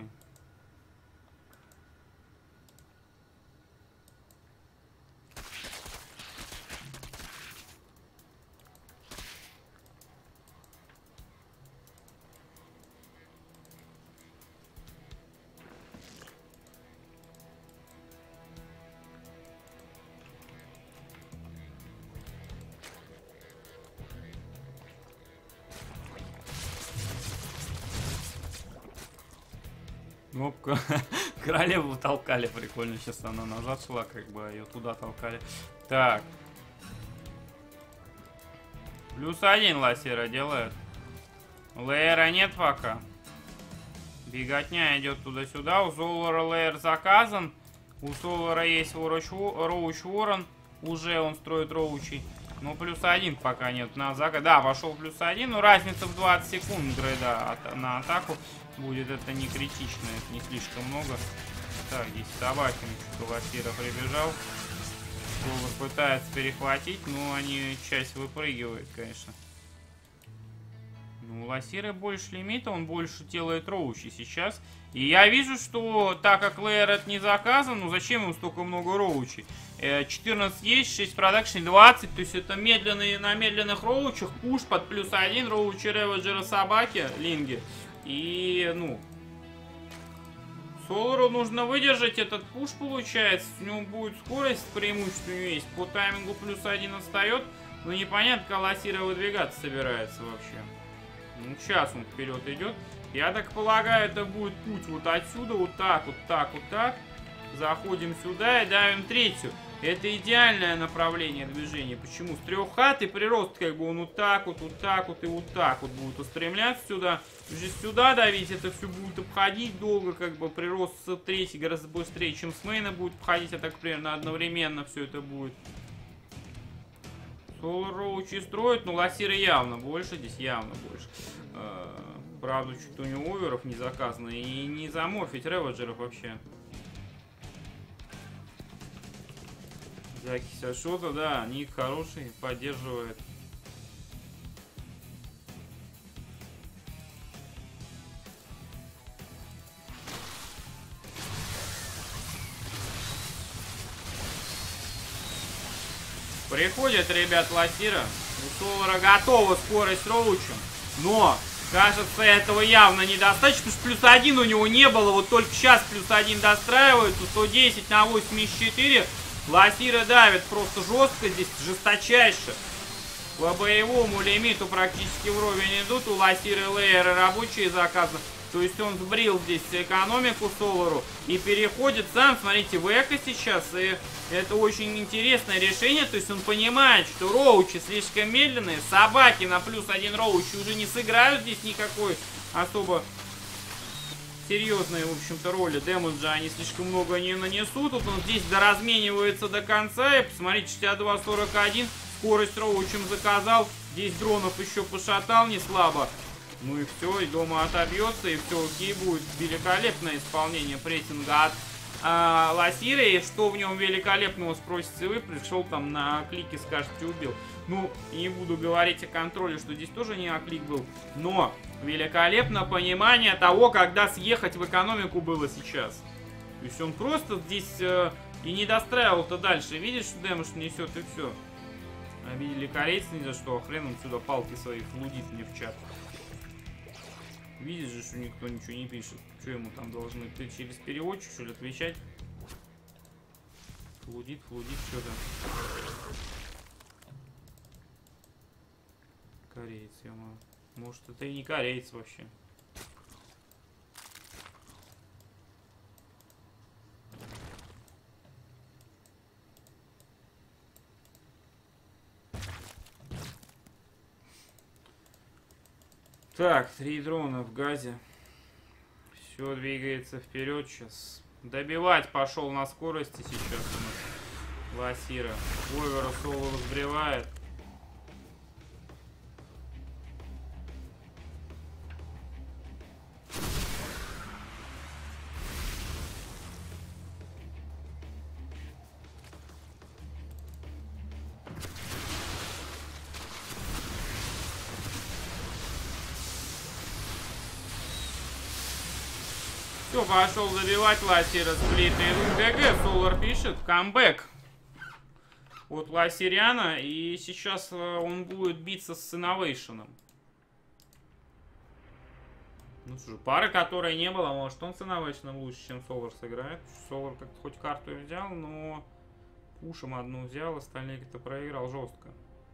Кнопка. Королеву толкали, прикольно. Сейчас она назад шла, как бы ее туда толкали. Так. +1 Лассира делает. Лейера нет пока. Беготня идет туда-сюда. У Солара лейер заказан. У Солара есть Роуч Ворон. Уже он строит Роучей. Ну, +1 пока нет на заказ. Да, пошел +1. Но разница в 20 секунд грейда на атаку будет. Это не критично. Это не слишком много. Так, здесь собаки. Лассира прибежал. Солар пытается перехватить. Но они часть выпрыгивают, конечно. Ну, у Лассира больше лимита. Он больше делает роучи сейчас. И я вижу, что так как лейер это не заказан, ну зачем ему столько много роучей? 14 есть, 6 продакшн, 20. То есть это медленные, на медленных роучах пуш под +1, роучи реведжера собаки, линги. И, ну, Солару нужно выдержать этот пуш, получается. У него будет скорость, преимущество у него есть. По таймингу +1 отстает. Но непонятно, как Лассира выдвигаться собирается вообще. Ну, сейчас он вперед идет. Я так полагаю, это будет путь вот отсюда, вот так, вот так, вот так. Заходим сюда и давим третью. Это идеальное направление движения. Почему? С 3 хат и прирост, как бы он вот так вот, вот так вот и вот так вот будет устремляться сюда. Уже сюда давить, это все будет обходить долго, как бы прирост с 3 гораздо быстрее, чем с мейна будет обходить, а так примерно одновременно все это будет. Солар Роучи строит, но Лассира явно больше, здесь явно больше. Правда, что-то у него оверов не заказано. И не заморфить реведжеров вообще. Заки Сашота, да, ник хороший, поддерживает. Приходят, ребят, Лассира. У Солара готова скорость роучем. Но... Кажется, этого явно недостаточно, потому что +1 у него не было. Вот только сейчас +1 достраивается. 110 на 84. Лассира давит просто жестко здесь, жесточайше. По боевому лимиту практически вровень идут. У Лассиры лейеры рабочие заказаны. То есть он сбрил здесь экономику Солару и переходит сам, смотрите, в эко сейчас. И это очень интересное решение. То есть он понимает, что роучи слишком медленные. Собаки на +1 роучи уже не сыграют здесь никакой особо серьезные, в общем-то, роли дэмэджа они слишком много не нанесут. Вот он здесь доразменивается до конца. И посмотрите, 62-41. Скорость Роучем заказал. Здесь дронов еще пошатал не слабо. Ну и все, и дома отобьется, и все окей будет. Великолепное исполнение прессинга от Ласира. И что в нем великолепного, спросите вы. Пришел там на клике, скажете, убил. Ну, не буду говорить о контроле, что здесь тоже не оклик был. Но великолепно понимание того, когда съехать в экономику было сейчас. То есть он просто здесь и не достраивал-то дальше. Видишь, что дэмэдж несет, и все. Обидели корейцы ни за что. Хрен он сюда палки свои флудит мне в чат. Видишь же, что никто ничего не пишет. Что ему там должны? Ты через переводчик, что ли, отвечать? Флудит, что-то. Кореец, ё-моё. Может, это и не кореец вообще. Так, 3 дрона в газе. Все двигается вперед сейчас. Добивать пошел на скорости сейчас у нас Ласира. Вовера соло разбревает. Все, пошел забивать Ласира сплитный. ГГ, Солар пишет, камбэк от Ласиряна. И сейчас он будет биться с Innovation. Ну что же, пары, которой не было, может он с Innovation лучше, чем Солар сыграет. Солар как-то хоть карту и взял, но пушем одну взял, остальные как-то проиграл жестко.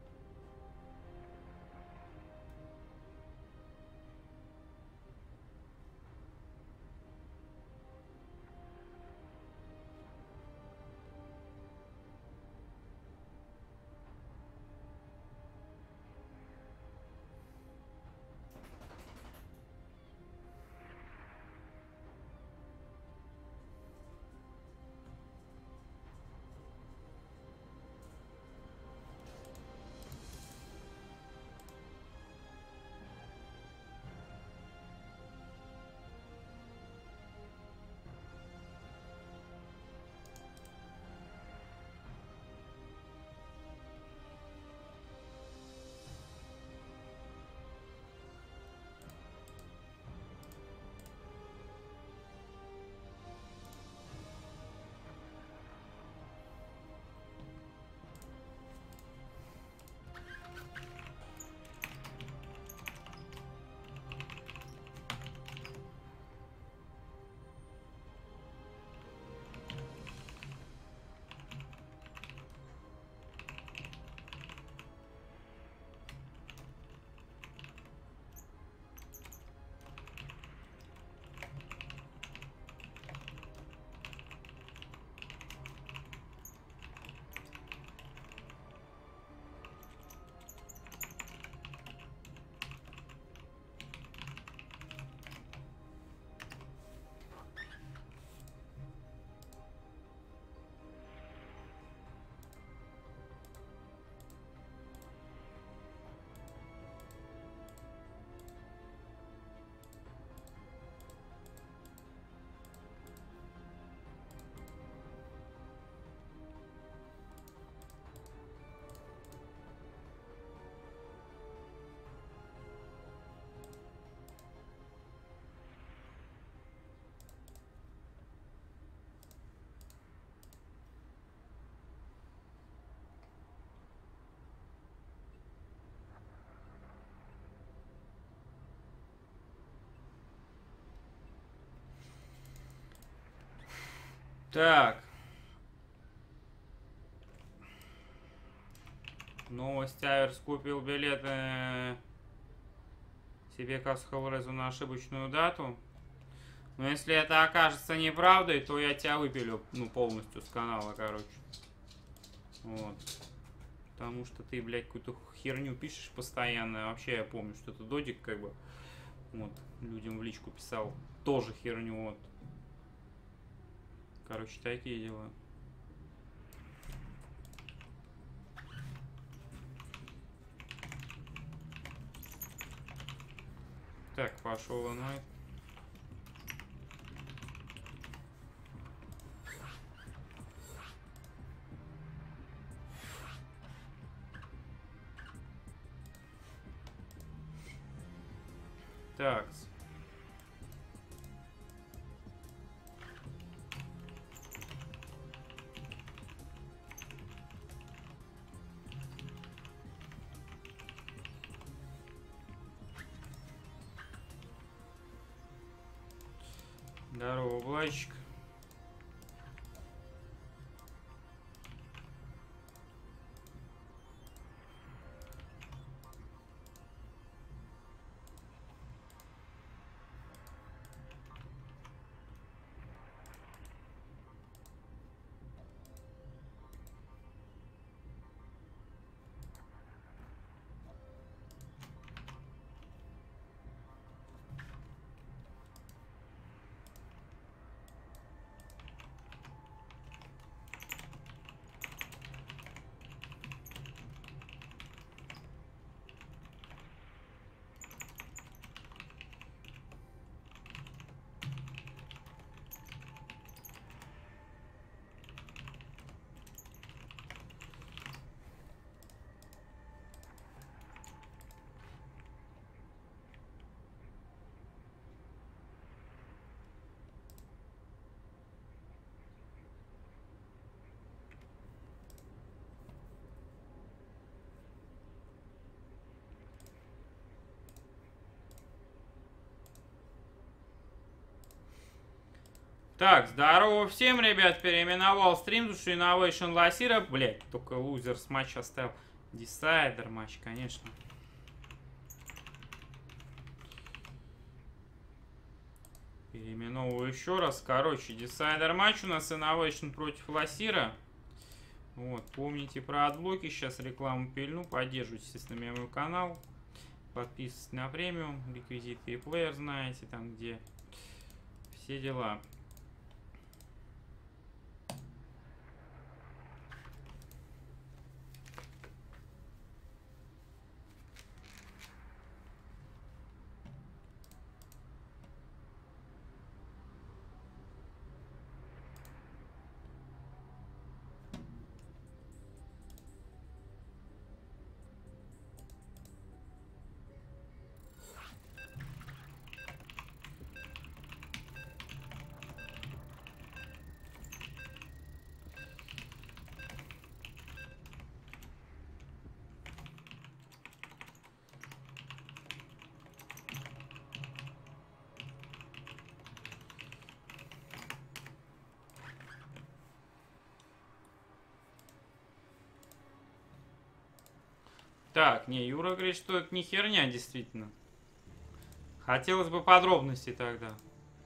Так. Новость. Аверс купил билеты себе Касхолрезу на ошибочную дату. Но если это окажется неправдой, то я тебя выпилю, ну, полностью с канала, короче. Вот. Потому что ты, блядь, какую-то херню пишешь постоянно. Вообще я помню, что это Додик, как бы, вот, людям в личку писал. тоже херню. Вот. Короче, такие дела. Так, пошел Найт. Так. Здорово, Блачик. Так, здорово всем, ребят, переименовал стрим, потому что Innovation Лосира, блять, только лузер с матча оставил. Десайдер матч, конечно. Переименовываю еще раз. Короче, десайдер матч у нас Innovation против Лосира. Вот, помните про отблоки, сейчас рекламу пильну, поддерживайте, естественно, мой канал. Подписывайтесь на премиум, реквизиты и плеер знаете, там где все дела. Так, не, Юра говорит, что это не херня, действительно. Хотелось бы подробностей тогда.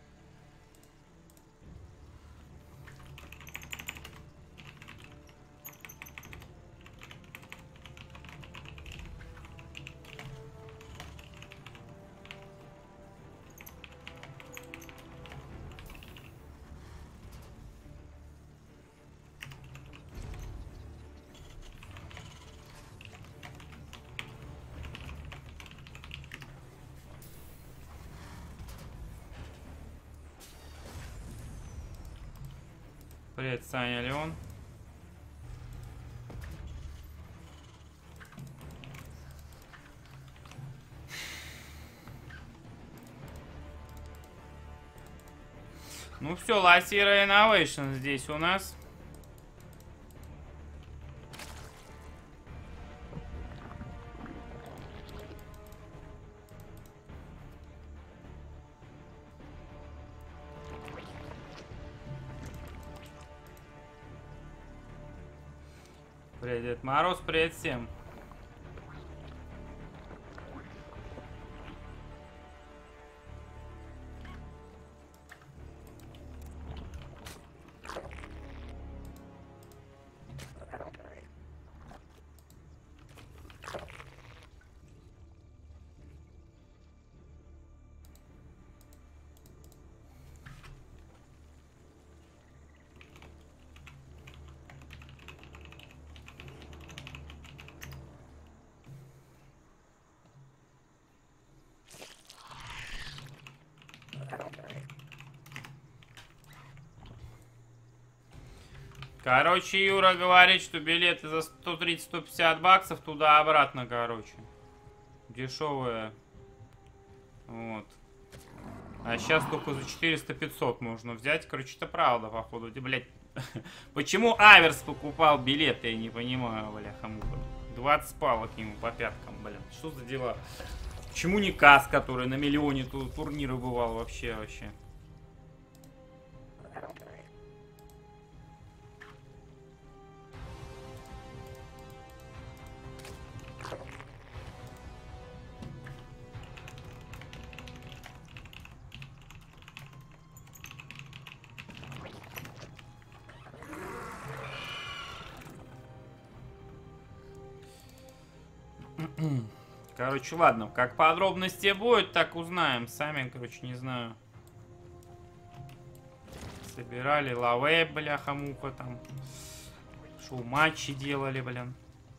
Привет, Саня Леон. Ну все, Лосира Innovation здесь у нас. Привет, Дед Мороз, привет всем. Короче, Юра говорит, что билеты за 130-150 баксов туда-обратно, короче. Дешевые. Вот. А сейчас только за 400-500 можно взять. Короче, это правда, походу. Блять. Почему Аверс покупал билеты, я не понимаю, бляха-муха. 20 палок ему по пяткам, блин. Что за дела? Почему не Кас, который на миллионе турнира бывал вообще? Короче, ладно, как подробности будет, так узнаем. Сами, короче, не знаю. Собирали лаве, бляха-муха, там. Шоу-матчи делали, блин.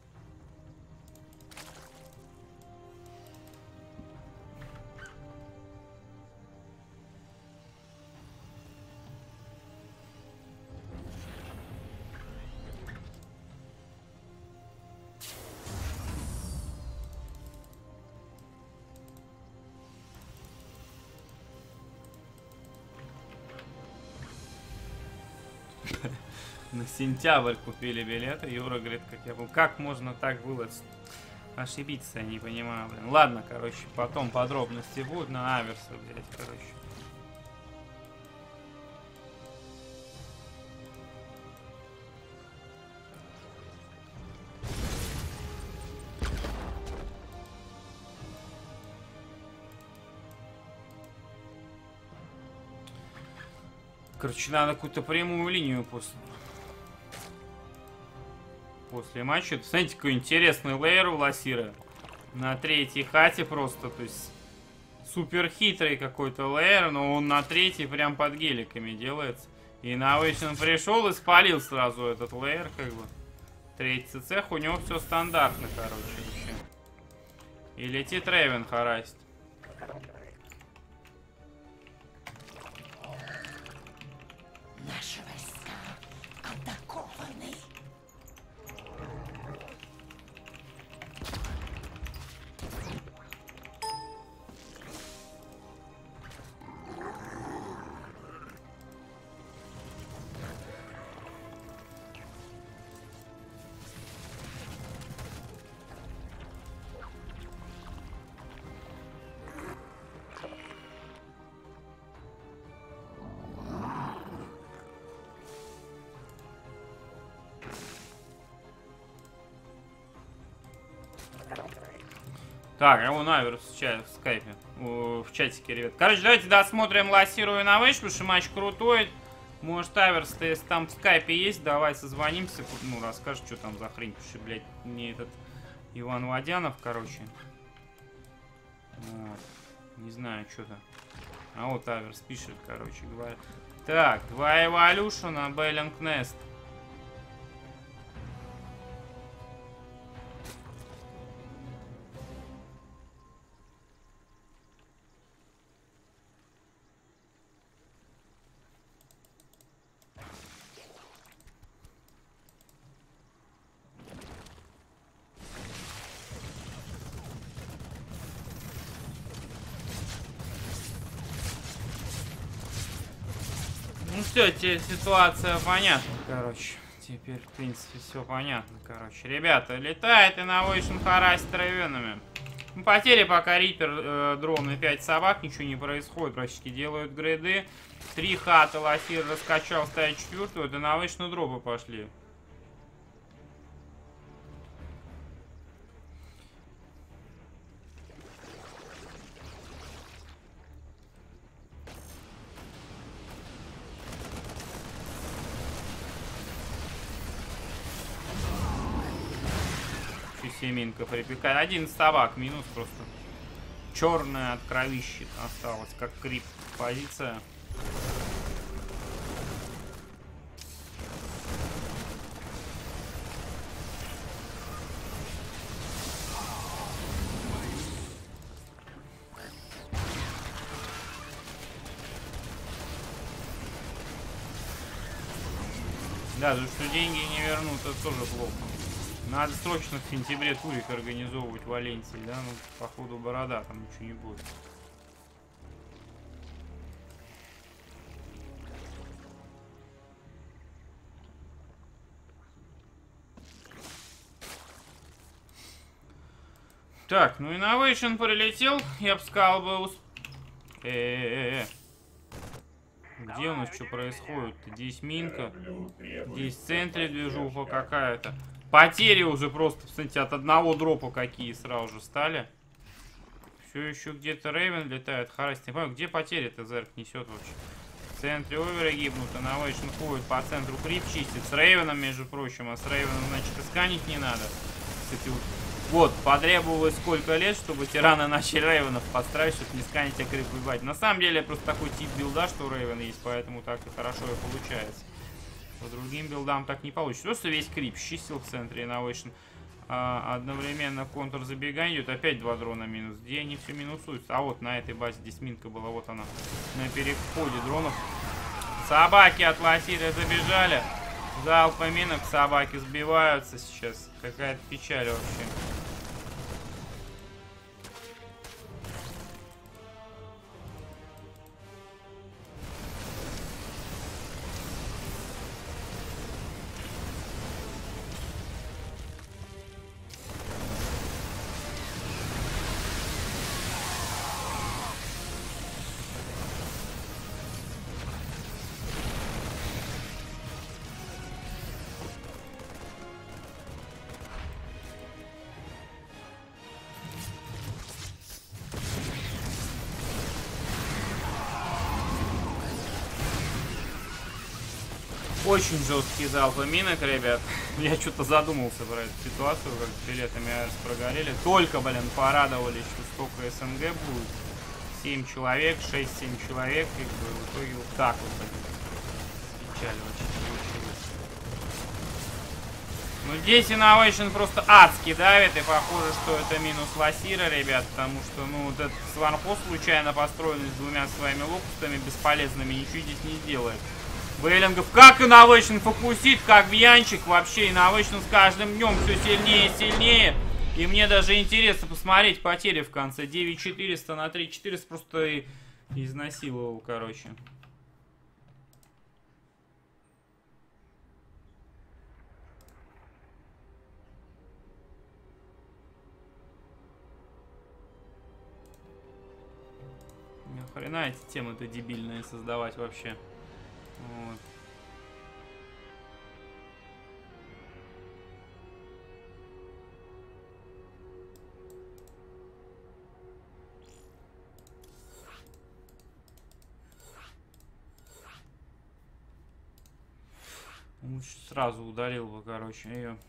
На сентябрь купили билеты. Юра говорит, как можно так было ошибиться, я не понимаю, блин. Ладно, короче, потом подробности будут на Аверса взять, короче. Короче, надо какую-то прямую линию после матча. Смотрите, какой интересный лейер у Ласира. На третьей хате просто, то есть супер хитрый какой-то лейер, но он на третьей прям под геликами делается. И на Вейшн пришел и спалил сразу этот лейер, как бы. Третий цех, у него все стандартно, короче, вообще. И летит Рейвен харасить. Наши войска атакованы. Так, а вон Аверс в скайпе, в чатике, ребят. Короче, давайте досмотрим Лассиру и Навэш, потому что матч крутой. Может, Аверс, если там в скайпе есть, давай созвонимся, ну, расскажешь, что там за хрень, потому что, блядь, мне этот Иван Водянов, короче. Вот. Не знаю, что-то. А вот Аверс пишет, короче говоря. Так, 2 эволюшена, Бейлинг Нест. Ну все, теперь ситуация понятна, короче. Теперь, в принципе, все понятно, короче. Ребята, летает и на Вейшн харасит районами. Ну, потери пока Риппер, дрон и 5 собак, ничего не происходит. Практически делают грейды. 3 хата Лассир раскачал, ставит 4-ю, это на Вейшн дропы пошли. Семинка припекает. 11 собак, минус просто. Черная от кровищи осталась, как крип позиция. Даже что деньги не вернут, это тоже плохо. Надо срочно в сентябре турик организовывать в Валенсии, да? Ну, походу, борода, там ничего не будет. Так, ну Innovation прилетел, я бы сказал бы... Где у нас что происходит? Здесь минка. Здесь в центре движуха какая-то. Потери уже просто, кстати, от одного дропа какие сразу же стали. Все еще где-то Рейвен летает. Харасти. Не понимаю, где потери-то Зерк несет вообще? В центре оверы гибнут. Innovation ходит по центру, крип чистит. С Рейвеном, между прочим. А с Рейвеном, значит, исканить не надо. Кстати, вот, потребовалось сколько лет, чтобы тираны начали Рейвенов подстраивать, чтобы не сканить, а крип выбивать. На самом деле, просто такой тип билда, что Рейвен есть, поэтому так и хорошо и получается. По другим билдам так не получится. Просто весь крип чистил в центре Innovation. Одновременно контур забегания идет. Опять 2 дрона минус. Где они все минусуются? А вот на этой базе здесь минка была. Вот она. На переходе дронов. Собаки от лосиры забежали. Залпа минок. Собаки сбиваются сейчас. Какая-то печаль вообще. Очень жесткие залпы минок, ребят. Я что-то задумался про эту ситуацию, как билетами АЭС прогорели. Только, блин, порадовались, что столько СНГ будет. 7 человек, 6-7 человек. И в итоге вот так вот, блин. Печально очень получилось. Ну, здесь Innovation просто адски давит. И похоже, что это минус лосира, ребят. Потому что, ну, вот этот сварпост случайно построенный с 2 своими локустами бесполезными ничего здесь не сделает. Вейлингов, как Innovation фокусит, как Бьянчик, вообще Innovation с каждым днем все сильнее и сильнее. И мне даже интересно посмотреть потери в конце. 9400 на 3400 просто изнасиловал, короче. Ни хрена эти темы-то дебильные создавать вообще. Вот. Лучше сразу удалил бы, короче, ее.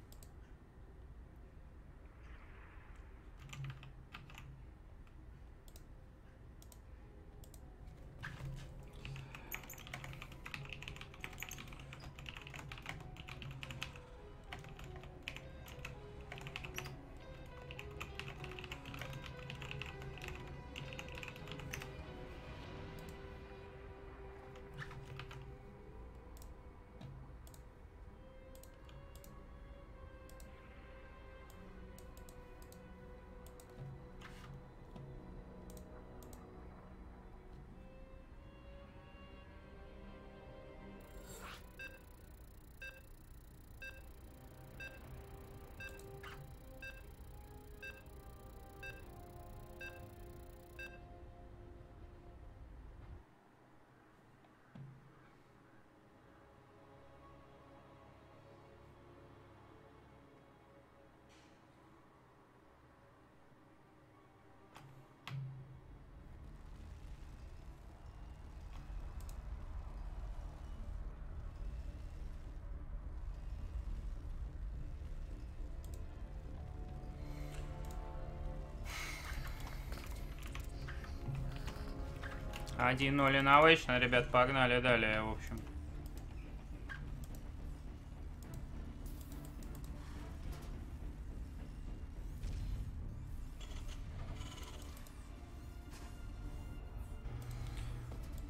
Один 0 Innovation, ребят, погнали далее, в общем.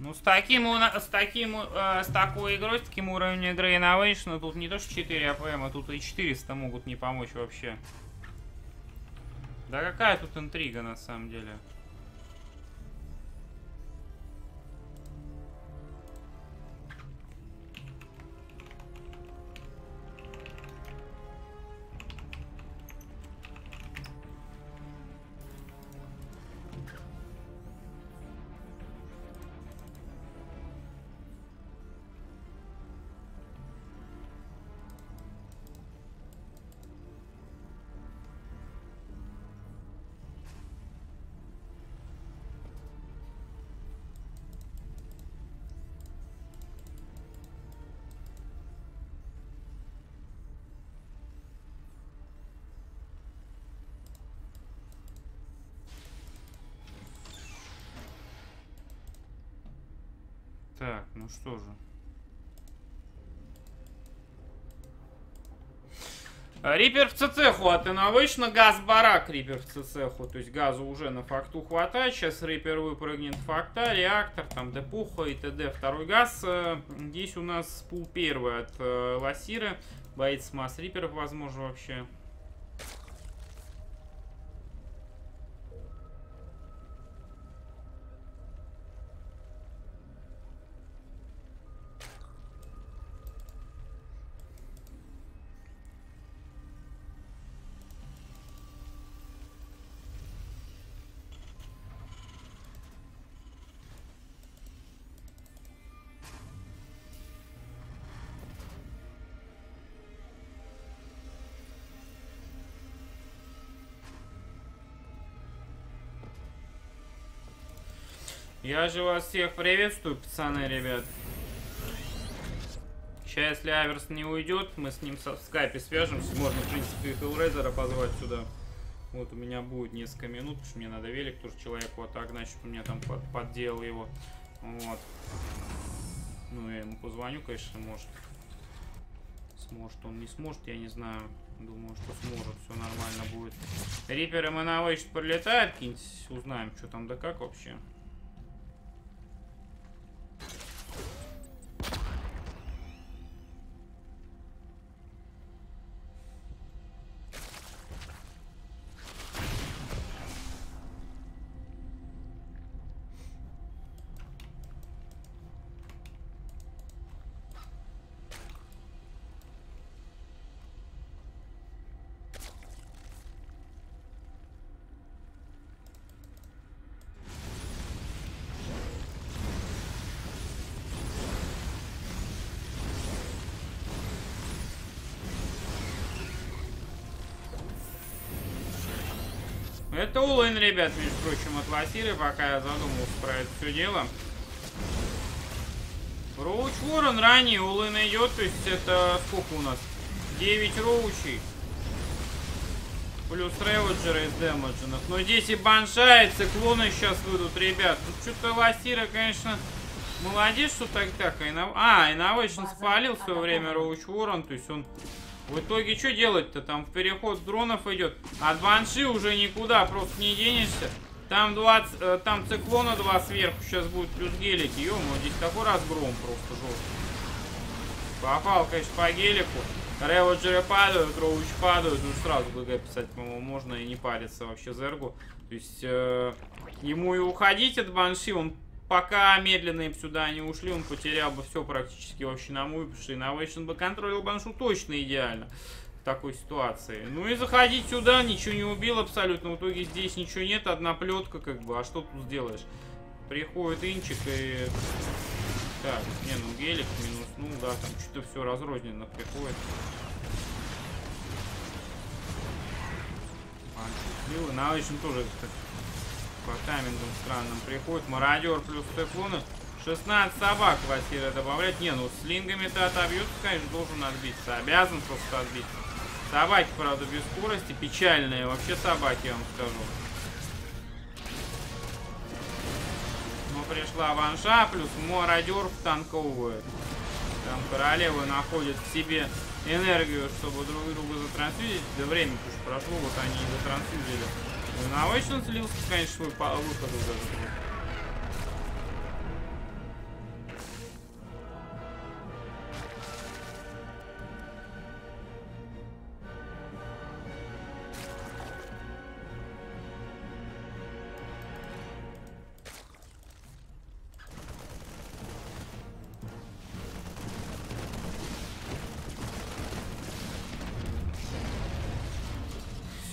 Ну, с такой игрой, с таким уровнем игры Innovation, тут не то что 4 АПМ, а тут и 400 могут не помочь вообще. Да какая тут интрига на самом деле? Так, ну что же. Рипер в цеху от Innovation, газ барак Рипер в цеху, то есть газу уже на факту хватает, сейчас Рипер выпрыгнет факта, реактор, там депуха и т.д. Второй газ, здесь у нас пул первый от Ласиры, боится масс Риперов, возможно, вообще. Я же вас всех приветствую, пацаны, ребят. Сейчас, если Аверс не уйдет, мы с ним в скайпе свяжемся. Можно, в принципе, и Хеллрейзера позвать сюда. Вот у меня будет несколько минут, потому что мне надо велик тоже человеку отогнать, чтобы у меня там подделал его. Вот. Ну, я ему позвоню, конечно, может. Сможет он, не сможет, я не знаю. Думаю, что сможет, все нормально будет. Рипер и Innovation прилетает, узнаем, что там да как вообще. Это улын, ребят, между прочим, от Ласиры, пока я задумался про это все дело. Роуч Ворон ранее, улын идет, то есть это сколько у нас? 9 роучей. Плюс Реводжеры из демедженов. Но здесь и банша, и циклоны сейчас выйдут, ребят. Тут что-то Ласира, конечно, молодец, что так. Innovation спалил в свое время Роуч Ворон, то есть он... В итоге что делать-то? Там в переход дронов идет. От банши уже никуда просто не денешься. Там там циклона 2 сверху сейчас будет плюс гелики. Ё-моё, здесь такой разгром просто жестко. Попал, конечно, по гелику. Реводжеры падают, роуч падают. Ну сразу ГГ писать, по-моему, можно и не париться вообще Зергу. То есть ему и уходить от банши, он пока медленные сюда не ушли, он потерял бы все практически вообще на муви, потому что Innovation бы контролил баншу точно идеально в такой ситуации. Ну и заходить сюда, ничего не убил абсолютно, в итоге здесь ничего нет, одна плетка как бы, а что тут сделаешь? Приходит инчик и... Так, не, ну гелик минус, ну да, там что-то все разрозненно приходит. Innovation тоже по таймингам странным приходит. Мародер плюс циклоны. 16 собак Ласира добавлять. Не, ну с лингами-то отобьется, конечно, должен отбиться. Обязан просто отбиться. Собаки, правда, без скорости. Печальные вообще собаки, я вам скажу. Но пришла ванша, плюс мародер втанковывает. Там королевы находят в себе энергию, чтобы друг друга затрансфьюзить. Да время уж прошло, вот они и затрансфьюзили. Innovation слился, конечно, свой выход уже.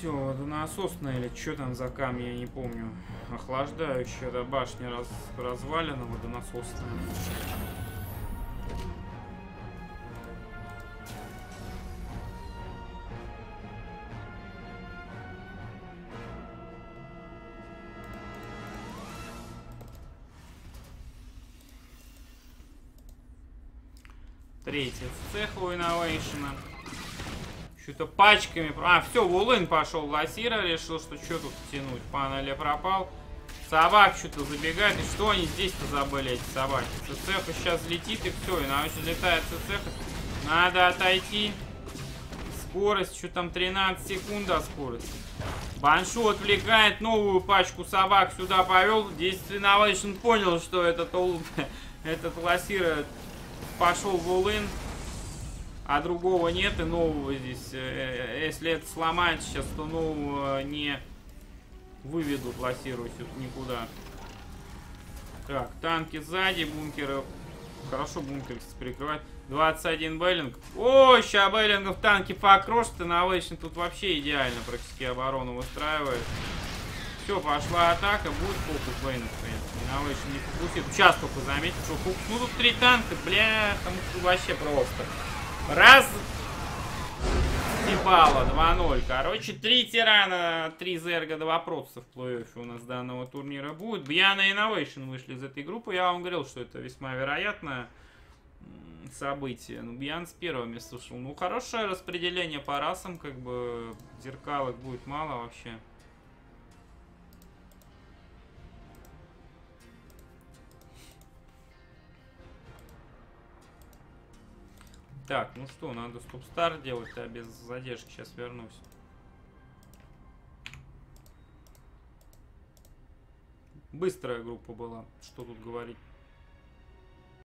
все, водонасосная или что там за камни, я не помню. Охлаждающая, да, башня развалена, водонасосная. Третий цех у Innovation. Что-то пачками... А, все, Вулын пошел. Лассира решил, что тут тянуть. Панели пропал. Собак что-то забегает. И что они здесь-то забыли, эти собаки? ЦЦХ сейчас летит и все. Innovation летает ЦЦХ. Надо отойти. Скорость, что там 13 секунд до скорости. Баншу отвлекает, новую пачку собак сюда повел. Здесь Innovation понял, что этот Лассира пошел в Улын, а другого нет и нового здесь. Если это сломает сейчас, то нового не выведут Лассиру никуда. Так, танки сзади, бункеры. Хорошо бункер прикрывает. 21 Беллинг. О, сейчас Беллингов танки покрошат. Innovation тут вообще идеально практически оборону выстраивает. Все, пошла атака. Будет фокус Бэйна, в принципе. Innovation не фокусирует. Сейчас только заметил, что фокус. Ну тут 3 танка, бля, там вообще просто. Раз. Ебало, 2-0. Короче, 3 тирана, 3 зерга, 2 протца в плей-оффе у нас данного турнира будет. Бьяна и Innovation вышли из этой группы. Я вам говорил, что это весьма вероятное событие. Ну, Бьян с первого места ушел. Ну, хорошее распределение по расам, как бы зеркалок будет мало вообще. Так, ну что, надо стоп-старт делать, а без задержки сейчас вернусь. Быстрая группа была, что тут говорить.